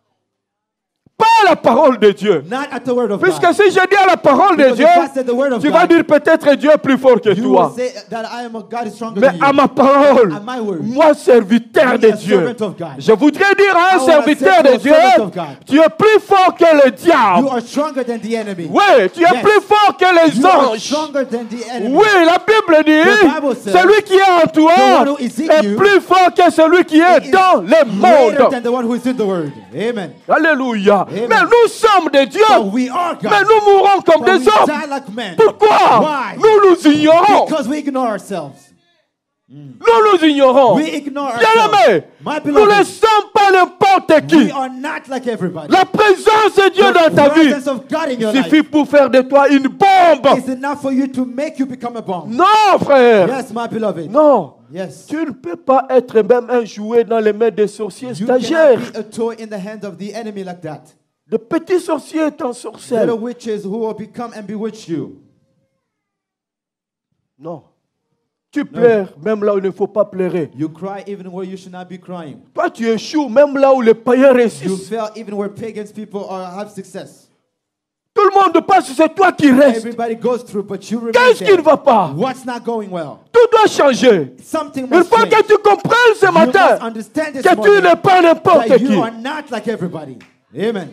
Speaker 2: Pas la parole de Dieu.
Speaker 3: Not at the word of
Speaker 2: Puisque
Speaker 3: God.
Speaker 2: si je dis à la parole de
Speaker 3: Because
Speaker 2: Dieu,
Speaker 3: if I said the word of
Speaker 2: tu vas
Speaker 3: God,
Speaker 2: dire peut-être Dieu est plus fort que
Speaker 3: you will
Speaker 2: toi.
Speaker 3: say that I am a God is stronger
Speaker 2: Mais
Speaker 3: than you.
Speaker 2: à ma parole,
Speaker 3: At my word.
Speaker 2: moi serviteur
Speaker 3: Me,
Speaker 2: de
Speaker 3: a
Speaker 2: Dieu,
Speaker 3: servant of God.
Speaker 2: je voudrais dire à un
Speaker 3: I wanna
Speaker 2: serviteur
Speaker 3: say to
Speaker 2: de
Speaker 3: a
Speaker 2: Dieu,
Speaker 3: servant of God,
Speaker 2: tu es plus fort que le
Speaker 3: You
Speaker 2: diable.
Speaker 3: are stronger than the enemy.
Speaker 2: Oui, tu es
Speaker 3: Yes.
Speaker 2: plus fort que les
Speaker 3: You are
Speaker 2: anges.
Speaker 3: stronger than the enemy.
Speaker 2: Oui, la Bible dit,
Speaker 3: The Bible says,
Speaker 2: celui qui est en toi
Speaker 3: the one who is in
Speaker 2: est
Speaker 3: you
Speaker 2: plus fort que celui qui est
Speaker 3: is
Speaker 2: dans le
Speaker 3: Greater
Speaker 2: monde.
Speaker 3: than the one who is in the word. Amen.
Speaker 2: Alléluia.
Speaker 3: Amen.
Speaker 2: Mais nous sommes des dieux.
Speaker 3: So we are God.
Speaker 2: Mais nous mourons comme
Speaker 3: But
Speaker 2: des
Speaker 3: we
Speaker 2: hommes.
Speaker 3: die like men.
Speaker 2: Pourquoi?
Speaker 3: Why?
Speaker 2: Nous nous ignorons.
Speaker 3: Because we ignore ourselves.
Speaker 2: Nous nous ignorons.
Speaker 3: We ignore
Speaker 2: Bien-aimés,
Speaker 3: ourselves. My
Speaker 2: nous ne
Speaker 3: beloved,
Speaker 2: sommes pas n'importe qui.
Speaker 3: we are not like everybody.
Speaker 2: La présence de Dieu dans
Speaker 3: The
Speaker 2: ta vie
Speaker 3: presence of God in your
Speaker 2: suffit
Speaker 3: life
Speaker 2: pour faire de toi une bombe.
Speaker 3: is enough for you to make you become a bomb.
Speaker 2: Non, frère.
Speaker 3: Yes, my beloved.
Speaker 2: Non.
Speaker 3: Yes.
Speaker 2: Tu ne peux pas être même un jouet dans les mains des sorciers
Speaker 3: You cannot
Speaker 2: stagiaires.
Speaker 3: be a toy in the hands of the enemy like that.
Speaker 2: De petits sorciers t'ensorcellent.
Speaker 3: Little witches who will become and bewitch you.
Speaker 2: Non. Tu pleures même là où il ne faut pas pleurer.
Speaker 3: You cry even where you should not be crying.
Speaker 2: Toi, tu échoues même là où les païens
Speaker 3: You
Speaker 2: réussissent.
Speaker 3: fail even where pagans people are, have success.
Speaker 2: Tout le monde pense que c'est toi qui restes.
Speaker 3: Everybody goes through, but you remain
Speaker 2: Qu'est-ce qui
Speaker 3: there.
Speaker 2: ne va pas?
Speaker 3: What's not going well?
Speaker 2: Tout doit changer.
Speaker 3: Something
Speaker 2: Il
Speaker 3: must
Speaker 2: faut
Speaker 3: change.
Speaker 2: que tu comprennes ce
Speaker 3: You
Speaker 2: matin
Speaker 3: must understand this
Speaker 2: que tu
Speaker 3: morning
Speaker 2: n'es pas n'importe
Speaker 3: that
Speaker 2: qui.
Speaker 3: you are not like everybody. Amen.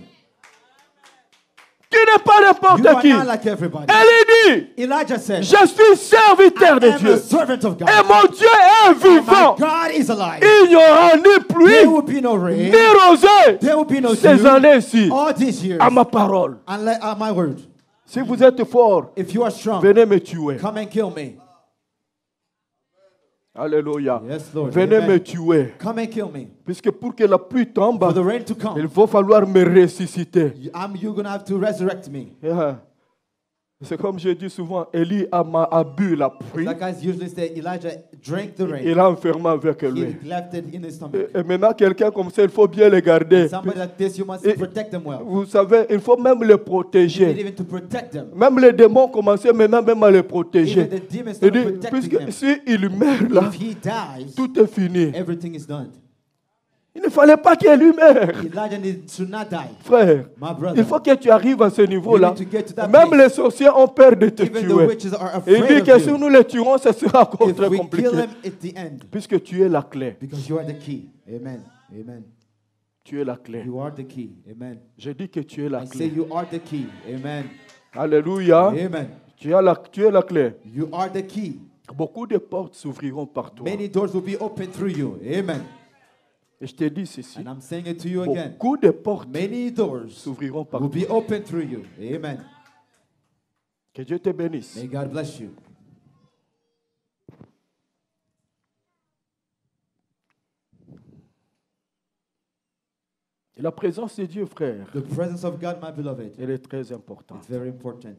Speaker 2: Tu n'es pas
Speaker 3: You
Speaker 2: n'importe
Speaker 3: are
Speaker 2: qui.
Speaker 3: not like everybody.
Speaker 2: Elle dit,
Speaker 3: Elijah said,
Speaker 2: je suis serviteur
Speaker 3: I
Speaker 2: de
Speaker 3: am a
Speaker 2: Dieu.
Speaker 3: servant of God.
Speaker 2: Et mon Dieu est
Speaker 3: And my
Speaker 2: vivant.
Speaker 3: God is alive.
Speaker 2: Il n'y aura ni
Speaker 3: There
Speaker 2: pluie,
Speaker 3: will be no rain.
Speaker 2: ni rosée
Speaker 3: There will be no
Speaker 2: ces
Speaker 3: dew
Speaker 2: années-ci.
Speaker 3: all these years.
Speaker 2: À ma parole.
Speaker 3: And let, uh, my word.
Speaker 2: Si vous êtes fort,
Speaker 3: If you are strong,
Speaker 2: venez me tuer.
Speaker 3: come and kill me.
Speaker 2: Alléluia.
Speaker 3: Yes, Lord.
Speaker 2: Venez
Speaker 3: Amen.
Speaker 2: me tuer.
Speaker 3: Come and kill me.
Speaker 2: Puisque pour que la pluie tombe,
Speaker 3: For the rain to
Speaker 2: il
Speaker 3: come,
Speaker 2: va falloir me ressusciter.
Speaker 3: you- I'm, you're going to have to resurrect me.
Speaker 2: Yeah. C'est comme je dis souvent, Élie a, ma- a bu la pluie.
Speaker 3: Like guys usually say, Elijah drank the rain.
Speaker 2: Il l'a enfermé avec lui.
Speaker 3: He left it in his
Speaker 2: Et,
Speaker 3: stomach.
Speaker 2: et maintenant, quelqu'un comme ça, il faut bien le garder.
Speaker 3: Somebody like this, you must
Speaker 2: Et-
Speaker 3: protect them well.
Speaker 2: Vous savez, il faut même les
Speaker 3: You need
Speaker 2: protéger.
Speaker 3: even to protect them.
Speaker 2: Même les démons commençaient maintenant même à les protéger.
Speaker 3: Even the demons
Speaker 2: Il
Speaker 3: are
Speaker 2: dit,
Speaker 3: protecting
Speaker 2: puisque
Speaker 3: them.
Speaker 2: s'il meurt là,
Speaker 3: If he dies,
Speaker 2: tout est fini.
Speaker 3: everything is done.
Speaker 2: Il ne fallait pas qu'il lui meure.
Speaker 3: Elijah need, should not die.
Speaker 2: Frère,
Speaker 3: My brother.
Speaker 2: il faut que tu arrives à ce niveau-là.
Speaker 3: You need to get to that
Speaker 2: Même
Speaker 3: place.
Speaker 2: les sorciers ont peur de te
Speaker 3: Even the
Speaker 2: tuer.
Speaker 3: witches are
Speaker 2: Et il
Speaker 3: afraid
Speaker 2: dit que
Speaker 3: of
Speaker 2: si
Speaker 3: you.
Speaker 2: nous les tuerons, ce sera encore
Speaker 3: If
Speaker 2: très
Speaker 3: we
Speaker 2: compliqué.
Speaker 3: kill him at the end,
Speaker 2: Puisque tu es la clé.
Speaker 3: because you are the key. Amen. Amen.
Speaker 2: Tu es la clé.
Speaker 3: You are the key. Amen.
Speaker 2: Je dis que tu es la
Speaker 3: I say
Speaker 2: clé.
Speaker 3: you are the key. Amen.
Speaker 2: Alléluia.
Speaker 3: Amen.
Speaker 2: Tu es la, tu es la clé.
Speaker 3: You are the key.
Speaker 2: Beaucoup de portes s'ouvriront par toi.
Speaker 3: Many doors will be opened through you. Amen.
Speaker 2: Et je te dis ceci.
Speaker 3: And I'm saying it to you again.
Speaker 2: Beaucoup de portes
Speaker 3: Many doors
Speaker 2: s'ouvriront par
Speaker 3: will
Speaker 2: toi.
Speaker 3: be opened through you. Amen.
Speaker 2: Que Dieu te bénisse.
Speaker 3: May God bless you.
Speaker 2: Et la présence de Dieu, frère,
Speaker 3: The presence of God, my beloved,
Speaker 2: elle est très importante.
Speaker 3: it's very important.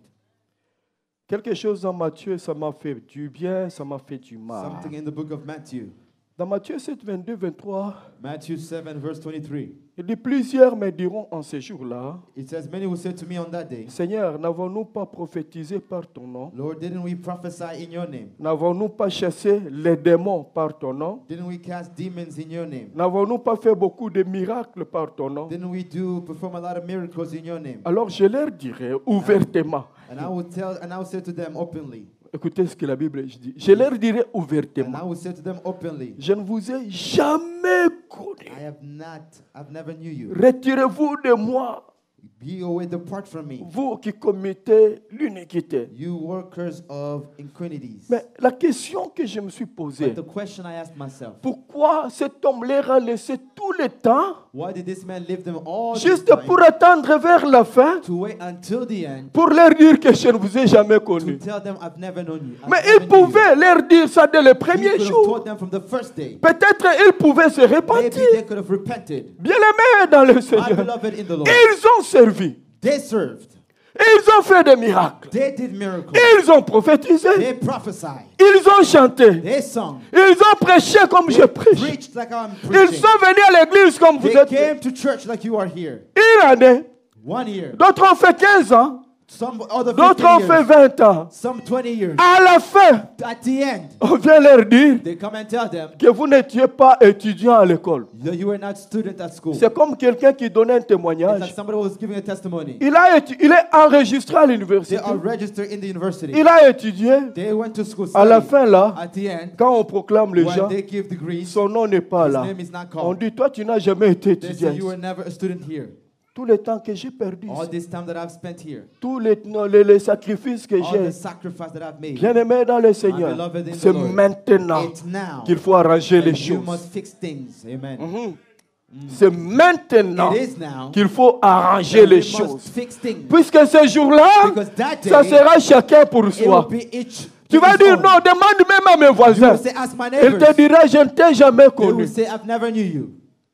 Speaker 2: Quelque chose dans Matthieu, ça m'a fait du bien, ça m'a fait du mal.
Speaker 3: Something in the book of Matthew.
Speaker 2: Dans Matthieu sept, vingt-deux, vingt-trois,
Speaker 3: Matthew seven, verse twenty-three.
Speaker 2: il dit, plusieurs me diront en ce jour-là,
Speaker 3: It says, many will say to me on that day,
Speaker 2: Seigneur, n'avons-nous pas prophétisé par ton nom?
Speaker 3: Lord, didn't we prophesy in your name?
Speaker 2: N'avons-nous pas chassé les démons par ton nom?
Speaker 3: Didn't we cast demons in your name?
Speaker 2: N'avons-nous pas fait beaucoup de miracles par ton nom?
Speaker 3: Didn't we do perform a lot of miracles in your name?
Speaker 2: Alors je leur dirai ouvertement.
Speaker 3: And I will tell and I will say to them openly.
Speaker 2: Écoutez ce que la Bible dit. Je leur dirai
Speaker 3: And I
Speaker 2: ouvertement.
Speaker 3: will say to them openly.
Speaker 2: Je ne vous ai jamais connu.
Speaker 3: I have not, I've never knew you.
Speaker 2: Retirez-vous de moi,
Speaker 3: Be away, depart from me,
Speaker 2: vous qui commettez l'iniquité.
Speaker 3: you workers of iniquities.
Speaker 2: Mais la question que je me suis posée,
Speaker 3: But the question I asked myself,
Speaker 2: pourquoi cet homme leur a laissé tout le temps,
Speaker 3: why did this man leave them all this
Speaker 2: juste
Speaker 3: time
Speaker 2: pour attendre vers la fin,
Speaker 3: to wait until the end
Speaker 2: pour leur dire que je ne vous ai jamais
Speaker 3: to
Speaker 2: connu?
Speaker 3: tell them I've never known you? I've
Speaker 2: Mais
Speaker 3: never
Speaker 2: il
Speaker 3: knew you."
Speaker 2: pouvait leur dire ça dès le
Speaker 3: He
Speaker 2: premier
Speaker 3: could have
Speaker 2: jour.
Speaker 3: told them from the first day.
Speaker 2: Peut-être il pouvait se
Speaker 3: Maybe
Speaker 2: repentir.
Speaker 3: they could have repented.
Speaker 2: Bien-aimés dans le
Speaker 3: My
Speaker 2: Seigneur,
Speaker 3: beloved in the Lord,
Speaker 2: ils ont servi.
Speaker 3: they served.
Speaker 2: Ils ont fait des miracles.
Speaker 3: They did miracles.
Speaker 2: Ils ont prophétisé.
Speaker 3: They prophesied.
Speaker 2: Ils ont chanté.
Speaker 3: They sung.
Speaker 2: Ils ont prêché comme je
Speaker 3: They
Speaker 2: prêche.
Speaker 3: preached like I'm
Speaker 2: Ils
Speaker 3: preaching.
Speaker 2: sont venus à l'église comme vous
Speaker 3: They
Speaker 2: êtes.
Speaker 3: came to church like you are here.
Speaker 2: Une année.
Speaker 3: One year.
Speaker 2: D'autres ont fait quinze ans.
Speaker 3: Some other
Speaker 2: D'autres ont fait
Speaker 3: fifteen years.
Speaker 2: vingt ans.
Speaker 3: Some twenty years.
Speaker 2: À la fin,
Speaker 3: At the end,
Speaker 2: on vient leur dire
Speaker 3: they come and tell them
Speaker 2: que vous n'étiez pas étudiant à l'école.
Speaker 3: that you were not student at school.
Speaker 2: C'est comme quelqu'un qui donnait un
Speaker 3: It's like
Speaker 2: témoignage.
Speaker 3: somebody was giving a testimony.
Speaker 2: Il, a étu- il est enregistré à
Speaker 3: They
Speaker 2: l'université.
Speaker 3: are registered in the university.
Speaker 2: Il a étudié.
Speaker 3: They went to school.
Speaker 2: À la
Speaker 3: studied.
Speaker 2: fin, là,
Speaker 3: At the end,
Speaker 2: quand on proclame les
Speaker 3: when
Speaker 2: gens,
Speaker 3: they give degrees,
Speaker 2: son nom n'est pas
Speaker 3: his
Speaker 2: là.
Speaker 3: name is not
Speaker 2: On
Speaker 3: called.
Speaker 2: dit, toi, tu n'as jamais été
Speaker 3: They say
Speaker 2: étudiant.
Speaker 3: you were never a student here.
Speaker 2: Tout le temps que j'ai perdu,
Speaker 3: All this time that I've spent here,
Speaker 2: tous les, non, les, les sacrifices que
Speaker 3: all
Speaker 2: j'ai,
Speaker 3: the sacrifice that I've made,
Speaker 2: bien aimé dans le Seigneur,
Speaker 3: beloved in the
Speaker 2: c'est
Speaker 3: Lord,
Speaker 2: maintenant
Speaker 3: it's now
Speaker 2: qu'il faut arranger les
Speaker 3: that you
Speaker 2: choses.
Speaker 3: must fix things. Amen.
Speaker 2: Mhm. C'est maintenant
Speaker 3: It is now
Speaker 2: qu'il faut arranger
Speaker 3: that
Speaker 2: les
Speaker 3: we must
Speaker 2: choses.
Speaker 3: fix things.
Speaker 2: Puisque ce jour-là,
Speaker 3: Because that day,
Speaker 2: ça sera chacun pour
Speaker 3: it will
Speaker 2: soi.
Speaker 3: be each
Speaker 2: Tu
Speaker 3: to
Speaker 2: vas
Speaker 3: his
Speaker 2: dire,
Speaker 3: own.
Speaker 2: non, demande même à mes
Speaker 3: You
Speaker 2: voisins.
Speaker 3: will say, ask my
Speaker 2: Il
Speaker 3: neighbors.
Speaker 2: te dira, je ne t'ai jamais
Speaker 3: They will
Speaker 2: connu.
Speaker 3: say, I've never knew you.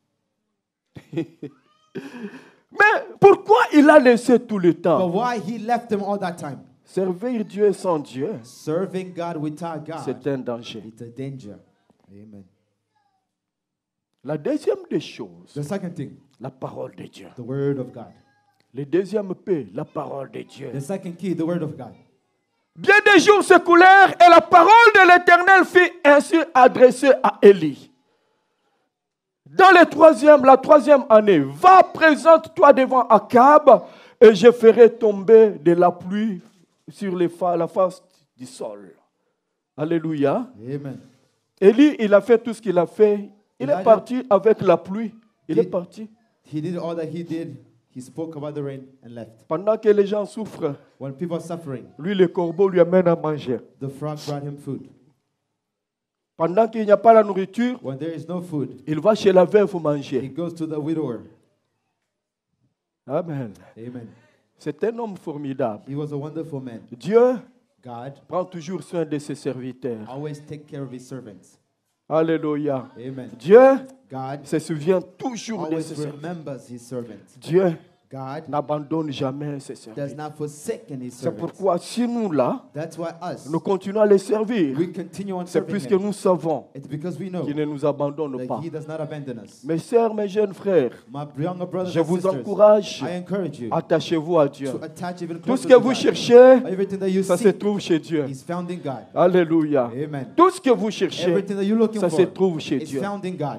Speaker 2: Mais pourquoi il a laissé tout le
Speaker 3: But
Speaker 2: temps?
Speaker 3: why he left them all that time?
Speaker 2: Servir Dieu sans Dieu,
Speaker 3: Serving God without God,
Speaker 2: c'est un danger.
Speaker 3: it's a danger. Amen.
Speaker 2: La deuxième des choses,
Speaker 3: The second thing,
Speaker 2: la parole de Dieu.
Speaker 3: the word of God.
Speaker 2: Le deuxième P, la parole de Dieu.
Speaker 3: The second key, the word of God.
Speaker 2: Bien des jours s'écoulèrent et la parole de l'Éternel fut ainsi adressée à Élie. Dans le troisième, la troisième année, va, présente-toi devant Akab et je ferai tomber de la pluie sur les fa- la face du sol. Alléluia.
Speaker 3: Amen.
Speaker 2: Élie, il a fait tout ce qu'il a fait. Il
Speaker 3: Elijah-
Speaker 2: est parti avec la pluie. Il est
Speaker 3: Did-
Speaker 2: parti.
Speaker 3: He did all that he did. He spoke about the rain and left.
Speaker 2: Pendant que les gens souffrent,
Speaker 3: When people are suffering,
Speaker 2: lui, le corbeau lui amène à manger.
Speaker 3: the frog brought him food.
Speaker 2: Pendant qu'il n'y a pas la nourriture,
Speaker 3: When there is no food,
Speaker 2: il va chez la veuve
Speaker 3: he
Speaker 2: manger.
Speaker 3: goes to the widower.
Speaker 2: Amen.
Speaker 3: Amen.
Speaker 2: C'est un homme formidable.
Speaker 3: He was a wonderful man.
Speaker 2: Dieu
Speaker 3: God
Speaker 2: prend toujours soin de ses serviteurs.
Speaker 3: always take care of his servants.
Speaker 2: Alléluia.
Speaker 3: Amen.
Speaker 2: Dieu
Speaker 3: God
Speaker 2: se souvient toujours de
Speaker 3: always
Speaker 2: ses serviteurs.
Speaker 3: remembers his servants.
Speaker 2: Dieu
Speaker 3: God
Speaker 2: n'abandonne jamais ses
Speaker 3: does
Speaker 2: serviteurs.
Speaker 3: not forsake his
Speaker 2: C'est
Speaker 3: servants.
Speaker 2: pourquoi si nous là,
Speaker 3: That's why us,
Speaker 2: nous continuons à les servir,
Speaker 3: we continue on
Speaker 2: c'est
Speaker 3: serving
Speaker 2: puisque
Speaker 3: him.
Speaker 2: nous savons
Speaker 3: It's because we know
Speaker 2: qu'il ne nous abandonne
Speaker 3: that
Speaker 2: pas.
Speaker 3: he does not abandon us.
Speaker 2: Mes sœurs, mes jeunes frères,
Speaker 3: My younger brothers
Speaker 2: je
Speaker 3: and
Speaker 2: vous
Speaker 3: sisters,
Speaker 2: encourage,
Speaker 3: I encourage you
Speaker 2: attachez-vous à Dieu.
Speaker 3: to attach even
Speaker 2: Tout ce
Speaker 3: closer
Speaker 2: que
Speaker 3: to
Speaker 2: vous
Speaker 3: God.
Speaker 2: cherchez,
Speaker 3: Everything that you
Speaker 2: ça se
Speaker 3: seek
Speaker 2: trouve chez Dieu.
Speaker 3: is found in God.
Speaker 2: Alléluia.
Speaker 3: Amen.
Speaker 2: Tout ce que vous cherchez,
Speaker 3: Everything that you're looking
Speaker 2: ça se
Speaker 3: for
Speaker 2: trouve chez
Speaker 3: is
Speaker 2: Dieu.
Speaker 3: found in God.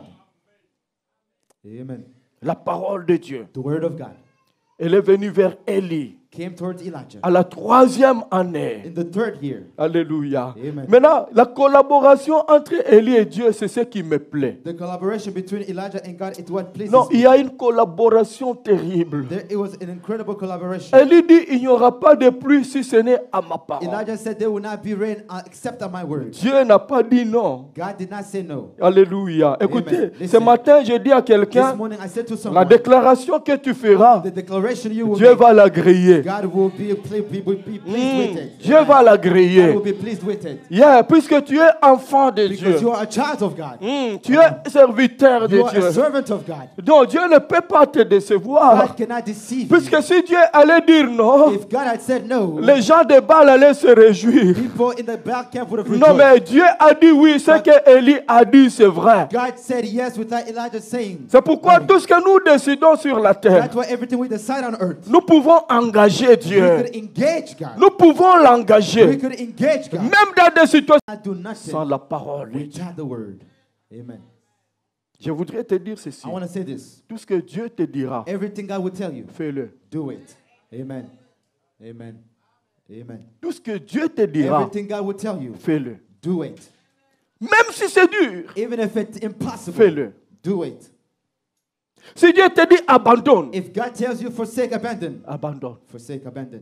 Speaker 3: Amen.
Speaker 2: La parole de Dieu,
Speaker 3: The word of God
Speaker 2: elle est venue vers Élie
Speaker 3: came towards Elijah
Speaker 2: à la troisième année.
Speaker 3: in the third year.
Speaker 2: Alléluia.
Speaker 3: Amen.
Speaker 2: Maintenant, la collaboration entre Élie et Dieu, c'est ce qui me plaît.
Speaker 3: The collaboration between Elijah and God is what pleases
Speaker 2: Non, il
Speaker 3: me.
Speaker 2: y a une collaboration terrible.
Speaker 3: There, it was an incredible collaboration.
Speaker 2: Élie dit, il n'y aura pas de pluie si ce n'est à ma parole.
Speaker 3: Elijah said there will not be rain uh, except at my word.
Speaker 2: Dieu n'a pas dit non.
Speaker 3: God did not say no.
Speaker 2: Alléluia. Écoutez,
Speaker 3: Amen.
Speaker 2: ce
Speaker 3: Listen.
Speaker 2: matin, je dis à
Speaker 3: This
Speaker 2: quelqu'un,
Speaker 3: morning I said to
Speaker 2: la
Speaker 3: someone,
Speaker 2: déclaration que tu feras,
Speaker 3: the declaration you will
Speaker 2: Dieu
Speaker 3: make,
Speaker 2: va l'agréer.
Speaker 3: God will be, be, be, be pleased
Speaker 2: Mm,
Speaker 3: with it.
Speaker 2: Dieu va
Speaker 3: God
Speaker 2: l'agréer.
Speaker 3: will be pleased with it.
Speaker 2: Yeah, puisque tu es enfant de Dieu.
Speaker 3: Because you are a child of God.
Speaker 2: Mm, tu es serviteur de
Speaker 3: You are a
Speaker 2: Dieu.
Speaker 3: servant of God.
Speaker 2: Donc Dieu ne peut pas te décevoir.
Speaker 3: God cannot deceive
Speaker 2: Puisque
Speaker 3: you.
Speaker 2: si Dieu allait dire non,
Speaker 3: If God had said no,
Speaker 2: les gens de Baal allaient se réjouir.
Speaker 3: people in the back camp would have
Speaker 2: Non,
Speaker 3: rejoiced.
Speaker 2: mais Dieu a dit oui, ce que Élie a dit, c'est vrai.
Speaker 3: God said yes without Elijah saying.
Speaker 2: C'est pourquoi tout ce que nous décidons sur la terre,
Speaker 3: That's why everything we decide on earth,
Speaker 2: nous pouvons engager
Speaker 3: we
Speaker 2: Dieu.
Speaker 3: could engage God.
Speaker 2: Nous pouvons
Speaker 3: We
Speaker 2: l'engager.
Speaker 3: could engage God.
Speaker 2: Même dans des situations
Speaker 3: Not do nothing
Speaker 2: sans la parole de Dieu.
Speaker 3: without the word. Amen.
Speaker 2: Je voudrais te dire ceci.
Speaker 3: I want to say this.
Speaker 2: Tout ce que Dieu te dira,
Speaker 3: Everything God will tell you,
Speaker 2: fais-le.
Speaker 3: do it. Amen. Amen. Amen.
Speaker 2: Tout ce que Dieu te dira,
Speaker 3: Everything God will tell you,
Speaker 2: fais-le.
Speaker 3: do it.
Speaker 2: Même si c'est dur,
Speaker 3: Even if it's impossible,
Speaker 2: fais-le.
Speaker 3: do it.
Speaker 2: Si Dieu te dit abandonne,
Speaker 3: If God tells you forsake, abandon.
Speaker 2: abandonne.
Speaker 3: Forsake, abandon.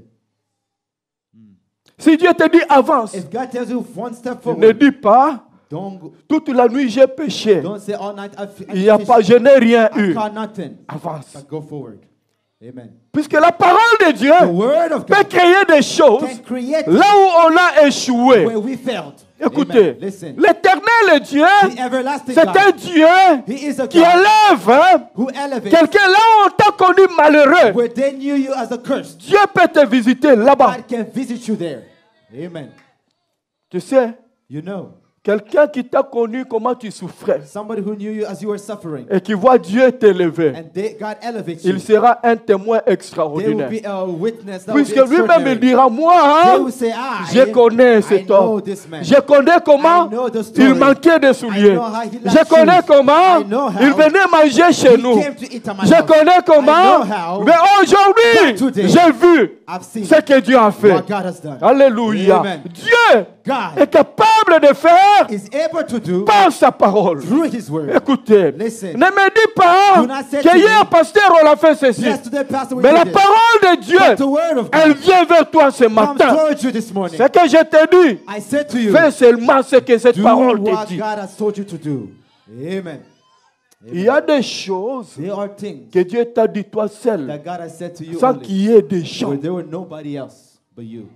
Speaker 2: Si Dieu te dit avance,
Speaker 3: If God tells you one step
Speaker 2: ne
Speaker 3: forward,
Speaker 2: dis pas
Speaker 3: don't go-
Speaker 2: toute la nuit j'ai péché.
Speaker 3: don't say all night I, f- I
Speaker 2: Il n'y a
Speaker 3: fish,
Speaker 2: pas, je n'ai rien
Speaker 3: I
Speaker 2: eu.
Speaker 3: caught nothing.
Speaker 2: Avance.
Speaker 3: But go forward. Amen.
Speaker 2: Puisque la parole de Dieu
Speaker 3: The word of
Speaker 2: peut
Speaker 3: God
Speaker 2: créer des choses
Speaker 3: can create
Speaker 2: là où on a échoué.
Speaker 3: where we failed.
Speaker 2: Écoutez,
Speaker 3: Amen. Listen.
Speaker 2: l'éternel Dieu,
Speaker 3: The everlasting
Speaker 2: c'est
Speaker 3: God,
Speaker 2: un Dieu
Speaker 3: He is a
Speaker 2: qui
Speaker 3: God
Speaker 2: élève hein,
Speaker 3: who elevates
Speaker 2: quelqu'un là où on t'a connu malheureux.
Speaker 3: where they knew you as a curse.
Speaker 2: Dieu peut te visiter là-bas.
Speaker 3: God can visit you there. Amen.
Speaker 2: Tu sais,
Speaker 3: You know,
Speaker 2: quelqu'un qui t'a connu comment tu souffrais
Speaker 3: somebody who knew you as you were suffering,
Speaker 2: et qui voit Dieu t'élever,
Speaker 3: and they, God elevates you.
Speaker 2: il sera un témoin
Speaker 3: They will
Speaker 2: extraordinaire.
Speaker 3: be a witness. That will be
Speaker 2: Puisque lui-même il
Speaker 3: extraordinary.
Speaker 2: dira, moi,
Speaker 3: They
Speaker 2: hein,
Speaker 3: will say, I,
Speaker 2: je connais
Speaker 3: I
Speaker 2: cet
Speaker 3: know
Speaker 2: homme.
Speaker 3: this man.
Speaker 2: Je connais comment
Speaker 3: I know the story.
Speaker 2: il manquait de souliers.
Speaker 3: I know how he lacked
Speaker 2: Je connais
Speaker 3: shoes.
Speaker 2: comment
Speaker 3: I know how
Speaker 2: il venait manger chez
Speaker 3: He
Speaker 2: nous.
Speaker 3: came to eat at my
Speaker 2: Je
Speaker 3: house.
Speaker 2: connais
Speaker 3: I
Speaker 2: comment.
Speaker 3: know how.
Speaker 2: Mais aujourd'hui,
Speaker 3: But today,
Speaker 2: j'ai vu
Speaker 3: I've seen
Speaker 2: ce que Dieu a fait.
Speaker 3: what God has done.
Speaker 2: Alléluia.
Speaker 3: Amen.
Speaker 2: Dieu
Speaker 3: God
Speaker 2: est capable de faire
Speaker 3: is able to do
Speaker 2: par sa parole.
Speaker 3: through His word.
Speaker 2: Écoutez,
Speaker 3: Listen.
Speaker 2: ne me dis pas
Speaker 3: Do not say
Speaker 2: que
Speaker 3: to
Speaker 2: hier,
Speaker 3: me,
Speaker 2: pasteur, on a fait ceci.
Speaker 3: Yesterday, Pastor, we
Speaker 2: Mais la
Speaker 3: did this.
Speaker 2: parole de Dieu,
Speaker 3: But the word of
Speaker 2: elle
Speaker 3: God
Speaker 2: vient vers toi ce
Speaker 3: comes
Speaker 2: matin.
Speaker 3: towards you this morning.
Speaker 2: Ce que je te dis,
Speaker 3: I said to you,
Speaker 2: fais seulement ce que cette
Speaker 3: do
Speaker 2: parole
Speaker 3: what
Speaker 2: te dit.
Speaker 3: God has told you to do. Amen.
Speaker 2: Il y a des choses
Speaker 3: There are things
Speaker 2: que Dieu t'a dit toi seul,
Speaker 3: that God has said to you
Speaker 2: sans
Speaker 3: only,
Speaker 2: qu'il y ait des gens.
Speaker 3: where there were nobody else but you.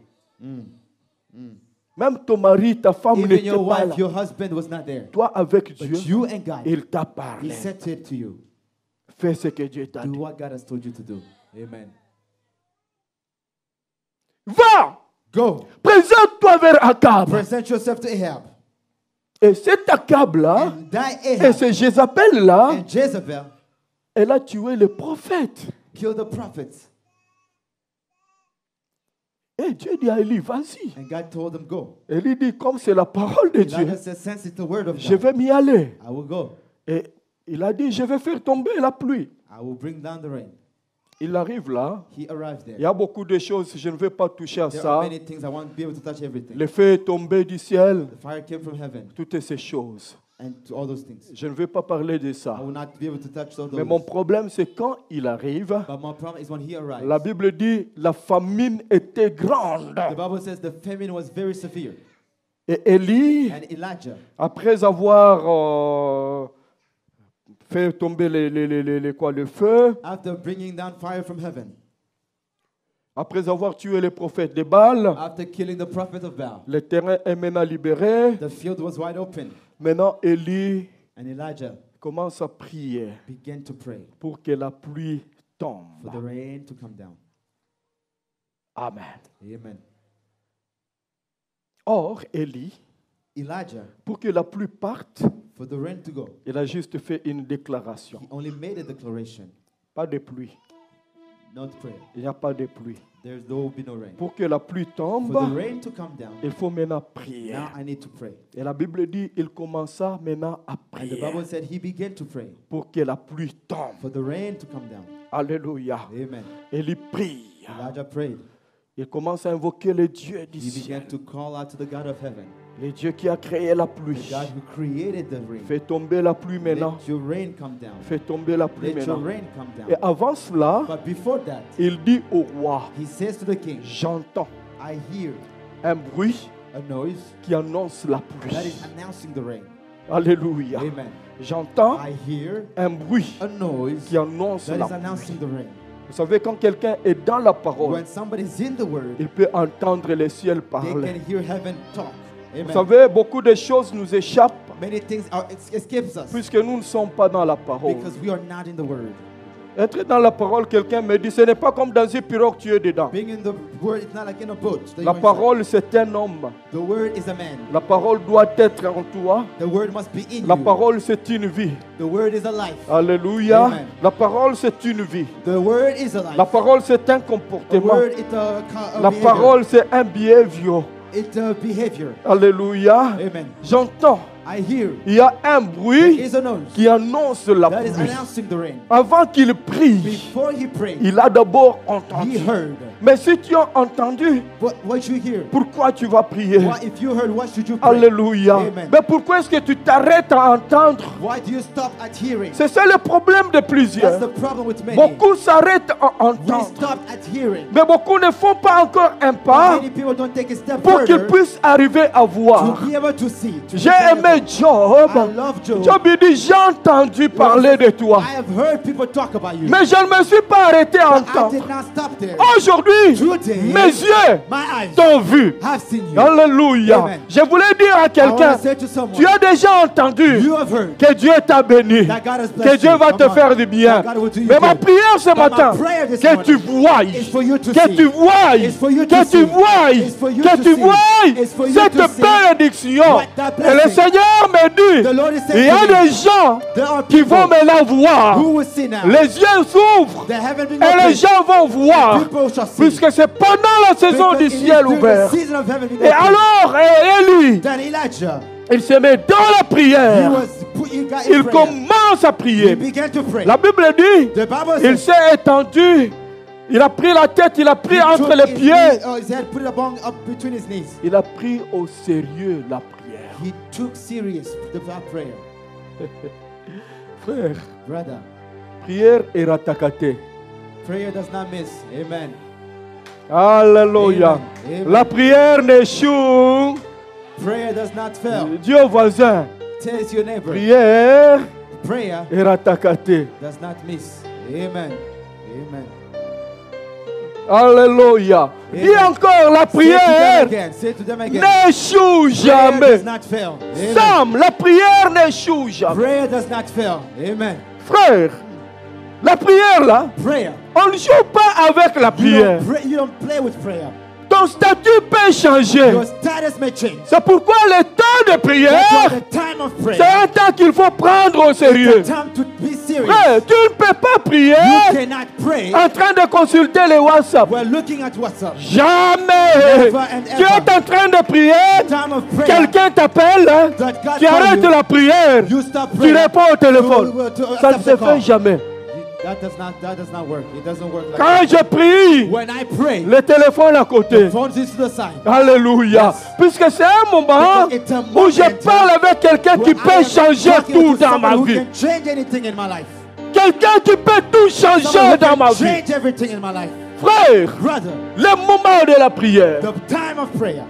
Speaker 2: Même ton mari, ta femme
Speaker 3: Even
Speaker 2: n'était
Speaker 3: your
Speaker 2: pas
Speaker 3: wife,
Speaker 2: là.
Speaker 3: your husband was not there.
Speaker 2: Toi, avec
Speaker 3: But
Speaker 2: Dieu,
Speaker 3: you and God,
Speaker 2: il t'a
Speaker 3: He
Speaker 2: parlé.
Speaker 3: said it to you.
Speaker 2: Fais ce que Dieu t'a
Speaker 3: Do
Speaker 2: dit.
Speaker 3: what God has told you to do. Amen.
Speaker 2: Va,
Speaker 3: Go.
Speaker 2: présente-toi vers Akab.
Speaker 3: Present yourself to Ahab.
Speaker 2: Et cet Akab-là,
Speaker 3: And that
Speaker 2: et
Speaker 3: Ahab
Speaker 2: ce Jézabel-là,
Speaker 3: and Jezebel
Speaker 2: elle a tué le prophète.
Speaker 3: killed the prophets.
Speaker 2: Et Dieu dit à Élie, vas-y.
Speaker 3: And God told him, go.
Speaker 2: Élie dit, comme c'est la parole de Dieu,
Speaker 3: Elijah said, since it's the word of
Speaker 2: je
Speaker 3: God,
Speaker 2: vais m'y aller.
Speaker 3: I will go.
Speaker 2: Et il a dit, je vais faire tomber la pluie.
Speaker 3: I will bring down the rain.
Speaker 2: Il arrive là.
Speaker 3: He arrived
Speaker 2: Il y
Speaker 3: there.
Speaker 2: a beaucoup de choses, je ne vais pas toucher à
Speaker 3: There
Speaker 2: ça.
Speaker 3: are many things. I won't be able to touch everything.
Speaker 2: Le feu est tombé du ciel,
Speaker 3: The fire came from heaven
Speaker 2: toutes ces choses.
Speaker 3: and to all those things.
Speaker 2: Je ne vais pas parler de
Speaker 3: I
Speaker 2: ça.
Speaker 3: will not be able to touch all
Speaker 2: Mais
Speaker 3: those.
Speaker 2: mon problème, c'est quand il arrive,
Speaker 3: But my problem is when he arrived.
Speaker 2: la Bible dit, la famine était grande.
Speaker 3: The Bible says the famine was very severe.
Speaker 2: Et Élie,
Speaker 3: And Elijah,
Speaker 2: après avoir euh, fait tomber les, les, les, les- les- quoi, le feu,
Speaker 3: after bringing down fire from heaven,
Speaker 2: après avoir tué les prophètes de Baal,
Speaker 3: after killing the prophet of Baal,
Speaker 2: le terrain est maintenant libéré.
Speaker 3: the field was wide open.
Speaker 2: Maintenant, Élie
Speaker 3: And Elijah
Speaker 2: commence à prier
Speaker 3: began to pray
Speaker 2: pour que la pluie tombe.
Speaker 3: for the rain to come down.
Speaker 2: Amen.
Speaker 3: Amen.
Speaker 2: Or, Élie,
Speaker 3: Elijah,
Speaker 2: pour que la pluie parte,
Speaker 3: for the rain to go,
Speaker 2: il a juste fait une déclaration.
Speaker 3: he only made a declaration,
Speaker 2: Pas de pluie.
Speaker 3: not prayer.
Speaker 2: Il n'y a pas de pluie.
Speaker 3: There's there will be no rain.
Speaker 2: Pour que la pluie tombe,
Speaker 3: For the rain to come down,
Speaker 2: il faut maintenant prier.
Speaker 3: now I need to pray.
Speaker 2: Et la Bible dit, il commença maintenant à
Speaker 3: And the
Speaker 2: prier
Speaker 3: Bible said he began to pray
Speaker 2: pour que la pluie tombe.
Speaker 3: for the rain to come down.
Speaker 2: Alléluia.
Speaker 3: Amen.
Speaker 2: Élie prie.
Speaker 3: Elijah prayed.
Speaker 2: Il commence à invoquer le Dieu du
Speaker 3: He
Speaker 2: ciel.
Speaker 3: began to call out to the God of heaven,
Speaker 2: Le Dieu qui a créé la
Speaker 3: the
Speaker 2: pluie.
Speaker 3: God who created the rain.
Speaker 2: Fais tomber la pluie maintenant.
Speaker 3: Let your rain come down.
Speaker 2: Fais tomber la pluie
Speaker 3: Let your
Speaker 2: maintenant.
Speaker 3: rain come
Speaker 2: Et
Speaker 3: down.
Speaker 2: avant cela,
Speaker 3: But before that,
Speaker 2: il dit au roi,
Speaker 3: he says to the king,
Speaker 2: j'entends
Speaker 3: I hear
Speaker 2: un bruit
Speaker 3: a noise
Speaker 2: qui annonce la
Speaker 3: that is
Speaker 2: pluie.
Speaker 3: announcing the rain.
Speaker 2: Alléluia.
Speaker 3: Amen.
Speaker 2: J'entends
Speaker 3: I hear
Speaker 2: un bruit
Speaker 3: a noise
Speaker 2: qui annonce
Speaker 3: that
Speaker 2: la
Speaker 3: is announcing
Speaker 2: pluie.
Speaker 3: the rain.
Speaker 2: Vous savez, quand quelqu'un est dans la parole,
Speaker 3: When somebody's in the word,
Speaker 2: il peut entendre le ciel
Speaker 3: they
Speaker 2: parler.
Speaker 3: can hear heaven talk.
Speaker 2: Vous
Speaker 3: Amen.
Speaker 2: savez, beaucoup de choses nous échappent
Speaker 3: Many things are, it escapes us
Speaker 2: puisque nous ne sommes pas dans la parole.
Speaker 3: because we are not in the word.
Speaker 2: Être dans la parole, quelqu'un me dit, ce n'est pas comme dans une pirogue, tu es dedans.
Speaker 3: Being in the word, it's not like in a boat. that
Speaker 2: La
Speaker 3: you're inside.
Speaker 2: parole, c'est un homme.
Speaker 3: The word is a man.
Speaker 2: La parole doit être en toi.
Speaker 3: The word must be in
Speaker 2: La
Speaker 3: you.
Speaker 2: parole, c'est une vie.
Speaker 3: The word is a life.
Speaker 2: Alléluia.
Speaker 3: Amen.
Speaker 2: La parole, c'est une vie.
Speaker 3: The word is a life.
Speaker 2: La parole, c'est un
Speaker 3: The
Speaker 2: comportement.
Speaker 3: word is a, co- a
Speaker 2: La
Speaker 3: behavior.
Speaker 2: parole, c'est un behavior.
Speaker 3: It's a behavior.
Speaker 2: Alléluia.
Speaker 3: Amen.
Speaker 2: J'entends.
Speaker 3: I hear.
Speaker 2: Il y a un
Speaker 3: There
Speaker 2: bruit
Speaker 3: is a noise
Speaker 2: qui annonce la
Speaker 3: that is
Speaker 2: pluie.
Speaker 3: announcing the rain.
Speaker 2: Avant qu'il prie,
Speaker 3: Before he prayed,
Speaker 2: il a d'abord
Speaker 3: he
Speaker 2: entendu.
Speaker 3: heard.
Speaker 2: Mais si tu as entendu,
Speaker 3: But what you hear?
Speaker 2: pourquoi tu vas prier?
Speaker 3: What, if you heard, what should you pray?
Speaker 2: Alléluia.
Speaker 3: Amen.
Speaker 2: Mais pourquoi est-ce que tu t'arrêtes à entendre?
Speaker 3: Why do you stop at hearing?
Speaker 2: C'est ça le problème de
Speaker 3: That's
Speaker 2: plusieurs.
Speaker 3: the problem with many.
Speaker 2: Beaucoup s'arrêtent à
Speaker 3: We
Speaker 2: entendre.
Speaker 3: stop at hearing.
Speaker 2: Mais beaucoup ne font pas encore un
Speaker 3: But
Speaker 2: pas
Speaker 3: many people don't take a step
Speaker 2: pour qu'ils
Speaker 3: further
Speaker 2: puissent arriver à voir.
Speaker 3: to be able to see. to
Speaker 2: J'ai
Speaker 3: be
Speaker 2: aimé
Speaker 3: able-
Speaker 2: Job.
Speaker 3: I love Job.
Speaker 2: Job il dit, j'ai entendu parler de toi.
Speaker 3: I have heard people talk about you.
Speaker 2: Mais je ne me suis pas arrêté à
Speaker 3: I
Speaker 2: entendre.
Speaker 3: did not stop there.
Speaker 2: Aujourd'hui,
Speaker 3: Today,
Speaker 2: mes yeux
Speaker 3: my eyes
Speaker 2: t'ont vu.
Speaker 3: have seen you.
Speaker 2: Alléluia.
Speaker 3: Amen.
Speaker 2: Je voulais dire à
Speaker 3: I want
Speaker 2: quelqu'un,
Speaker 3: to say to someone,
Speaker 2: tu as déjà entendu
Speaker 3: you have heard
Speaker 2: que Dieu t'a béni,
Speaker 3: that God has
Speaker 2: que
Speaker 3: blessed
Speaker 2: Dieu
Speaker 3: you.
Speaker 2: va
Speaker 3: Come
Speaker 2: te
Speaker 3: on.
Speaker 2: faire du bien.
Speaker 3: That God will do you
Speaker 2: Mais ma
Speaker 3: good.
Speaker 2: prière ce
Speaker 3: But my
Speaker 2: matin,
Speaker 3: prayer this
Speaker 2: que tu
Speaker 3: morning
Speaker 2: voies,
Speaker 3: is for you to
Speaker 2: que
Speaker 3: see.
Speaker 2: tu voies,
Speaker 3: It's for you to
Speaker 2: que tu
Speaker 3: see.
Speaker 2: voies,
Speaker 3: It's for you
Speaker 2: que
Speaker 3: to
Speaker 2: tu
Speaker 3: see.
Speaker 2: voies
Speaker 3: It's for you
Speaker 2: cette
Speaker 3: to see
Speaker 2: bénédiction.
Speaker 3: what that
Speaker 2: Et le
Speaker 3: blessing.
Speaker 2: Seigneur me dit,
Speaker 3: The Lord is
Speaker 2: il
Speaker 3: saying
Speaker 2: y a
Speaker 3: to me,
Speaker 2: des gens
Speaker 3: there are
Speaker 2: qui
Speaker 3: people
Speaker 2: vont maintenant voir.
Speaker 3: who will see now.
Speaker 2: Les yeux s'ouvrent
Speaker 3: The heaven being
Speaker 2: et les
Speaker 3: opened.
Speaker 2: gens vont voir.
Speaker 3: People shall see.
Speaker 2: Puisque c'est pendant la saison
Speaker 3: Because
Speaker 2: du
Speaker 3: it is
Speaker 2: ciel
Speaker 3: during
Speaker 2: ouvert.
Speaker 3: the season of heaven being
Speaker 2: Et
Speaker 3: opened.
Speaker 2: alors, eh, Élie,
Speaker 3: Then Elijah,
Speaker 2: il se met dans la
Speaker 3: he
Speaker 2: prière.
Speaker 3: was put, he got in
Speaker 2: Il
Speaker 3: prayer.
Speaker 2: commence à
Speaker 3: He
Speaker 2: prier.
Speaker 3: began to pray.
Speaker 2: La Bible dit,
Speaker 3: The Bible
Speaker 2: il
Speaker 3: says,
Speaker 2: s'est étendu. Il a pris la tête, il a pris
Speaker 3: he
Speaker 2: entre
Speaker 3: took
Speaker 2: les
Speaker 3: his
Speaker 2: pieds.
Speaker 3: knee, uh, his head, put it among, up between his knees.
Speaker 2: Il a pris au sérieux la prière.
Speaker 3: He took serious the prayer.
Speaker 2: Frère,
Speaker 3: Brother,
Speaker 2: prière est ratakate.
Speaker 3: prayer does not miss. Amen.
Speaker 2: Alléluia.
Speaker 3: Amen. Amen.
Speaker 2: La prière n'échoue.
Speaker 3: Prayer does not fail.
Speaker 2: Dis au voisin,
Speaker 3: Tell your neighbor.
Speaker 2: prière
Speaker 3: Prayer
Speaker 2: est ratakate.
Speaker 3: does not miss. Amen. Amen.
Speaker 2: Alléluia. Dis
Speaker 3: Amen.
Speaker 2: encore, la
Speaker 3: Say to them
Speaker 2: prière
Speaker 3: again. Say to them again.
Speaker 2: n'échoue
Speaker 3: Prayer
Speaker 2: jamais.
Speaker 3: does not fail. Amen.
Speaker 2: Sam, la prière n'échoue jamais.
Speaker 3: Prayer does not fail. Amen.
Speaker 2: Frère, la prière là,
Speaker 3: Prayer.
Speaker 2: on ne joue pas avec la
Speaker 3: You
Speaker 2: prière.
Speaker 3: don't, pray, you don't play with prayer.
Speaker 2: Ton Ton statut peut changer.
Speaker 3: Your status may change.
Speaker 2: C'est pourquoi le temps de prière,
Speaker 3: That's why the time of
Speaker 2: c'est
Speaker 3: prayer,
Speaker 2: un temps qu'il faut prendre au sérieux.
Speaker 3: the time to be serious.
Speaker 2: Frère, tu ne peux pas prier
Speaker 3: You cannot pray
Speaker 2: en train de consulter les WhatsApp.
Speaker 3: while looking at WhatsApp.
Speaker 2: Jamais.
Speaker 3: Never and
Speaker 2: Tu es
Speaker 3: ever.
Speaker 2: en train de prier,
Speaker 3: Time of prayer.
Speaker 2: quelqu'un t'appelle, hein,
Speaker 3: That God
Speaker 2: tu
Speaker 3: call
Speaker 2: arrêtes
Speaker 3: you,
Speaker 2: la prière,
Speaker 3: you stop
Speaker 2: tu
Speaker 3: praying.
Speaker 2: réponds au téléphone.
Speaker 3: To- to
Speaker 2: Ça ne
Speaker 3: accept
Speaker 2: se
Speaker 3: the call.
Speaker 2: fait jamais.
Speaker 3: That does not that does not work. It doesn't work like
Speaker 2: Quand
Speaker 3: that.
Speaker 2: je prie,
Speaker 3: When I pray,
Speaker 2: le téléphone à côté.
Speaker 3: the phone is to the side.
Speaker 2: Alléluia.
Speaker 3: Yes.
Speaker 2: Puisque c'est un moment
Speaker 3: Because it's a
Speaker 2: où je
Speaker 3: moment
Speaker 2: parle avec quelqu'un qui
Speaker 3: Where I
Speaker 2: peut
Speaker 3: am
Speaker 2: changer
Speaker 3: talking
Speaker 2: tout
Speaker 3: to
Speaker 2: dans
Speaker 3: someone
Speaker 2: ma
Speaker 3: who
Speaker 2: vie.
Speaker 3: can change anything in my life.
Speaker 2: Quelqu'un qui peut tout
Speaker 3: Someone
Speaker 2: changer
Speaker 3: who
Speaker 2: dans
Speaker 3: can
Speaker 2: ma vie.
Speaker 3: change everything in my life.
Speaker 2: Frère,
Speaker 3: Brother,
Speaker 2: le moment de la prière.
Speaker 3: the time of prayer.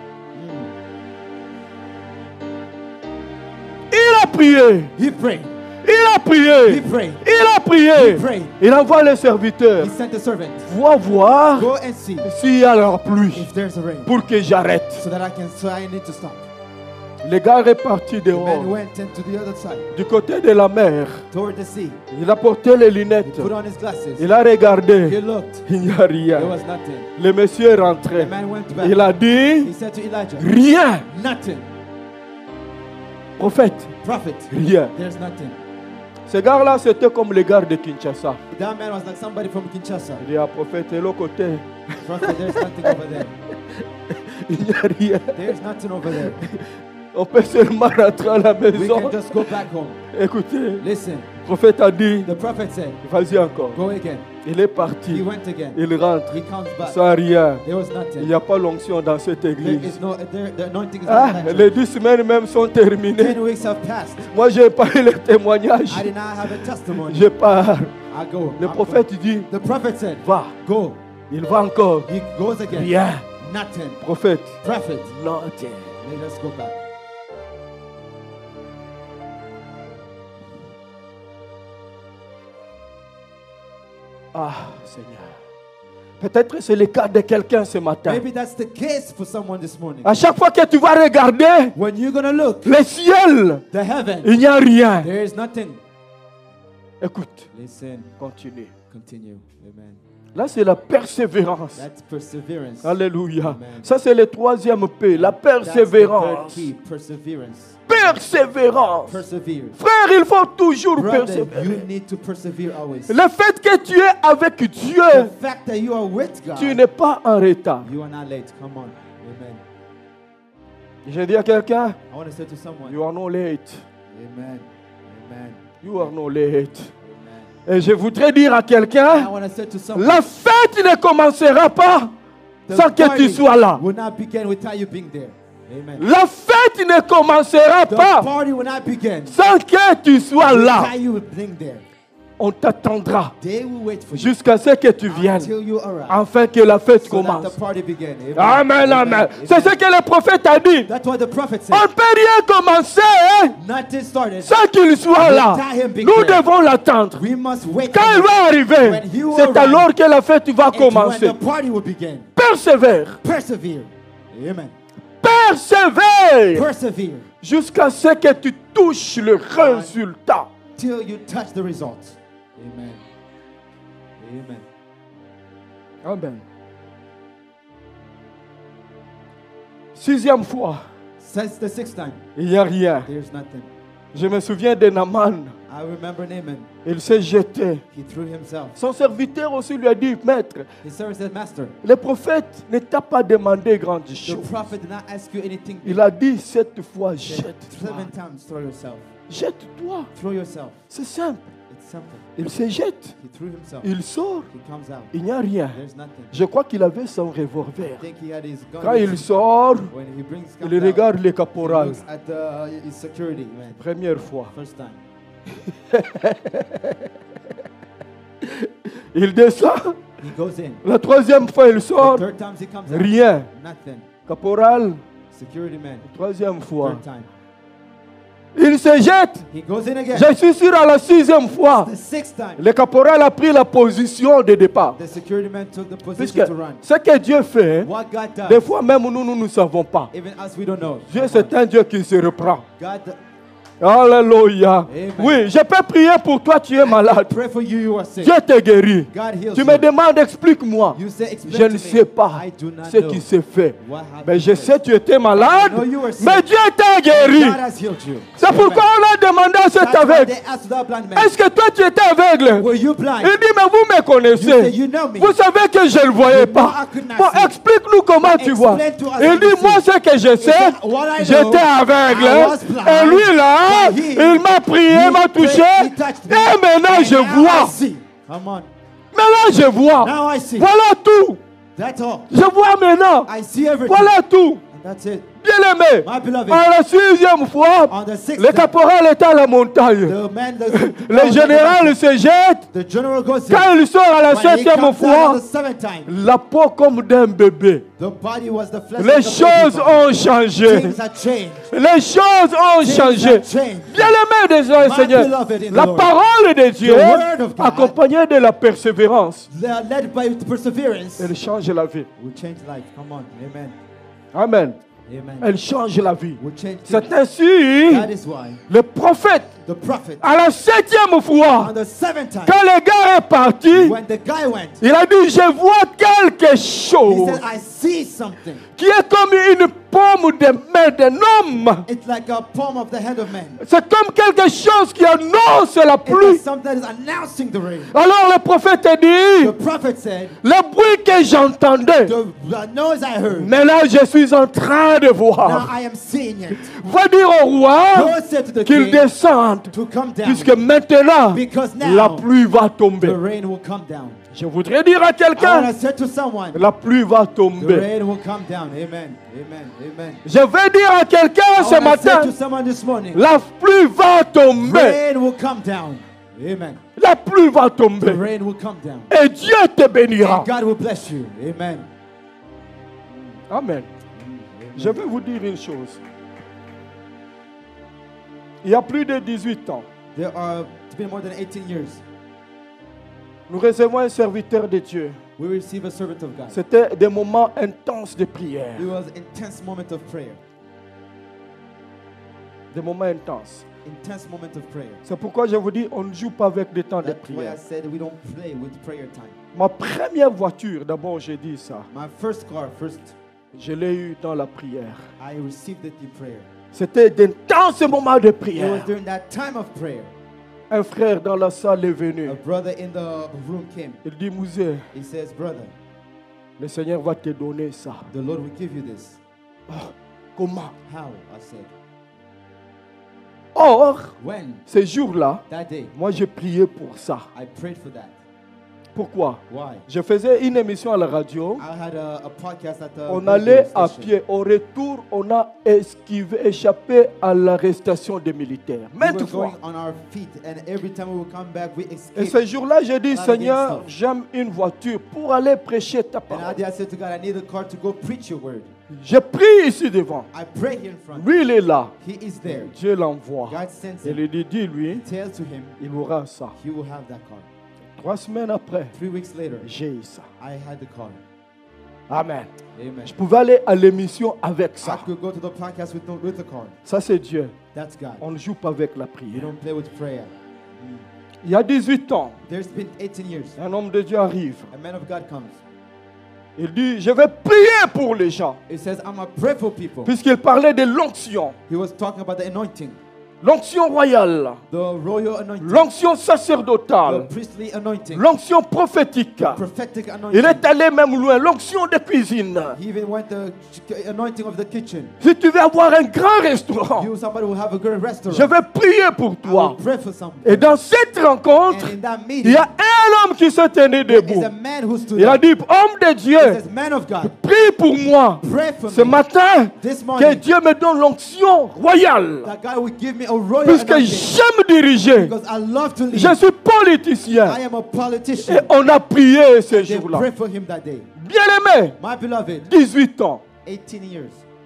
Speaker 2: Il a prié.
Speaker 3: He prayed.
Speaker 2: Il a prié.
Speaker 3: He prayed.
Speaker 2: Il a
Speaker 3: He
Speaker 2: prié.
Speaker 3: prayed.
Speaker 2: Il envoie les serviteurs.
Speaker 3: He sent a servant.
Speaker 2: Va voir
Speaker 3: Go and see
Speaker 2: s'il y a la pluie
Speaker 3: if there's a rain,
Speaker 2: pour que j'arrête.
Speaker 3: so that I can. So I need to stop.
Speaker 2: Le gars est parti
Speaker 3: The man
Speaker 2: dehors,
Speaker 3: went into the other side,
Speaker 2: du côté de la mer.
Speaker 3: toward the sea.
Speaker 2: Il a porté les
Speaker 3: He
Speaker 2: lunettes.
Speaker 3: put on his glasses.
Speaker 2: Il a regardé.
Speaker 3: He looked.
Speaker 2: Il n'y a
Speaker 3: There
Speaker 2: rien.
Speaker 3: was nothing.
Speaker 2: Le monsieur est
Speaker 3: The
Speaker 2: rentré.
Speaker 3: man went back.
Speaker 2: Il a dit,
Speaker 3: He said to Elijah,
Speaker 2: rien.
Speaker 3: nothing.
Speaker 2: Prophète,
Speaker 3: Prophet,
Speaker 2: rien.
Speaker 3: there's nothing.
Speaker 2: Ce gars-là, c'était comme les gars de Kinshasa.
Speaker 3: That man was like somebody from Kinshasa.
Speaker 2: Il dit à prophète, de l'autre côté,
Speaker 3: Prophet, there's nothing over there.
Speaker 2: il n'y a rien.
Speaker 3: There's nothing over there.
Speaker 2: On peut seulement rentrer à la
Speaker 3: We
Speaker 2: maison.
Speaker 3: can just go back home.
Speaker 2: Écoutez,
Speaker 3: Listen,
Speaker 2: le prophète a dit,
Speaker 3: the prophet said,
Speaker 2: vas-y encore.
Speaker 3: go again.
Speaker 2: Il est
Speaker 3: He
Speaker 2: parti.
Speaker 3: went again.
Speaker 2: Il rentre.
Speaker 3: He comes back.
Speaker 2: Sans rien.
Speaker 3: There was
Speaker 2: Il
Speaker 3: nothing.
Speaker 2: n'y a pas l'onction dans cette
Speaker 3: There
Speaker 2: église.
Speaker 3: is no, there, the anointing is
Speaker 2: Ah,
Speaker 3: not that
Speaker 2: les dix semaines même sont terminées.
Speaker 3: Ten weeks have passed.
Speaker 2: Moi, je n'ai pas eu le témoignage.
Speaker 3: I did not have a testimony.
Speaker 2: Je pars.
Speaker 3: I go.
Speaker 2: Le
Speaker 3: I'm
Speaker 2: prophète dit,
Speaker 3: going. The prophet said,
Speaker 2: va.
Speaker 3: go.
Speaker 2: Il va encore.
Speaker 3: He goes again.
Speaker 2: Rien.
Speaker 3: Nothing.
Speaker 2: Prophète.
Speaker 3: Prophet,
Speaker 2: Nothing.
Speaker 3: let us go back.
Speaker 2: Ah, Seigneur. Peut-être c'est le cas de quelqu'un ce matin.
Speaker 3: Maybe that's the case for someone this morning.
Speaker 2: À chaque fois que tu vas regarder
Speaker 3: When you're going to look,
Speaker 2: le ciel,
Speaker 3: the heaven,
Speaker 2: il n'y a rien.
Speaker 3: there is nothing.
Speaker 2: Écoute,
Speaker 3: Listen,
Speaker 2: continue.
Speaker 3: continue. Amen.
Speaker 2: Là, c'est la persévérance.
Speaker 3: That's perseverance.
Speaker 2: Alléluia.
Speaker 3: Amen.
Speaker 2: Ça, c'est le troisième P, la
Speaker 3: That's the third
Speaker 2: persévérance.
Speaker 3: key, perseverance.
Speaker 2: Persévérance.
Speaker 3: Persevere.
Speaker 2: Frère, il faut toujours
Speaker 3: Brother, you
Speaker 2: persévérer.
Speaker 3: need to persevere always.
Speaker 2: Le fait que tu es avec Dieu,
Speaker 3: The fact that you are with God,
Speaker 2: tu n'es pas en retard.
Speaker 3: you are not late. Come on. Amen.
Speaker 2: Je dis à quelqu'un,
Speaker 3: I want to say to someone,
Speaker 2: you are not late.
Speaker 3: Amen. Amen.
Speaker 2: You are not late.
Speaker 3: Amen.
Speaker 2: Et je voudrais dire à
Speaker 3: I
Speaker 2: quelqu'un,
Speaker 3: want to say to someone,
Speaker 2: la fête ne commencera pas
Speaker 3: the
Speaker 2: sans que tu
Speaker 3: party
Speaker 2: sois là.
Speaker 3: will not begin without you being there. Amen.
Speaker 2: La fête ne commencera
Speaker 3: The
Speaker 2: pas
Speaker 3: party will not begin
Speaker 2: sans que tu sois là.
Speaker 3: without you being there.
Speaker 2: On t'attendra
Speaker 3: They will wait for you
Speaker 2: jusqu'à ce que tu viennes,
Speaker 3: until you arrive.
Speaker 2: afin que la fête
Speaker 3: So that
Speaker 2: commence.
Speaker 3: the party begin. Amen.
Speaker 2: Amen, amen. C'est ce que le prophète a dit.
Speaker 3: That's what the prophet
Speaker 2: On
Speaker 3: said.
Speaker 2: ne peut rien commencer hein,
Speaker 3: Nothing started.
Speaker 2: sans qu'il soit là.
Speaker 3: Without him being
Speaker 2: Nous
Speaker 3: there.
Speaker 2: devons l'attendre.
Speaker 3: We must wait.
Speaker 2: Quand
Speaker 3: for
Speaker 2: il
Speaker 3: him.
Speaker 2: va arriver,
Speaker 3: When he will
Speaker 2: c'est
Speaker 3: arrive,
Speaker 2: alors que la fête va
Speaker 3: It's when
Speaker 2: commencer.
Speaker 3: the party will begin.
Speaker 2: Persévère,
Speaker 3: Persevere. Amen.
Speaker 2: persévère,
Speaker 3: Persevere
Speaker 2: jusqu'à ce que tu touches le résultat.
Speaker 3: till you touch the results. Amen. Amen.
Speaker 2: Amen. Sixième fois,
Speaker 3: Since the sixth time,
Speaker 2: il n'y a rien.
Speaker 3: there's nothing.
Speaker 2: Je me souviens de Naaman.
Speaker 3: I remember Naaman.
Speaker 2: Il s'est jeté.
Speaker 3: He threw himself.
Speaker 2: Son serviteur aussi lui a dit, maître,
Speaker 3: His servant said, Master,
Speaker 2: le prophète ne t'a pas demandé grande
Speaker 3: the
Speaker 2: chose.
Speaker 3: prophet did not ask you anything.
Speaker 2: Il a dit cette fois,
Speaker 3: He said,
Speaker 2: jette-toi.
Speaker 3: Seven times throw yourself.
Speaker 2: Jette-toi.
Speaker 3: Throw yourself.
Speaker 2: C'est simple.
Speaker 3: It's simple.
Speaker 2: Il se jette.
Speaker 3: He threw himself.
Speaker 2: Il sort.
Speaker 3: He comes out.
Speaker 2: Il n'y a rien.
Speaker 3: There's nothing.
Speaker 2: Je crois qu'il avait son
Speaker 3: I
Speaker 2: revolver.
Speaker 3: think he had his gun.
Speaker 2: Quand
Speaker 3: with
Speaker 2: il
Speaker 3: him.
Speaker 2: sort,
Speaker 3: When he brings comes
Speaker 2: il
Speaker 3: out,
Speaker 2: regarde le
Speaker 3: he
Speaker 2: caporal.
Speaker 3: looks at the, his security man.
Speaker 2: Première fois.
Speaker 3: First time.
Speaker 2: Il descend.
Speaker 3: He goes in.
Speaker 2: La troisième fois, il
Speaker 3: The
Speaker 2: sort.
Speaker 3: third time he comes out.
Speaker 2: Rien.
Speaker 3: Nothing.
Speaker 2: Caporal.
Speaker 3: Security man.
Speaker 2: Troisième fois.
Speaker 3: Third time.
Speaker 2: Il se jette.
Speaker 3: He goes in again.
Speaker 2: Je suis sûr à la sixième fois.
Speaker 3: The sixth time.
Speaker 2: Le caporal a pris la position de départ.
Speaker 3: The security man took the
Speaker 2: Puisque
Speaker 3: position to run.
Speaker 2: ce que Dieu fait,
Speaker 3: What God does,
Speaker 2: des fois même nous, nous ne savons pas.
Speaker 3: even us, we don't know.
Speaker 2: Dieu, c'est un Dieu qui se reprend.
Speaker 3: God,
Speaker 2: Alléluia.
Speaker 3: Amen.
Speaker 2: Oui, je peux prier pour toi, tu es malade.
Speaker 3: Pray for you, you are sick.
Speaker 2: Dieu te guérit.
Speaker 3: God heals
Speaker 2: Tu
Speaker 3: you.
Speaker 2: me demandes, explique-moi.
Speaker 3: You say, explain
Speaker 2: Je
Speaker 3: to
Speaker 2: ne
Speaker 3: me.
Speaker 2: sais pas
Speaker 3: I do not
Speaker 2: ce
Speaker 3: know
Speaker 2: qui s'est fait.
Speaker 3: what
Speaker 2: Mais
Speaker 3: happened
Speaker 2: je
Speaker 3: to
Speaker 2: sais
Speaker 3: you.
Speaker 2: que tu étais malade.
Speaker 3: I know you were sick.
Speaker 2: Mais Dieu t'a guéri.
Speaker 3: God has healed you.
Speaker 2: C'est pourquoi on a demandé à cet
Speaker 3: That's why
Speaker 2: aveugle.
Speaker 3: they asked that blind man,
Speaker 2: Est-ce que toi tu étais aveugle?
Speaker 3: were you blind?
Speaker 2: Il dit, mais vous me
Speaker 3: You say,
Speaker 2: connaissez.
Speaker 3: you know me.
Speaker 2: Vous savez que je ne le voyais
Speaker 3: You know
Speaker 2: pas.
Speaker 3: I could not
Speaker 2: Bon,
Speaker 3: see.
Speaker 2: explique-nous comment tu vois.
Speaker 3: Explain to us
Speaker 2: Il
Speaker 3: how
Speaker 2: dit,
Speaker 3: you
Speaker 2: moi
Speaker 3: see.
Speaker 2: ce que je sais,
Speaker 3: said, what I know,
Speaker 2: j'étais aveugle.
Speaker 3: I was blind,
Speaker 2: Et lui là,
Speaker 3: but he-
Speaker 2: il m'a prié,
Speaker 3: he
Speaker 2: m'a touché.
Speaker 3: prayed, he touched me,
Speaker 2: Et maintenant
Speaker 3: and
Speaker 2: je
Speaker 3: now I
Speaker 2: vois.
Speaker 3: see. Come on.
Speaker 2: Maintenant je vois.
Speaker 3: Now I see.
Speaker 2: Voilà tout.
Speaker 3: That's all.
Speaker 2: Je vois maintenant.
Speaker 3: I see everything.
Speaker 2: Voilà tout.
Speaker 3: And that's it.
Speaker 2: Bien-aimé,
Speaker 3: My beloved.
Speaker 2: à la sixième fois,
Speaker 3: On the sixth
Speaker 2: le
Speaker 3: day,
Speaker 2: caporal est à la montagne.
Speaker 3: the man, the,
Speaker 2: Le général se jette.
Speaker 3: the general goes in.
Speaker 2: Quand il sort à la
Speaker 3: When he
Speaker 2: septième
Speaker 3: comes down
Speaker 2: fois,
Speaker 3: the seventh time,
Speaker 2: la peau comme d'un bébé.
Speaker 3: the body was the flesh
Speaker 2: Les
Speaker 3: of the
Speaker 2: choses
Speaker 3: baby.
Speaker 2: ont changé.
Speaker 3: Things had changed.
Speaker 2: Les choses ont
Speaker 3: Things
Speaker 2: changé.
Speaker 3: had changed.
Speaker 2: Bien-aimé des
Speaker 3: My
Speaker 2: Seigneur,
Speaker 3: beloved in the
Speaker 2: la
Speaker 3: Lord.
Speaker 2: parole de Dieu,
Speaker 3: The word of God.
Speaker 2: accompagnée de la persévérance,
Speaker 3: They are led by perseverance.
Speaker 2: elle change la vie.
Speaker 3: Will change life. Come on. Amen.
Speaker 2: Amen.
Speaker 3: Amen.
Speaker 2: Elle change la vie.
Speaker 3: Will change
Speaker 2: C'est
Speaker 3: things.
Speaker 2: ainsi,
Speaker 3: That is why
Speaker 2: le prophète,
Speaker 3: the prophet,
Speaker 2: à la septième fois,
Speaker 3: on the seventh time,
Speaker 2: quand le gars est parti,
Speaker 3: when the guy went,
Speaker 2: il a dit, je vois quelque
Speaker 3: he
Speaker 2: chose
Speaker 3: said, I see something.
Speaker 2: qui est comme une paume de main d'un homme.
Speaker 3: It's like a palm of the hand of man.
Speaker 2: C'est comme quelque chose qui annonce la
Speaker 3: It's
Speaker 2: pluie.
Speaker 3: like something that is announcing the rain.
Speaker 2: Alors le prophète a dit,
Speaker 3: The prophet said,
Speaker 2: le bruit que j'entendais,
Speaker 3: the, the noise I heard,
Speaker 2: maintenant je suis en train de
Speaker 3: now
Speaker 2: voir.
Speaker 3: I am seeing it.
Speaker 2: Va dire au roi
Speaker 3: Go say to the
Speaker 2: qu'il
Speaker 3: king
Speaker 2: descende,
Speaker 3: to come down,
Speaker 2: puisque maintenant
Speaker 3: because now
Speaker 2: la pluie va
Speaker 3: the
Speaker 2: tomber.
Speaker 3: rain will come down.
Speaker 2: Je voudrais dire à
Speaker 3: I
Speaker 2: quelqu'un,
Speaker 3: want to say to someone,
Speaker 2: la pluie va
Speaker 3: the
Speaker 2: tomber.
Speaker 3: rain will come down. Amen. Amen. Amen.
Speaker 2: Je vais dire à quelqu'un
Speaker 3: I
Speaker 2: ce
Speaker 3: want to say
Speaker 2: matin,
Speaker 3: to someone this morning,
Speaker 2: la pluie va tomber.
Speaker 3: rain will come down. Amen.
Speaker 2: La pluie va
Speaker 3: The
Speaker 2: tomber.
Speaker 3: rain will come down.
Speaker 2: Et Dieu te bénira.
Speaker 3: And God will bless you. Amen.
Speaker 2: Amen. Je vais vous dire une chose. Il y a plus de dix-huit ans,
Speaker 3: There are, it's been more than eighteen years.
Speaker 2: nous recevons un serviteur de Dieu.
Speaker 3: We receive a servant of God.
Speaker 2: C'était des moments intenses de prière.
Speaker 3: It was intense moment of prayer.
Speaker 2: Des moments intenses.
Speaker 3: Intense moment of prayer.
Speaker 2: C'est pourquoi je vous dis, on ne joue pas avec des temps de
Speaker 3: That's why I
Speaker 2: prière.
Speaker 3: said we don't play with prayer time.
Speaker 2: Ma première voiture, d'abord j'ai dit ça,
Speaker 3: My first car, first,
Speaker 2: je l'ai eu dans la prière.
Speaker 3: I received it in prayer.
Speaker 2: C'était d'intenses moments de
Speaker 3: It was
Speaker 2: prière.
Speaker 3: during that time of prayer.
Speaker 2: Un frère dans la salle est venu.
Speaker 3: A brother in the room came.
Speaker 2: Il dit, Mouzé,
Speaker 3: He says, brother,
Speaker 2: le Seigneur va te donner ça.
Speaker 3: the Lord will give you this.
Speaker 2: Comment?
Speaker 3: How? I said.
Speaker 2: Or,
Speaker 3: When?
Speaker 2: ces jours-là,
Speaker 3: That day.
Speaker 2: moi j'ai prié pour ça.
Speaker 3: I prayed for that.
Speaker 2: Pourquoi?
Speaker 3: Why?
Speaker 2: Je faisais une émission à la radio.
Speaker 3: I had a, a podcast at the
Speaker 2: On
Speaker 3: radio
Speaker 2: allait à
Speaker 3: station.
Speaker 2: pied. Au retour, on a esquivé, échappé à l'arrestation des militaires.
Speaker 3: We
Speaker 2: Maintes
Speaker 3: were
Speaker 2: fois.
Speaker 3: going on our feet, and every time we would come back, we
Speaker 2: Et
Speaker 3: escaped.
Speaker 2: ce jour-là, j'ai dit,
Speaker 3: Not
Speaker 2: Seigneur,
Speaker 3: against us.
Speaker 2: j'aime une voiture pour aller prêcher ta
Speaker 3: And
Speaker 2: parole.
Speaker 3: I said to God, I need a car to go preach your word.
Speaker 2: Je prie ici devant.
Speaker 3: I pray here in front.
Speaker 2: Lui, il est là.
Speaker 3: He is there.
Speaker 2: Dieu l'envoie.
Speaker 3: God sends
Speaker 2: Et
Speaker 3: him.
Speaker 2: il lui dit, lui,
Speaker 3: Tell to him
Speaker 2: il aura ça.
Speaker 3: he will have that car.
Speaker 2: Trois semaines après,
Speaker 3: Three weeks later,
Speaker 2: j'ai eu ça.
Speaker 3: I had the car.
Speaker 2: Amen.
Speaker 3: Amen.
Speaker 2: Je pouvais aller à l'émission avec
Speaker 3: I
Speaker 2: ça.
Speaker 3: could go to the podcast with, the- with the car.
Speaker 2: Ça, c'est Dieu.
Speaker 3: That's God.
Speaker 2: On ne joue pas avec la
Speaker 3: You
Speaker 2: prière.
Speaker 3: don't play with prayer.
Speaker 2: Il y a dix-huit ans,
Speaker 3: There's been eighteen years.
Speaker 2: un homme de Dieu arrive.
Speaker 3: A man of God comes.
Speaker 2: Il dit, je vais prier pour les gens.
Speaker 3: He says, I'm going to pray for people.
Speaker 2: Puisqu'il parlait de l'onction.
Speaker 3: He was talking about the anointing,
Speaker 2: L'onction royale.
Speaker 3: the royal anointing,
Speaker 2: L'onction
Speaker 3: the
Speaker 2: sacerdotale.
Speaker 3: priestly anointing,
Speaker 2: L'onction prophétique.
Speaker 3: prophetic
Speaker 2: Il
Speaker 3: anointing.
Speaker 2: est allé même loin. L'onction de cuisine.
Speaker 3: He even went the ch- anointing of the kitchen.
Speaker 2: Si tu veux avoir un grand restaurant,
Speaker 3: You, somebody will have a good restaurant.
Speaker 2: je vais prier pour
Speaker 3: I
Speaker 2: toi.
Speaker 3: will pray for something.
Speaker 2: Et dans cette rencontre,
Speaker 3: And in that
Speaker 2: il
Speaker 3: meeting,
Speaker 2: y a un homme qui se tenait
Speaker 3: there is
Speaker 2: debout.
Speaker 3: a man who stood
Speaker 2: Il a
Speaker 3: up.
Speaker 2: dit, homme de
Speaker 3: He
Speaker 2: Dieu,
Speaker 3: says, man of God,
Speaker 2: prie pour moi.
Speaker 3: pray for
Speaker 2: Ce
Speaker 3: me
Speaker 2: matin,
Speaker 3: this
Speaker 2: que
Speaker 3: morning
Speaker 2: Dieu me donne l'onction royale.
Speaker 3: that God will give me a royal
Speaker 2: Puisque
Speaker 3: anointing
Speaker 2: j'aime diriger.
Speaker 3: because I love to lead.
Speaker 2: Je suis politicien.
Speaker 3: I am a
Speaker 2: Et
Speaker 3: politician.
Speaker 2: on a prié ce
Speaker 3: They
Speaker 2: jour-là.
Speaker 3: pray for him that day.
Speaker 2: Bien aimé,
Speaker 3: My beloved,
Speaker 2: dix-huit ans.
Speaker 3: eighteen years.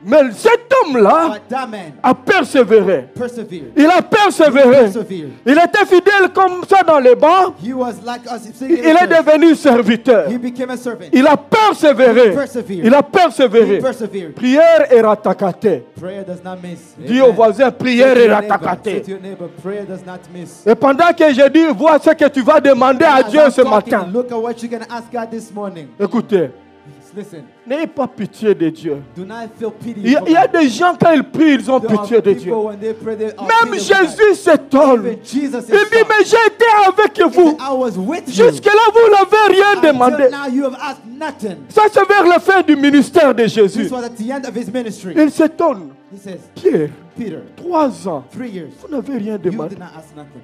Speaker 2: Mais cet homme-là
Speaker 3: But that man
Speaker 2: a persévéré.
Speaker 3: persevered.
Speaker 2: Il a
Speaker 3: He
Speaker 2: persévéré.
Speaker 3: persevered.
Speaker 2: Il était fidèle comme ça dans les bancs.
Speaker 3: He was like us. sitting in
Speaker 2: Il
Speaker 3: the
Speaker 2: est
Speaker 3: church.
Speaker 2: devenu serviteur.
Speaker 3: He became a servant.
Speaker 2: Il a persévéré.
Speaker 3: He persevered.
Speaker 2: Il a
Speaker 3: He
Speaker 2: persévéré.
Speaker 3: persevered.
Speaker 2: Prière et ratakate.
Speaker 3: Prayer does not miss.
Speaker 2: Dis
Speaker 3: Amen.
Speaker 2: au voisin, prière
Speaker 3: Say to
Speaker 2: et
Speaker 3: your neighbor, say
Speaker 2: ratakate.
Speaker 3: to your neighbor, prayer does not miss.
Speaker 2: Et pendant que je dis, vois ce que tu vas demander à
Speaker 3: As
Speaker 2: Dieu
Speaker 3: I'm
Speaker 2: ce
Speaker 3: talking,
Speaker 2: matin.
Speaker 3: look at what you're going to ask God this morning.
Speaker 2: Écoutez,
Speaker 3: Listen,
Speaker 2: n'ayez pas pitié de Dieu.
Speaker 3: do not feel pity.
Speaker 2: Il y, a,
Speaker 3: for
Speaker 2: il y a
Speaker 3: God.
Speaker 2: des gens, quand ils prient, ils ont
Speaker 3: There are
Speaker 2: pitié de Dieu.
Speaker 3: people, when they pray, they are
Speaker 2: Même
Speaker 3: pity of God.
Speaker 2: Jésus s'étonne.
Speaker 3: Even Jesus
Speaker 2: Il
Speaker 3: is
Speaker 2: dit,
Speaker 3: shocked.
Speaker 2: mais j'ai été avec
Speaker 3: He
Speaker 2: vous.
Speaker 3: said, I was with you.
Speaker 2: Jusque-là, vous n'avez rien
Speaker 3: Until
Speaker 2: demandé.
Speaker 3: now you have asked nothing.
Speaker 2: Ça, c'est vers la fin du ministère de
Speaker 3: This
Speaker 2: Jésus.
Speaker 3: was at the end of his ministry.
Speaker 2: Il s'étonne.
Speaker 3: He says,
Speaker 2: Pierre,
Speaker 3: Peter,
Speaker 2: trois ans,
Speaker 3: three years.
Speaker 2: vous n'avez rien
Speaker 3: You
Speaker 2: demandé.
Speaker 3: did not ask nothing.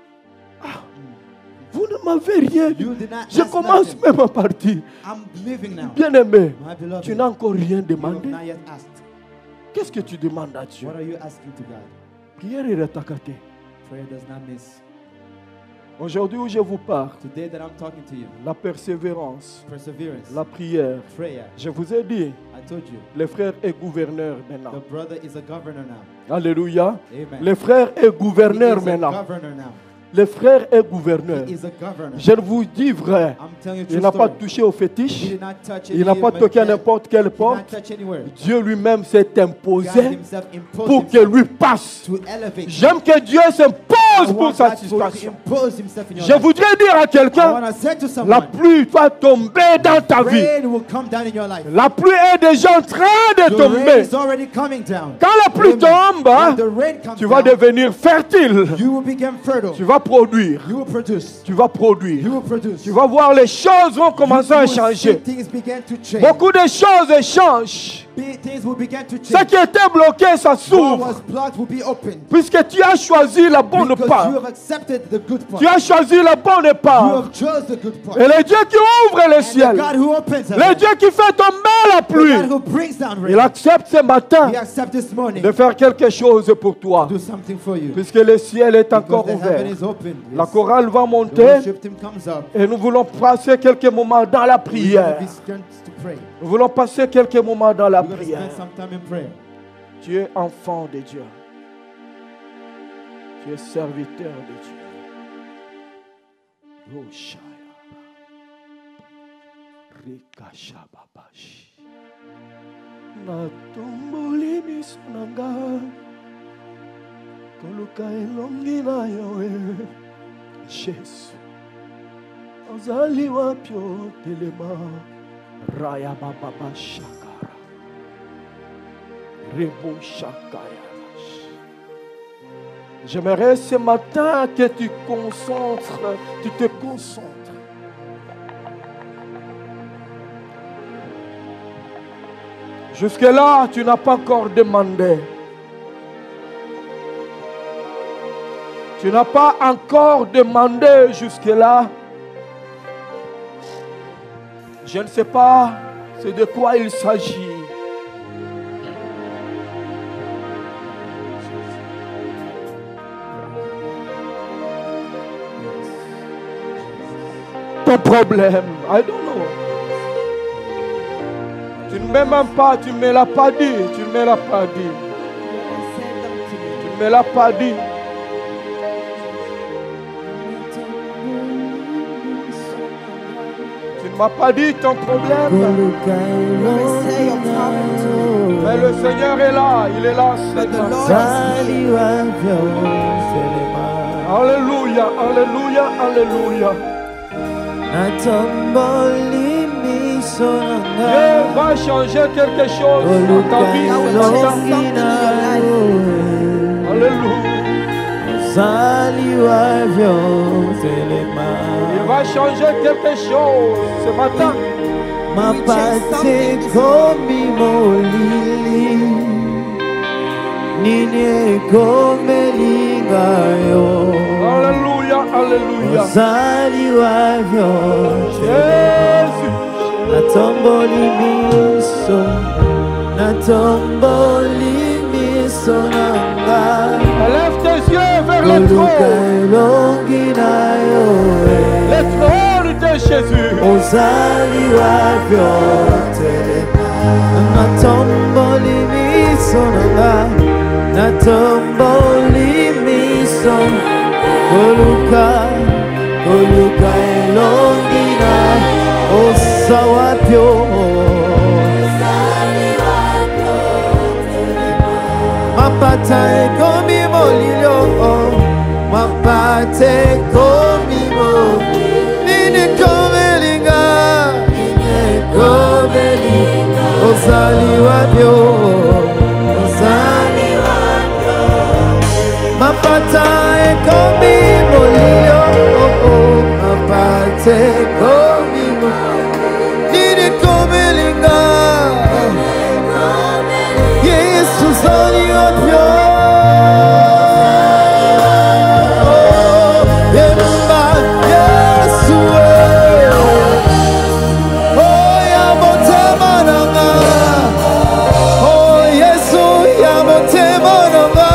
Speaker 2: Vous ne m'avez rien dit.
Speaker 3: You did not
Speaker 2: Je
Speaker 3: ask
Speaker 2: commence
Speaker 3: nothing.
Speaker 2: même à partir.
Speaker 3: I'm leaving now.
Speaker 2: Bien-aimé,
Speaker 3: My beloved,
Speaker 2: tu n'as encore rien
Speaker 3: you have
Speaker 2: demandé.
Speaker 3: not yet asked.
Speaker 2: Qu'est-ce que tu demandes à Dieu?
Speaker 3: What are you asking to God?
Speaker 2: Prière et ratakate.
Speaker 3: Prayer does not miss.
Speaker 2: Aujourd'hui où je vous parle,
Speaker 3: Today that I'm talking to you,
Speaker 2: la persévérance,
Speaker 3: perseverance,
Speaker 2: la prière.
Speaker 3: prayer.
Speaker 2: Je vous ai dit,
Speaker 3: I told you,
Speaker 2: le frère est gouverneur maintenant.
Speaker 3: the brother is a governor now.
Speaker 2: Alléluia.
Speaker 3: Amen.
Speaker 2: Le frère est
Speaker 3: He
Speaker 2: gouverneur
Speaker 3: is a
Speaker 2: maintenant.
Speaker 3: governor now.
Speaker 2: Le frère est gouverneur.
Speaker 3: He is a governor.
Speaker 2: Je vous dis vrai,
Speaker 3: I'm telling you
Speaker 2: il
Speaker 3: true
Speaker 2: n'a pas
Speaker 3: story.
Speaker 2: touché au
Speaker 3: He
Speaker 2: fétiche.
Speaker 3: did not touch
Speaker 2: Il n'a
Speaker 3: any
Speaker 2: pas
Speaker 3: of my
Speaker 2: toqué à
Speaker 3: dead.
Speaker 2: n'importe quelle
Speaker 3: He did
Speaker 2: porte.
Speaker 3: not touch anywhere.
Speaker 2: Dieu lui-même s'est
Speaker 3: God
Speaker 2: imposé
Speaker 3: himself imposed
Speaker 2: pour que
Speaker 3: himself
Speaker 2: lui passe.
Speaker 3: to elevate.
Speaker 2: J'aime que Dieu
Speaker 3: I
Speaker 2: s'impose pour
Speaker 3: want
Speaker 2: sa
Speaker 3: God to
Speaker 2: situation.
Speaker 3: impose himself in your
Speaker 2: Je
Speaker 3: life.
Speaker 2: voudrais dire à
Speaker 3: I
Speaker 2: quelqu'un,
Speaker 3: want to say to
Speaker 2: la
Speaker 3: someone,
Speaker 2: pluie va tomber dans ta vie.
Speaker 3: rain will come down in your life.
Speaker 2: La pluie est déjà en train de
Speaker 3: The rain
Speaker 2: tomber.
Speaker 3: is already coming down.
Speaker 2: Quand la pluie
Speaker 3: Amen.
Speaker 2: tombe, hein,
Speaker 3: When the rain comes
Speaker 2: tu vas
Speaker 3: down,
Speaker 2: devenir fertile.
Speaker 3: you will become fertile.
Speaker 2: Tu vas produire.
Speaker 3: You will produce.
Speaker 2: Tu vas produire.
Speaker 3: You will produce.
Speaker 2: Tu vas voir les choses vont commencer à
Speaker 3: You will see
Speaker 2: changer.
Speaker 3: things begin to change.
Speaker 2: Beaucoup de choses changent.
Speaker 3: Be- Things will begin to
Speaker 2: Ce
Speaker 3: change.
Speaker 2: qui était bloqué, ça
Speaker 3: What
Speaker 2: s'ouvre.
Speaker 3: was blocked will be opened.
Speaker 2: Puisque tu as choisi la bonne
Speaker 3: Because
Speaker 2: part.
Speaker 3: you have accepted the good part.
Speaker 2: Tu as choisi la bonne
Speaker 3: You
Speaker 2: part.
Speaker 3: have chose the good part.
Speaker 2: Et le Dieu qui ouvre le
Speaker 3: And the
Speaker 2: ciel.
Speaker 3: God who opens
Speaker 2: Le
Speaker 3: heaven.
Speaker 2: Dieu qui fait tomber la
Speaker 3: The God
Speaker 2: pluie.
Speaker 3: who brings down
Speaker 2: Il
Speaker 3: rain.
Speaker 2: accepte ce matin
Speaker 3: He accepts this morning
Speaker 2: de faire quelque chose pour toi.
Speaker 3: to do something for you.
Speaker 2: Puisque le ciel est
Speaker 3: Because
Speaker 2: encore
Speaker 3: the
Speaker 2: ouvert.
Speaker 3: heaven is open.
Speaker 2: La
Speaker 3: Yes.
Speaker 2: chorale va
Speaker 3: The
Speaker 2: monter
Speaker 3: worship team comes up.
Speaker 2: et nous voulons passer quelques moments dans la
Speaker 3: We're going
Speaker 2: prière.
Speaker 3: to be spent to pray.
Speaker 2: Nous voulons passer quelques moments dans la
Speaker 3: We're going to
Speaker 2: prière.
Speaker 3: spend some time in prayer.
Speaker 2: Tu es enfant de Dieu. Tu es serviteur de Dieu. Oh, Shaya. Rikasha babashi. Natumbuli misunanga. Koluka elongi na yoe. Jésus. Ozali wapyo telema. Raya bababa shakara. Rebo shakaya. J'aimerais ce matin que tu concentres, tu te concentres. Jusque-là, tu n'as pas encore demandé. Tu n'as pas encore demandé jusque-là. Je ne sais pas c'est de quoi il s'agit. Ton problème, I don't know. Tu ne m'aimes même pas, tu ne me l'as pas dit, tu ne me l'as pas dit. Tu ne me l'as pas dit. Tu ne m'as pas dit ton problème. Mais le Seigneur est là, il est là. Alléluia, alléluia, alléluia. Dieu va changer quelque chose dans ta vie ce matin. Alléluia. Il va changer quelque chose ce matin.
Speaker 5: Mapate komi molili Nine komeli gayo
Speaker 2: Alléluia, alléluia.
Speaker 5: Zali wavyo
Speaker 2: Jésus.
Speaker 5: Natomboli miso Natomboli miso nanga
Speaker 2: Lève tes yeux vers le
Speaker 5: Koluka
Speaker 2: trône.
Speaker 5: elongi na yo
Speaker 2: Le trône de Jésus.
Speaker 5: Ozali wavyo Natomboli miso miso nanga natomboli miso koluka koluka elongi na osawapyo mapata ekomi molilo mapata ekomi molilo nini komelinga nini komelinga ozali wapyo ozali wapyo mapata ekomi molilo mapata ekomi molilo nini komelinga Yesu ozali wapyo yemba Yesu oh ya motema nanga oh Yesu ya motema nanga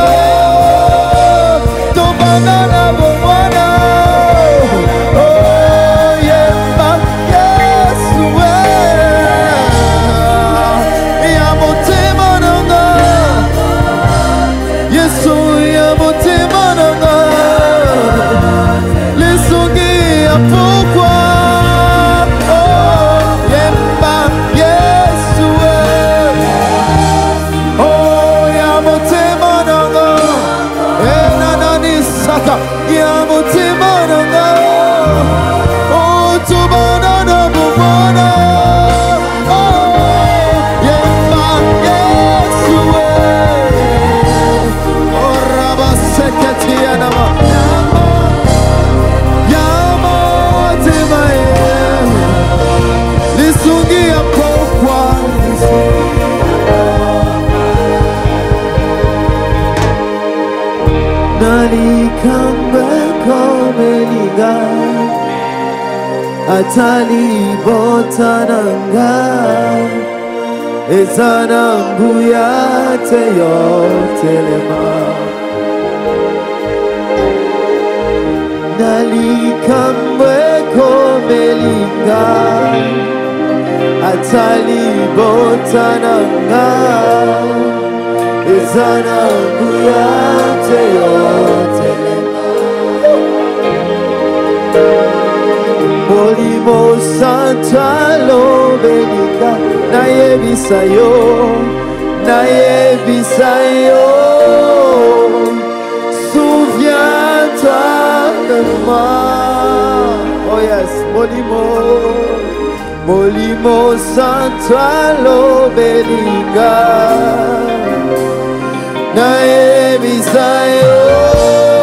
Speaker 5: tobanda na bomwana oh yemba Yesu ya motema nanga Yesu ya motema nanga lesongi ya pourquoi oh yemba Yesu oh ya motema nanga enanani saka ya motema nanga oh tobana na bomwana oh yemba Yesu oh rabaseketi anama yamo tema lisungi ya pourquoi nalikambe komelinga atali botananga ezana mbuya te yo telema nalikambe komelinga atali botananga ezana mbuya te yo telema molimo santo alobelinga nayebisa yo nayebisa yo souviens-toi de moi oh yes molimo molimo santo alobelinga nayebisa yo